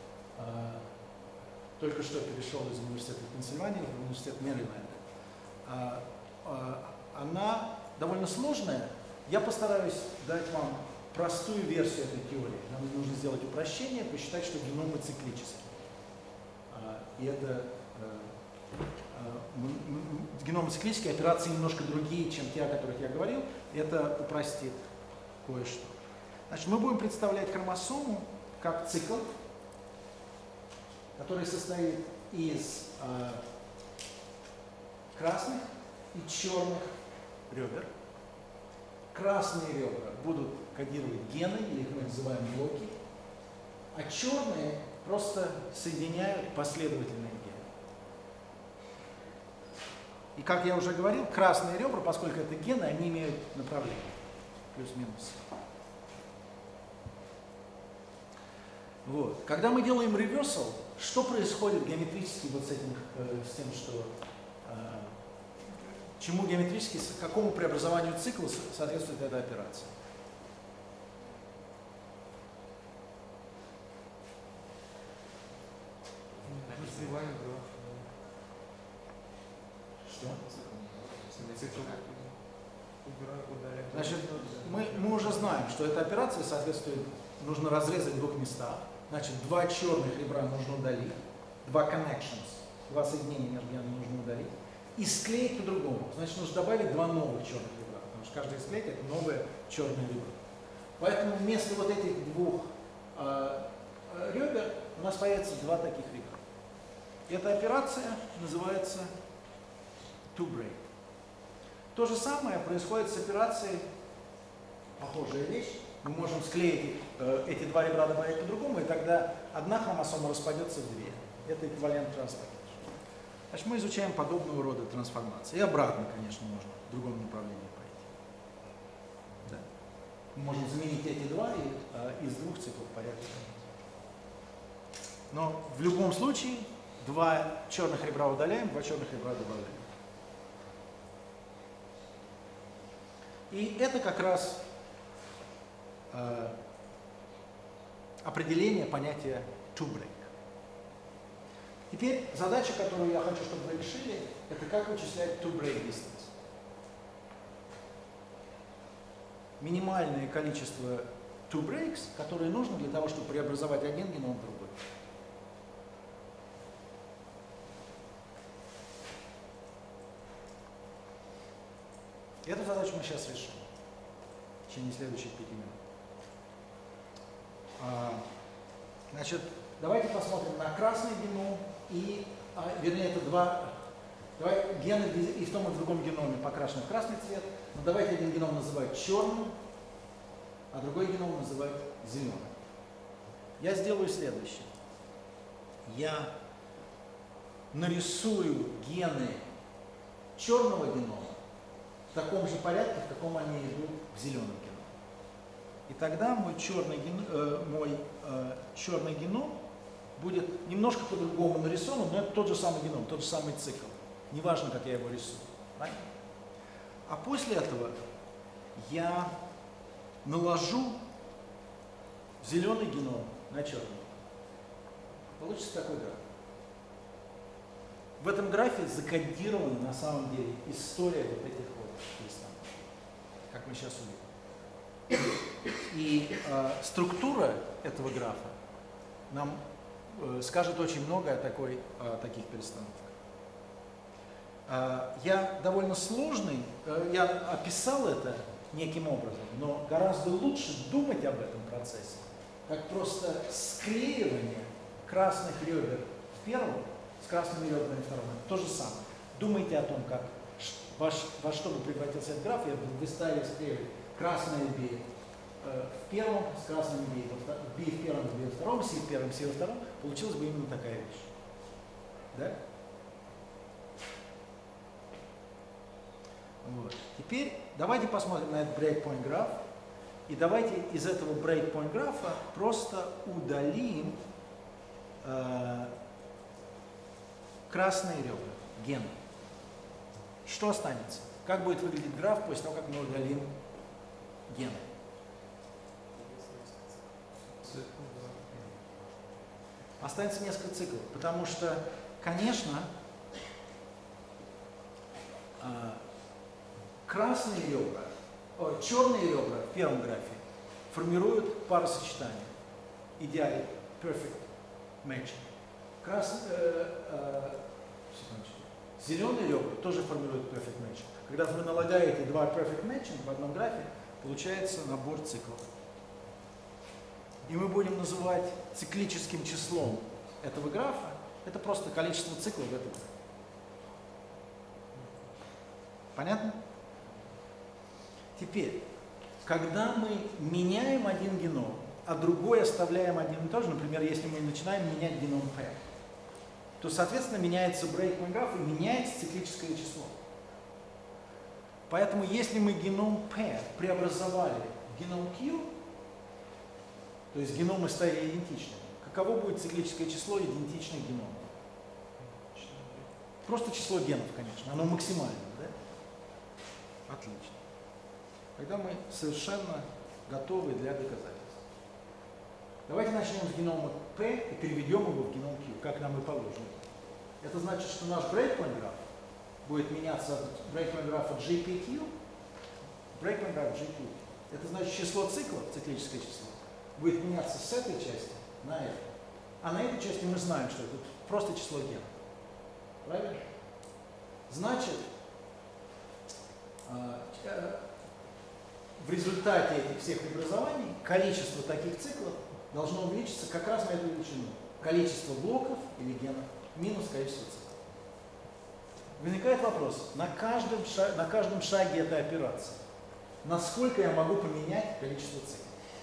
только что перешел из университета Пенсильвании в университет Мэриленда. Она довольно сложная. Я постараюсь дать вам простую версию этой теории. Нам нужно сделать упрощение, посчитать, что геномы циклические. И это геномы циклические, операции немножко другие, чем те, о которых я говорил. Это упростит кое-что. Значит, мы будем представлять хромосому как цикл, который состоит из красных и черных ребер. Красные ребра будут кодировать гены, или их мы называем блоки, а черные просто соединяют последовательные гены. И как я уже говорил, красные ребра, поскольку это гены, они имеют направление, плюс-минус. Вот. Когда мы делаем reversal, что происходит геометрически вот с этим, с тем, что чему геометрически, какому преобразованию цикла соответствует эта операция? Развиваем граф. Что? Цикл. Значит, мы уже знаем, что эта операция соответствует, нужно разрезать в двух местах. Значит, два черных ребра нужно удалить, два connections, два соединения между генами нужно удалить, и склеить по-другому. Значит, нужно добавить два новых черных ребра, потому что каждая склейка — это новое черное ребро. Поэтому вместо вот этих двух ребер у нас появится два таких ребра. Эта операция называется to break. То же самое происходит с операцией, похожая вещь. Мы можем склеить эти два ребра, добавить по-другому, и тогда одна хромосома распадется в две. Это эквивалент трансформации. Значит, мы изучаем подобного рода трансформации. И обратно, конечно, можно в другом направлении пойти. Да. Мы можем заменить эти два и из двух циклов порядка. Но в любом случае два черных ребра удаляем, два черных ребра добавляем. И это как раз определение понятия to break. Теперь задача, которую я хочу, чтобы вы решили, это как вычислять to break distance. Минимальное количество to breaks, которые нужно для того, чтобы преобразовать один геном в другой. Эту задачу мы сейчас решим в течение следующих 5 минут. Значит, давайте посмотрим на красный геном и, вернее, это два гена и в том и в другом геноме покрашены в красный цвет. Но давайте один геном называть черным, а другой геном называть зеленым. Я сделаю следующее. Я нарисую гены черного генома в таком же порядке, в каком они идут в зеленом геноме. И тогда мой черный геном будет немножко по-другому нарисован, но это тот же самый геном, тот же самый цикл. Неважно, как я его рисую. Правильно? А после этого я наложу зеленый геном на черный. Получится такой граф. В этом графе закодирована на самом деле история вот этих вот перестанов, как мы сейчас увидим. И структура этого графа нам скажет очень много о таких перестановках. Я довольно сложный, я описал это неким образом, но гораздо лучше думать об этом процессе, как просто склеивание красных ребер в первом с красными ребрами в втором. То же самое. Думайте о том, как во что бы превратился этот граф, вы стали склеивать красное B в первом с красным B в первом, B во втором, C в первом, C во втором, получилась бы именно такая вещь. Да? Вот. Теперь давайте посмотрим на этот breakpoint граф. И давайте из этого breakpoint графа просто удалим красные ребра, гены. Что останется? Как будет выглядеть граф после того, как мы удалим гены? Останется несколько циклов, потому что, конечно, красные ребра, черные ребра в первом графе формируют паросочетание, идеальный perfect matching. Зеленые ребра тоже формируют perfect matching. Когда вы налагаете два perfect matching в одном графе, получается набор циклов. И мы будем называть циклическим числом этого графа, это просто количество циклов в этом графе. Понятно? Теперь, когда мы меняем один геном, а другой оставляем один и тот же, например, если мы начинаем менять геном P, то, соответственно, меняется breakpoint граф и меняется циклическое число. Поэтому, если мы геном P преобразовали в геном Q, то есть геномы стали идентичны, каково будет циклическое число идентичных геномов? Просто число генов, конечно, оно максимальное, да? Отлично. Тогда мы совершенно готовы для доказательств. Давайте начнем с генома P и переведем его в геном Q, как нам и положено. Это значит, что наш breakpoint граф будет меняться от breakpoint графа GPQ в breakpoint граф GQ. Это значит, число циклов, циклическое число, будет меняться с этой части на эту. А на этой части мы знаем, что это просто число генов. Правильно? Значит, в результате этих всех преобразований количество таких циклов должно увеличиться как раз на эту величину. Количество блоков или генов минус количество циклов. Возникает вопрос, на каждом шаге этой операции, насколько я могу поменять количество циклов?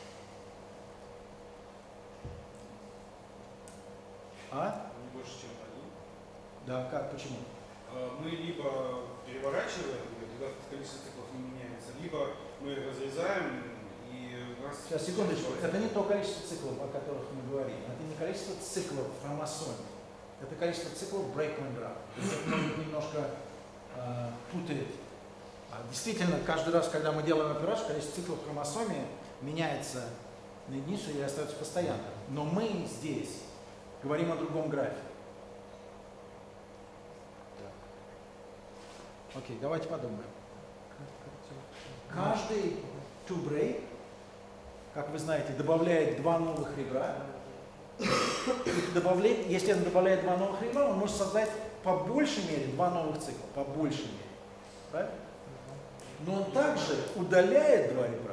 Не больше, чем один. Да, как, почему? Мы либо переворачиваем, и тогда количество циклов не меняется, либо мы разрезаем, и у нас... Сейчас, секундочку. Это не то количество циклов, о которых мы говорим. Это не количество циклов в хромосоме. Это количество циклов breakpoint граф. Это немножко путает. Действительно, каждый раз, когда мы делаем операцию, количество циклов в хромосоме меняется на единицу или остается постоянным. Но мы здесь говорим о другом графе. Окей, давайте подумаем. Каждый two-break, как вы знаете, добавляет два новых ребра. Если он добавляет два новых ребра, он может создать по большей мере два новых цикла. По большей мере. Правильно? Но он также удаляет два ребра.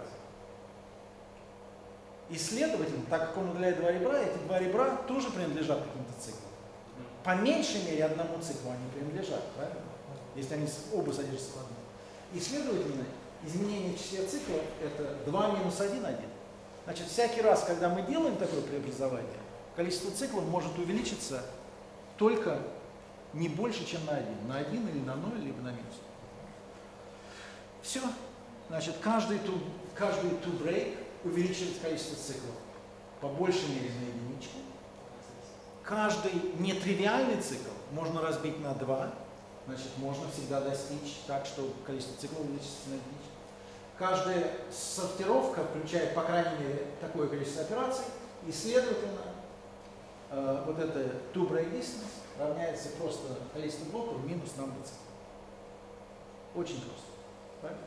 И, следовательно, так как он удаляет два ребра, эти два ребра тоже принадлежат каким-то циклам. По меньшей мере одному циклу они принадлежат, правильно? Если они оба содержатся в одном. И, следовательно, изменение в числе циклов это 2 минус 1, 1. Значит, всякий раз, когда мы делаем такое преобразование, количество циклов может увеличиться только не больше, чем на 1. На 1 или на 0, либо на минус. Все. Значит, каждый to break увеличивает количество циклов по большей мере на единичку. Каждый нетривиальный цикл можно разбить на 2. Значит, можно всегда достичь так, что количество циклов увеличится на единичку. Каждая сортировка включает, по крайней мере, такое количество операций, и, следовательно, вот это to break distance равняется просто количеству блоков минус number циклов. Очень просто. Правильно?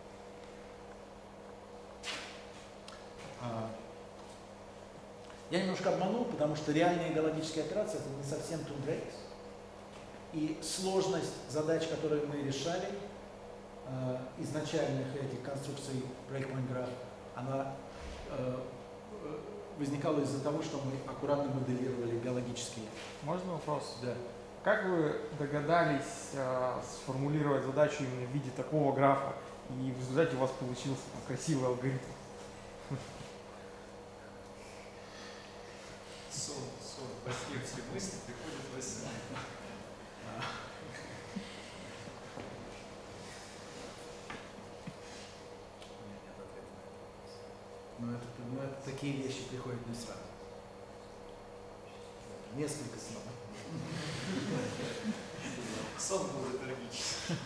Я немножко обманул, потому что реальные биологические операции это не совсем to breaks. И сложность задач, которые мы решали, изначальных этих конструкций breakpoint graph, она возникала из-за того, что мы аккуратно моделировали биологические. Можно вопрос? Да. Как вы догадались сформулировать задачу именно в виде такого графа, и в результате у вас получился красивый алгоритм? Сон, во сне все мысли приходят во сне. Но это такие вещи приходят не сразу. Несколько снов. Сон был трагический.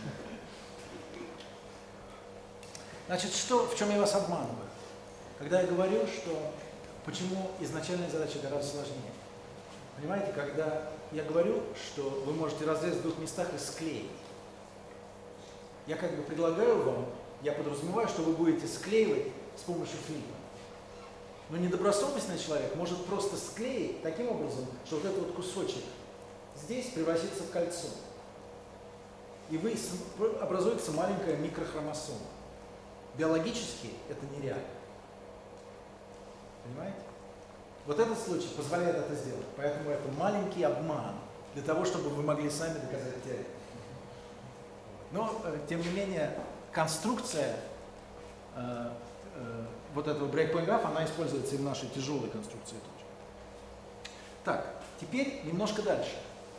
Значит, в чем я вас обманываю? Когда я говорю, что почему изначальная задача гораздо сложнее. Понимаете, когда я говорю, что вы можете разрезать в двух местах и склеить, я как бы предлагаю вам, я подразумеваю, что вы будете склеивать с помощью флипа. Но недобросовестный человек может просто склеить таким образом, что вот этот вот кусочек здесь превратится в кольцо. И образуется маленькая микрохромосома. Биологически это нереально. Понимаете? Вот этот случай позволяет это сделать. Поэтому это маленький обман для того, чтобы вы могли сами доказать теорему. Но, тем не менее, конструкция вот этого breakpoint graph, она используется и в нашей тяжелой конструкции тоже. Так, теперь немножко дальше.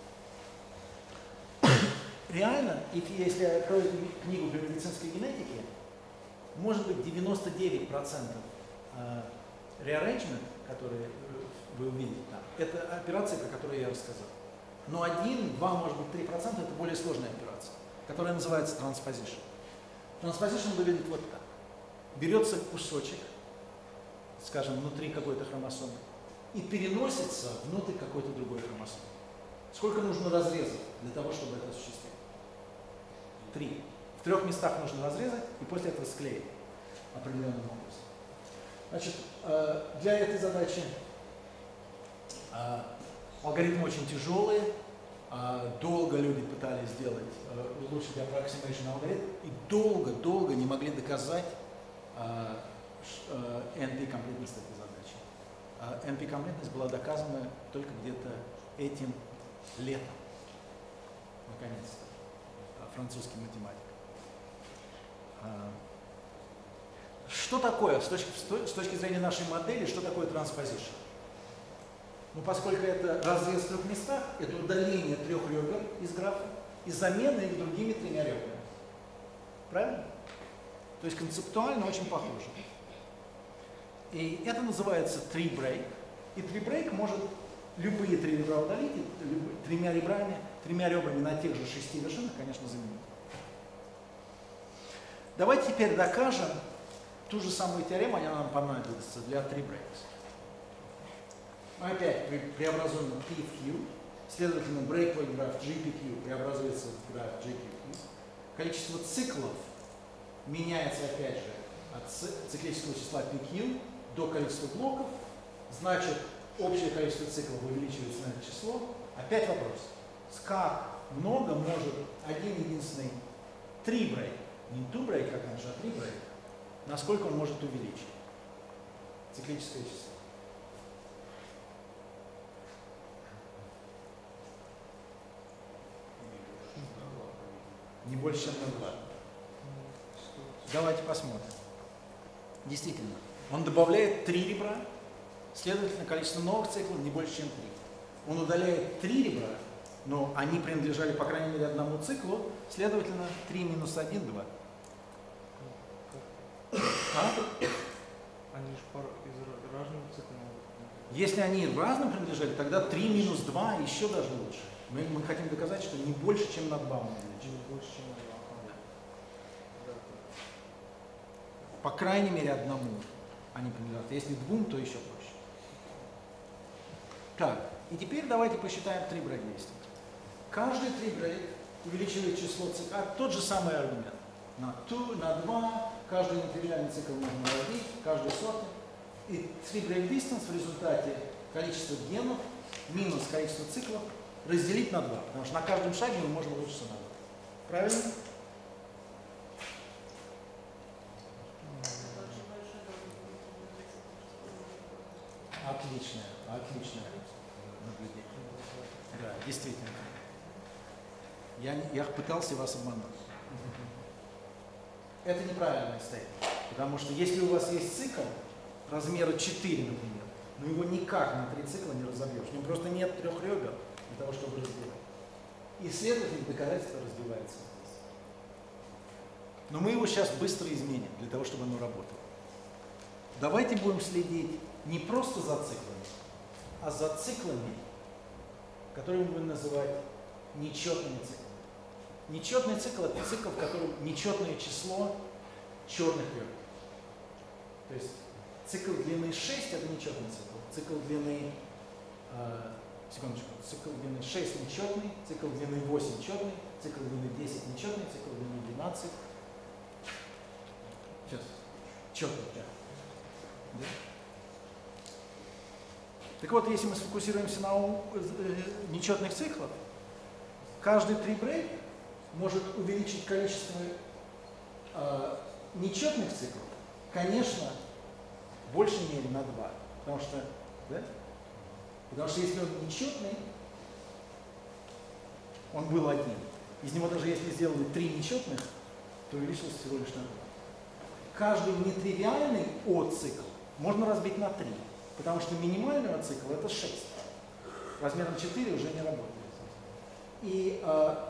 Реально, если я открою книгу по медицинской генетике, может быть 99% rearrangement, которые вы увидите там, это операции, про которые я рассказал. Но 1, 2, может быть 3% это более сложная операция, которая называется transposition. Transposition выглядит вот так. Берется кусочек, скажем, внутри какой-то хромосомы, и переносится внутрь какой-то другой хромосомы. Сколько нужно разрезов для того, чтобы это осуществить? 3. В 3 местах нужно разрезать и после этого склеить определенным образом. Значит, для этой задачи алгоритмы очень тяжелые, долго люди пытались сделать, улучшить approximation алгоритм, и долго не могли доказать NP-комплетность этой задачи. NP-комплетность была доказана только где-то этим летом, наконец-то, французским математиком. Что такое, с точки зрения нашей модели, что такое transposition? Ну, поскольку это разрез в 3 местах, это удаление 3 ребер из графа и замена их другими 3 ребрами. Правильно? То есть концептуально очень похоже. И это называется tree break. И tree break может любые 3 ребра удалить, 3 ребрами на тех же 6 вершинах, конечно, заменить. Давайте теперь докажем ту же самую теорему, она нам понадобится для tree breaks. Мы опять преобразуем P в Q, следовательно, breakpoint граф GPQ преобразуется в граф GQQ. Количество циклов меняется опять же от циклического числа PQ до количества блоков, значит, общее количество циклов увеличивается на это число. Опять вопрос, как много может один единственный tree break, не two break, как раньше, а tree break, насколько он может увеличить циклическое число? Не больше, чем на 2. Давайте посмотрим. Действительно, он добавляет 3 ребра, следовательно, количество новых циклов не больше, чем 3. Он удаляет 3 ребра, но они принадлежали, по крайней мере, одному циклу, следовательно, 3 минус 1, 2. А? Они же из разных циклов могут. Если они разным принадлежали, тогда 3 минус 2 еще даже лучше. Мы хотим доказать, что не больше, чем на 2 мы увеличили. Не больше, чем на 2. Да. По крайней мере, одному они принадлежат. Если 2, то еще проще. Так, и теперь давайте посчитаем три-брейк действия. Каждый три-брейк увеличивает число циклов. Тот же самый аргумент. На 2, каждый нетривиальный цикл можно разбить, каждый сотый. И три-брейк distance в результате количество генов минус количество циклов разделить на 2. Потому что на каждом шаге мы можем улучшиться на 2. Правильно? Отличное наблюдение. Да, действительно. Я пытался вас обмануть. Это неправильная степень. Потому что если у вас есть цикл размера 4, например, но его никак на 3 цикла не разобьешь. В нем просто нет 3 ребер для того, чтобы разбивать. И, следовательно, доказательство разбивается здесь. Но мы его сейчас быстро изменим, для того, чтобы оно работало. Давайте будем следить не просто за циклами, а за циклами, которые мы будем называть нечетными циклами. Нечетный цикл – это цикл, в котором нечетное число черных ребер. То есть цикл длины 6 – это нечетный цикл. Цикл длины, цикл длины 6 нечетный, цикл длины 8 четный, цикл длины 10 нечетный, цикл длины 12. Сейчас. Четный, да. Да? Так вот, если мы сфокусируемся на нечетных циклах, каждый три-брейк может увеличить количество нечетных циклов, конечно, в большей мере на 2. Потому что, да? Потому что если он нечетный, он был один. Из него даже если сделали 3 нечетных, то увеличилось всего лишь на 2. Каждый нетривиальный цикл можно разбить на 3. Потому что минимального цикла это 6. Размером 4 уже не работает. И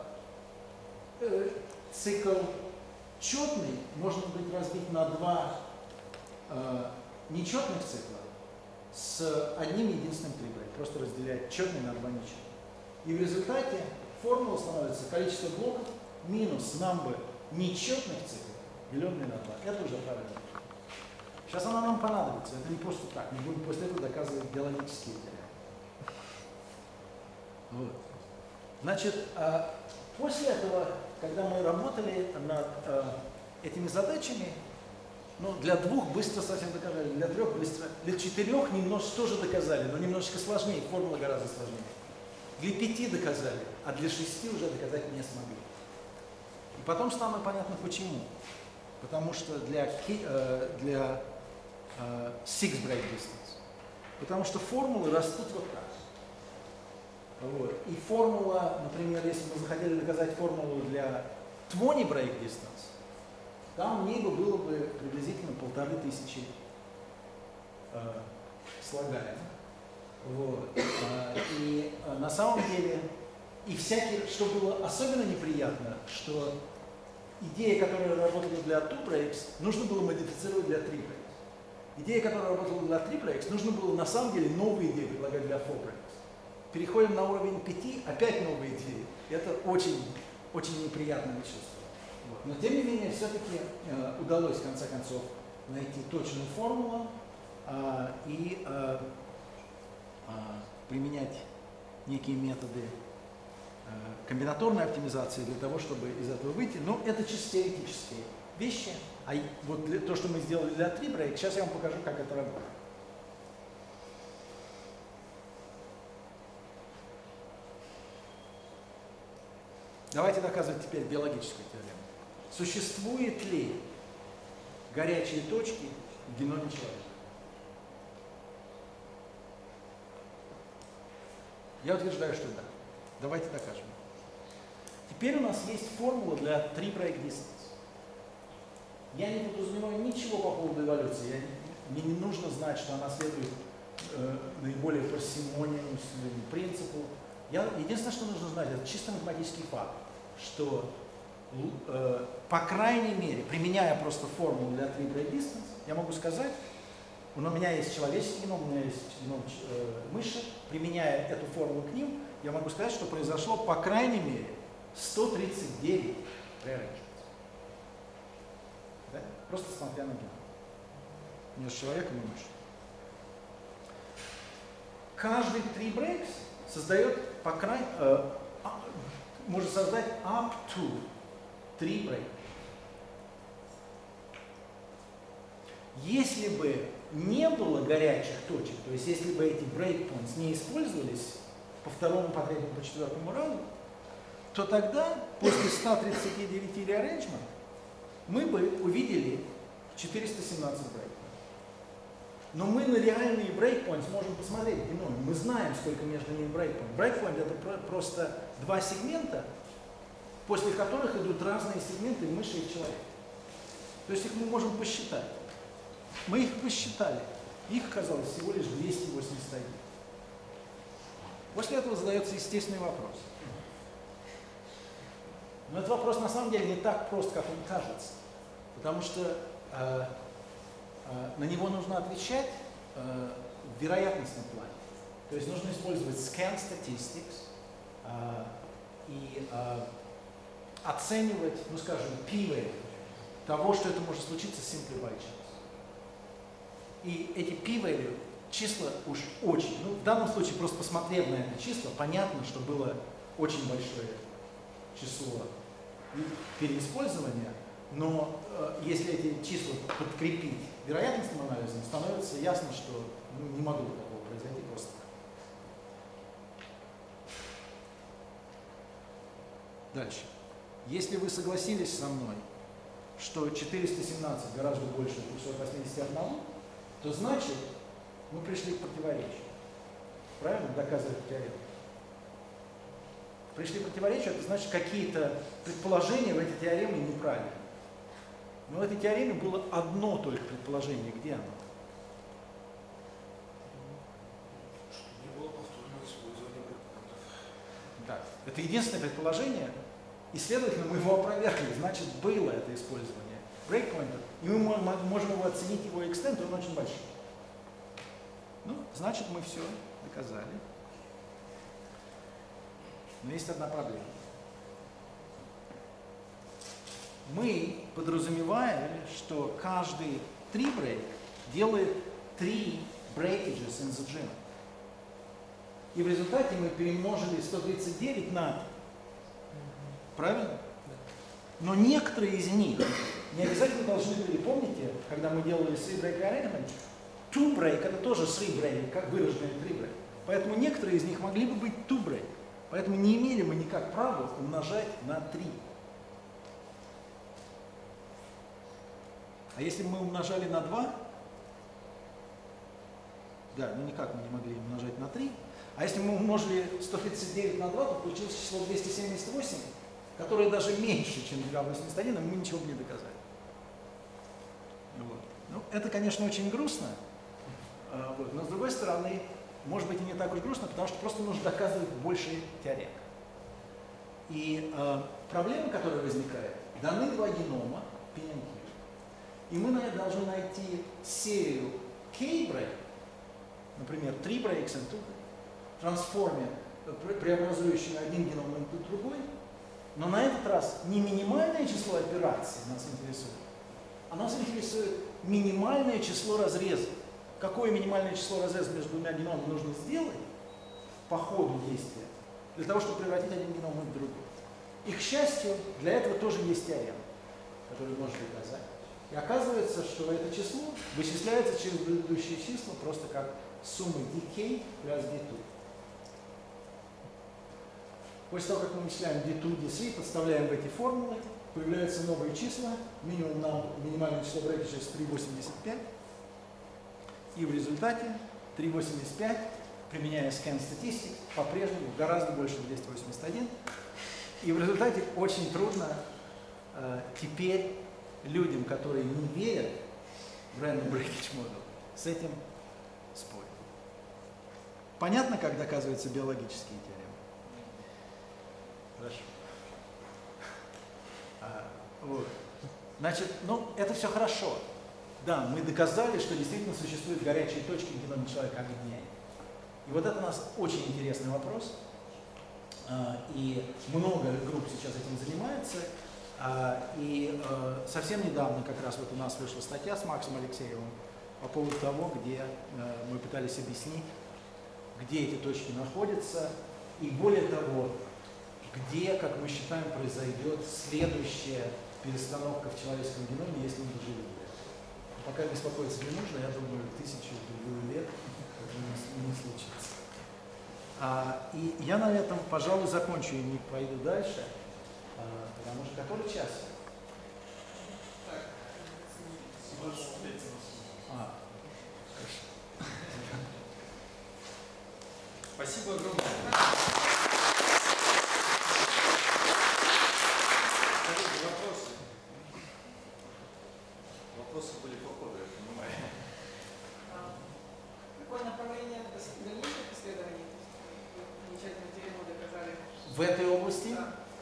цикл четный можно быть разбить на 2 нечетных цикла с одним единственным три-брейк. Просто разделять четный на 2 нечетных. И в результате формула становится количество блоков минус number нечетных циклов, деленное на 2. Это уже правильно. Сейчас она нам понадобится. Это не просто так. Мы будем после этого доказывать биологические теоремы. Вот. Значит, после этого, когда мы работали над этими задачами, ну, для 2 быстро совсем доказали, для 3 быстро, для 4 немножко тоже доказали, но немножечко сложнее, формула гораздо сложнее. Для 5 доказали, а для 6 уже доказать не смогли. И потом стало понятно почему. Потому что для six break distance. Потому что формулы растут вот так. Вот. И формула, например, если мы захотели доказать формулу для 20 break distance, там в ней было бы приблизительно 1500 слагаемых. Вот. И на самом деле, что было особенно неприятно, что идея, которая работала для 2 breaks, нужно было модифицировать для 3 breaks. Идея, которая работала для 3 breaks, нужно было на самом деле новые идеи предлагать для 4 breaks. Переходим на уровень 5, опять новые идеи. Это очень, очень неприятное чувство. Вот. Но тем не менее, все-таки удалось в конце концов найти точную формулу и применять некие методы комбинаторной оптимизации для того, чтобы из этого выйти. Но это чисто теоретические вещи. А вот то, что мы сделали для 3 break, сейчас я вам покажу, как это работает. Давайте доказывать теперь биологическую теорему. Существует ли горячие точки в геноме человека? Я утверждаю, что да. Давайте докажем. Теперь у нас есть формула для 3 break distance. Я не подразумеваю ничего по поводу эволюции. Мне не нужно знать, что она следует наиболее парсимониальному принципу. Единственное, что нужно знать, это чисто математический факт, что по крайней мере, применяя просто формулу для tree break distance, я могу сказать, у меня есть человеческий геном, у меня есть геном мыши, применяя эту формулу к ним, я могу сказать, что произошло по крайней мере 139 rearrangements. Да? Просто смотря на геном. Между человеком и мышью. Каждый tree breaks создает может создать up to 3 breaks. Если бы не было горячих точек, то есть если бы эти breakpoints не использовались по второму, по третьему, по четвертому разу, то тогда после 139 rearrangement мы бы увидели 417 breakpoints. Но мы на реальные breakpoints можем посмотреть в геноме. Мы знаем, сколько между ними breakpoint. Breakpoint это просто два сегмента, после которых идут разные сегменты мыши и человека. То есть их мы можем посчитать. Мы их посчитали. Их оказалось всего лишь 281. После этого задается естественный вопрос. Но этот вопрос на самом деле не так прост, как он кажется. Потому что на него нужно отвечать в вероятностном плане. То есть нужно использовать scan statistics и оценивать, ну скажем, p-value того, что это может случиться simply by chance. И эти p-value числа уж очень, ну в данном случае просто посмотрев на это число, понятно, что было очень большое число переиспользования, но если эти числа подкрепить вероятностным анализом, становится ясно, что не могло такого произойти просто так. Дальше. Если вы согласились со мной, что 417 гораздо больше 281, то значит, мы пришли к противоречию. Правильно? Доказывать теорему. Пришли к противоречию, это значит, какие-то предположения в этой теореме неправильны. Но в этой теореме было одно только предположение. Где оно? Что не было повторного использования брейкпоинтов. Да. Это единственное предположение, и, следовательно, мы его опровергли. Значит, было это использование брейкпоинтов, и мы можем его оценить, его экстент, он очень большой. Ну, значит, мы все доказали. Но есть одна проблема. Мы подразумеваем, что каждый tree break делает 3 breakages in the gene. И в результате мы перемножили 139 на 3. Правильно? Но некоторые из них не обязательно должны были, помните, когда мы делали 3 break arrangement, 2 break это тоже 3 break, как выраженные 3 break. Поэтому некоторые из них могли бы быть 2 break. Поэтому не имели мы никак права умножать на 3. А если бы мы умножали на 2, да, ну никак мы не могли умножать на 3. А если мы умножили 139 на 2, то получилось число 278, которое даже меньше, чем 281, и мы ничего бы не доказали. Вот. Ну, это, конечно, очень грустно, вот, но с другой стороны, может быть и не так уж грустно, потому что просто нужно доказывать больше теорем. И проблема, которая возникает, даны 2 генома, P and Q, и мы должны найти серию K-break, например, 3 breaks and 2 breaks, трансформе, преобразующими один геном на другой, но на этот раз не минимальное число операций нас интересует, а нас интересует минимальное число разрезов. Какое минимальное число разрезов между двумя геномами нужно сделать по ходу действия, для того, чтобы превратить один геном в другой. И, к счастью, для этого тоже есть теорема, которую можно доказать. И оказывается, что это число вычисляется через предыдущие числа просто как сумма dk плюс d2. После того, как мы вычисляем d2, d3, подставляем в эти формулы, появляются новые числа, минимальное число breakages 385. И в результате 385, применяя scan statistics, по-прежнему гораздо больше 281. И в результате очень трудно теперь людям, которые не верят в random breakage model, с этим спорить. Понятно, как доказываются биологические теоремы? Хорошо. Вот. Значит, ну, это все хорошо. Да, мы доказали, что действительно существуют горячие точки в геноме человека, а где они? И вот это у нас очень интересный вопрос. И много групп сейчас этим занимается. И совсем недавно как раз вот у нас вышла статья с Максом Алексеевым по поводу того, где мы пытались объяснить, где эти точки находятся, и более того, где, как мы считаем, произойдет следующая перестановка в человеческом геноме, если мы доживем. Пока беспокоиться не нужно, я думаю, 1000-2000 лет это не случится. И я на этом, пожалуй, закончу и не пойду дальше, потому что который час? Спасибо огромное. Вопросы? Вопросы были по ходу, я понимаю. Какое направление дальнейших исследований? Замечательно теорему доказали. В этой области?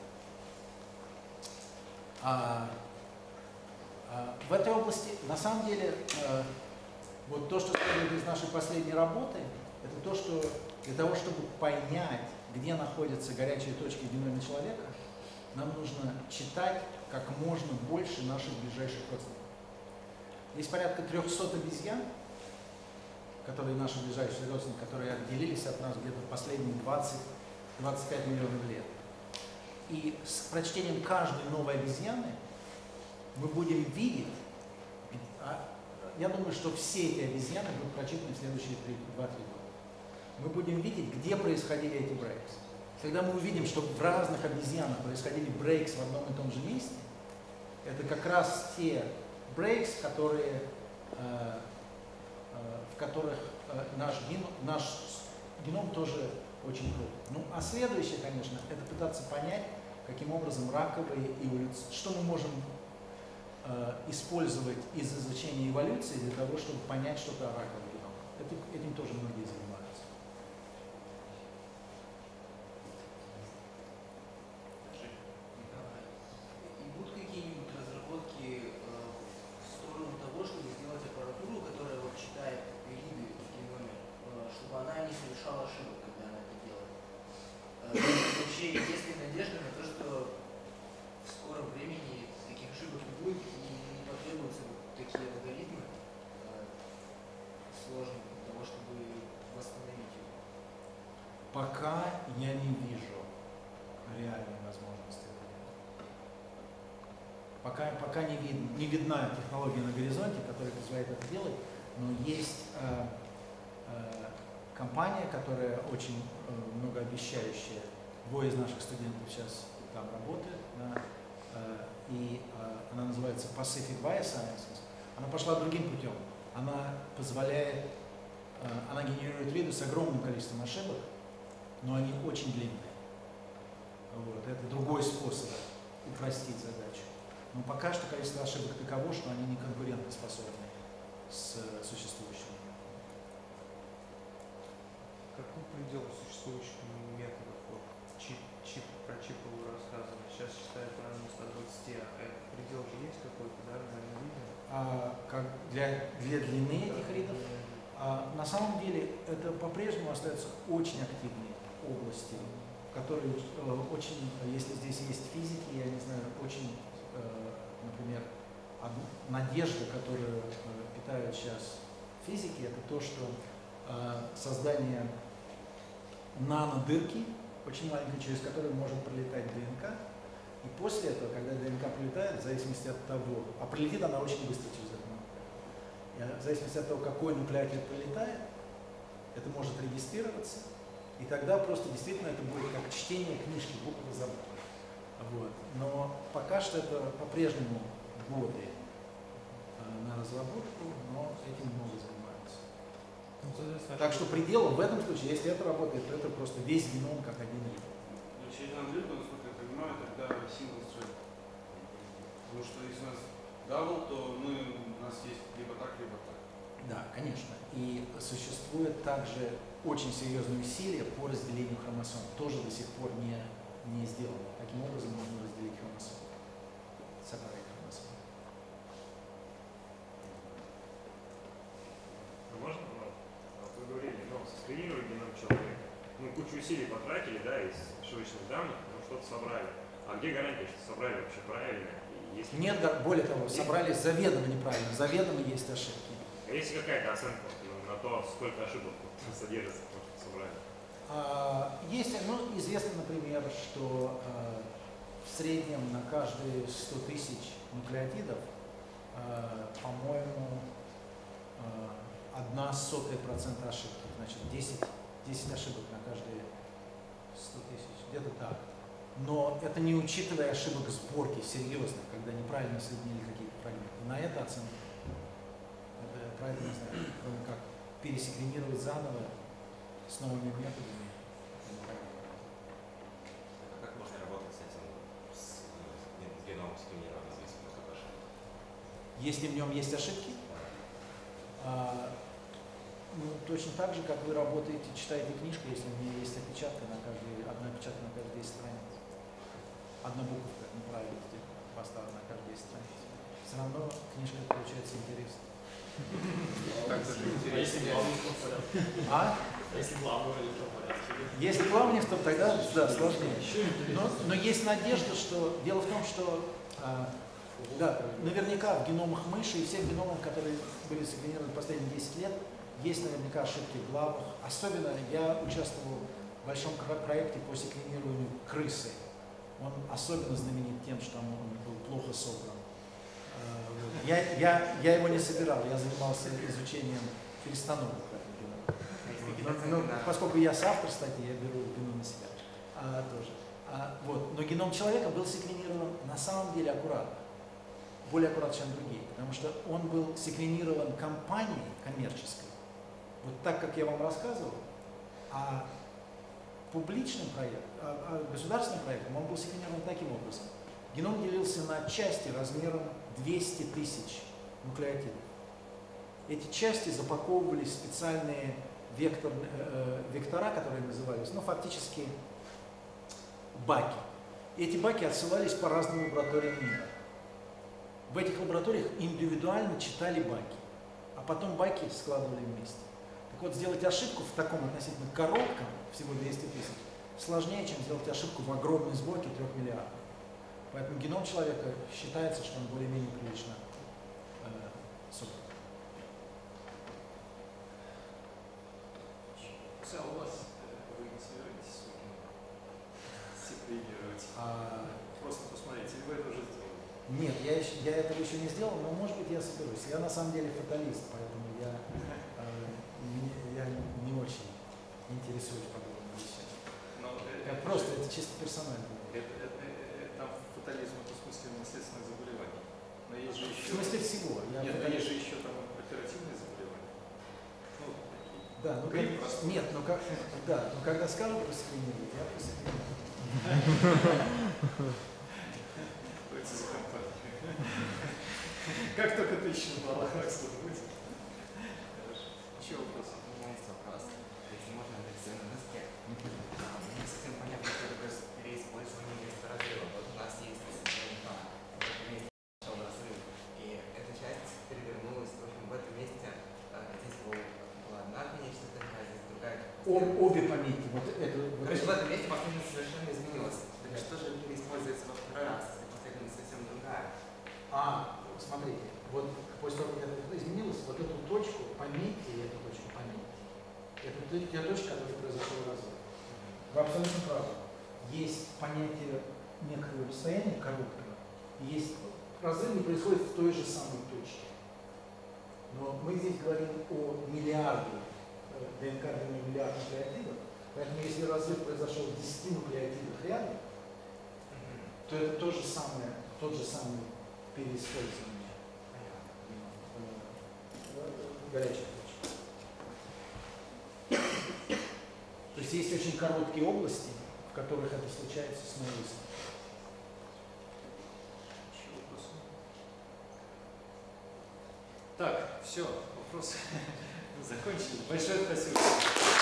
Да. В этой области, на самом деле, вот то, что следует из нашей последней работы, это то, что для того, чтобы понять, где находятся горячие точки в геноме человека, нам нужно читать как можно больше наших ближайших родственников. Есть порядка 300 обезьян, которые наши ближайшие родственники, которые отделились от нас где-то последние 20-25 миллионов лет. И с прочтением каждой новой обезьяны мы будем видеть, я думаю, что все эти обезьяны будут прочитаны в следующие 2-3 года. Мы будем видеть, где происходили эти брейкс. Когда мы увидим, что в разных обезьянах происходили брейкс в одном и том же месте, это как раз те брейкс, которые, в которых наш геном тоже очень крут. Ну, а следующее, конечно, это пытаться понять, каким образом раковые эволюции, что мы можем использовать из изучения эволюции для того, чтобы понять что-то о раковом геноме. Этим тоже многие занимаются. И будут какие-нибудь разработки в сторону того, чтобы сделать аппаратуру, которая вот читает периоды в геноме, чтобы она не совершала ошибок, когда она это делает? Вообще, есть ли надежда на то, что в скором времени таких ошибок не будет и не потребуются такие алгоритмы сложные для того, чтобы восстановить его? Пока я не вижу реальной возможности этого. Пока не видна технология на горизонте, которая позволяет это делать, но есть компания, которая очень многообещающая. Двое из наших студентов сейчас там работают, да, и она называется Pacific Biosciences. Она пошла другим путем. Она позволяет, она генерирует виды с огромным количеством ошибок, но они очень длинные. Вот. Это другой способ упростить задачу. Но пока что количество ошибок таково, что они не конкурентоспособны с существующими. Какой предел существующих методов? Вот, про чипы вы рассказывали. Сейчас считают в районе 120, а предел же есть какой-то, да, наверное, видно? Для длины этих ритов? На самом деле это по-прежнему остается очень активной области, которые очень, если здесь есть физики, я не знаю, очень, например, надежда, которую питают сейчас физики, это то, что создание нанодырки, очень маленькой, через которую может пролетать ДНК, и после этого, когда ДНК пролетает, в зависимости от того, а пролетит она очень быстро через эту нуклеид, в зависимости от того, какой нуклеотид пролетает, это может регистрироваться, и тогда просто действительно это будет как чтение книжки буквы за буквой. Вот. Но пока что это по-прежнему годы на разработку, но этим много занимаются. Так что пределом в этом случае, если это работает, то это просто весь геном как один ритм. Через аналитику, насколько я понимаю, тогда сингл стрейт. Потому что если у нас дабл, то у нас есть либо так, либо так. Да, конечно. И существует также очень серьезные усилия по разделению хромосом. Тоже до сих пор не не сделано. Таким образом можно разделить хромосомы. Separate хромосомы. Можно? Вот вы говорили, сканировали геном человека. Мы кучу усилий потратили, да, из шишечных данных, что-то собрали. А где гарантия, что собрали вообще правильно? Если... Нет, более того, собрали заведомо неправильно, заведомо есть ошибки. А есть какая-то оценка на то, сколько ошибок содержится в том, что собрали? Есть, известно, например, что в среднем на каждые 100 тысяч нуклеотидов, по-моему, 0,01% ошибки. Значит, 10 ошибок на каждые 100 тысяч, где-то так. Но это не учитывая ошибок сборки серьезных, когда неправильно соединили какие-то фрагменты. На это оценка. Это правильно не знаю, кроме как пересеквенировать заново с новыми методами. Как можно работать с этим, с геномом сканирования, если много ошибок? Если в нем есть ошибки, точно так же, как вы работаете, читаете книжку, если у нее есть опечатка на одна опечатка на каждой 10 страниц. Одна буковка неправильно поставлена на каждой 10 страниц. Все равно книжка получается интересной. Если главный в том порядке. Если главный в том порядке. Если главный в том, тогда да, сложнее. Но есть надежда, что дело в том, что да, наверняка в геномах мыши и всех геномах, которые были секвенированы последние 10 лет, есть наверняка ошибки в главах. Особенно я участвовал в большом проекте по секвенированию крысы. Он особенно знаменит тем, что он был плохо собран. Я его не собирал, я занимался изучением перестановок в этом геноме. Поскольку я соавтор статьи, я беру вину на себя тоже. Но геном человека был секвенирован на самом деле аккуратно. Более аккуратно, чем другие. Потому что он был секвенирован компанией коммерческой. Вот так, как я вам рассказывал, а публичным проектом, государственным проектом он был секвенирован таким образом. Геном делился на части размером 200 тысяч нуклеотидов. Эти части запаковывались в специальные вектора, которые назывались, фактически баки. И эти баки отсылались по разным лабораториям мира. В этих лабораториях индивидуально читали баки, а потом баки складывали вместе. Так вот, сделать ошибку в таком относительно коротком, всего 200 тысяч, сложнее, чем сделать ошибку в огромной сборке 3 миллиардов. Поэтому геном человека считается, что он более-менее прилично собран. У вас вы не собираетесь секвенировать? Просто посмотрите, вы это уже сделали. Нет, я этого еще не сделал, но может быть я соберусь. Я на самом деле фаталист, поэтому я не очень интересуюсь подобными вещами. Просто это чисто персонально. Там фатализм это в смысле наследственных заболеваний. Но есть же еще... В смысле всего. Есть же еще там оперативные заболевания. Да, нет, когда скажут про секвенирование, я про секвенирование. Как только ты еще на лохакство будет. Еще вопрос? У меня есть вопрос. Если можно, на лекционном языке. Не совсем понятно, что такое переиспользование места разрыва. Вот у нас есть ДНК, в этом месте пошел разрыв, и эта часть перевернулась. В общем, в этом месте здесь была одна конечная ДНК, здесь другая. Обе пометки. Короче, в этом месте последовательность совершенно изменилась. Так что же переиспользуется во второй раз, если последовательность совсем другая? Смотрите, вот после того, как это изменилось, вот эту точку пометьте и эту точку пометьте. Это те точки, которые произошел разрыв. Вы абсолютно правы. Есть понятие некоторого расстояния короткого, и есть разрыв не происходит в той же самой точке. Но мы здесь говорим о миллиарде ДНК длиной миллиард нуклеотидов, поэтому если разрыв произошел в 10 нуклеотидах рядом, то это тот же самый переиспользование горячих точек. То есть есть очень короткие области, в которых это случается снова и снова. Так, все, вопросы закончили. Большое спасибо.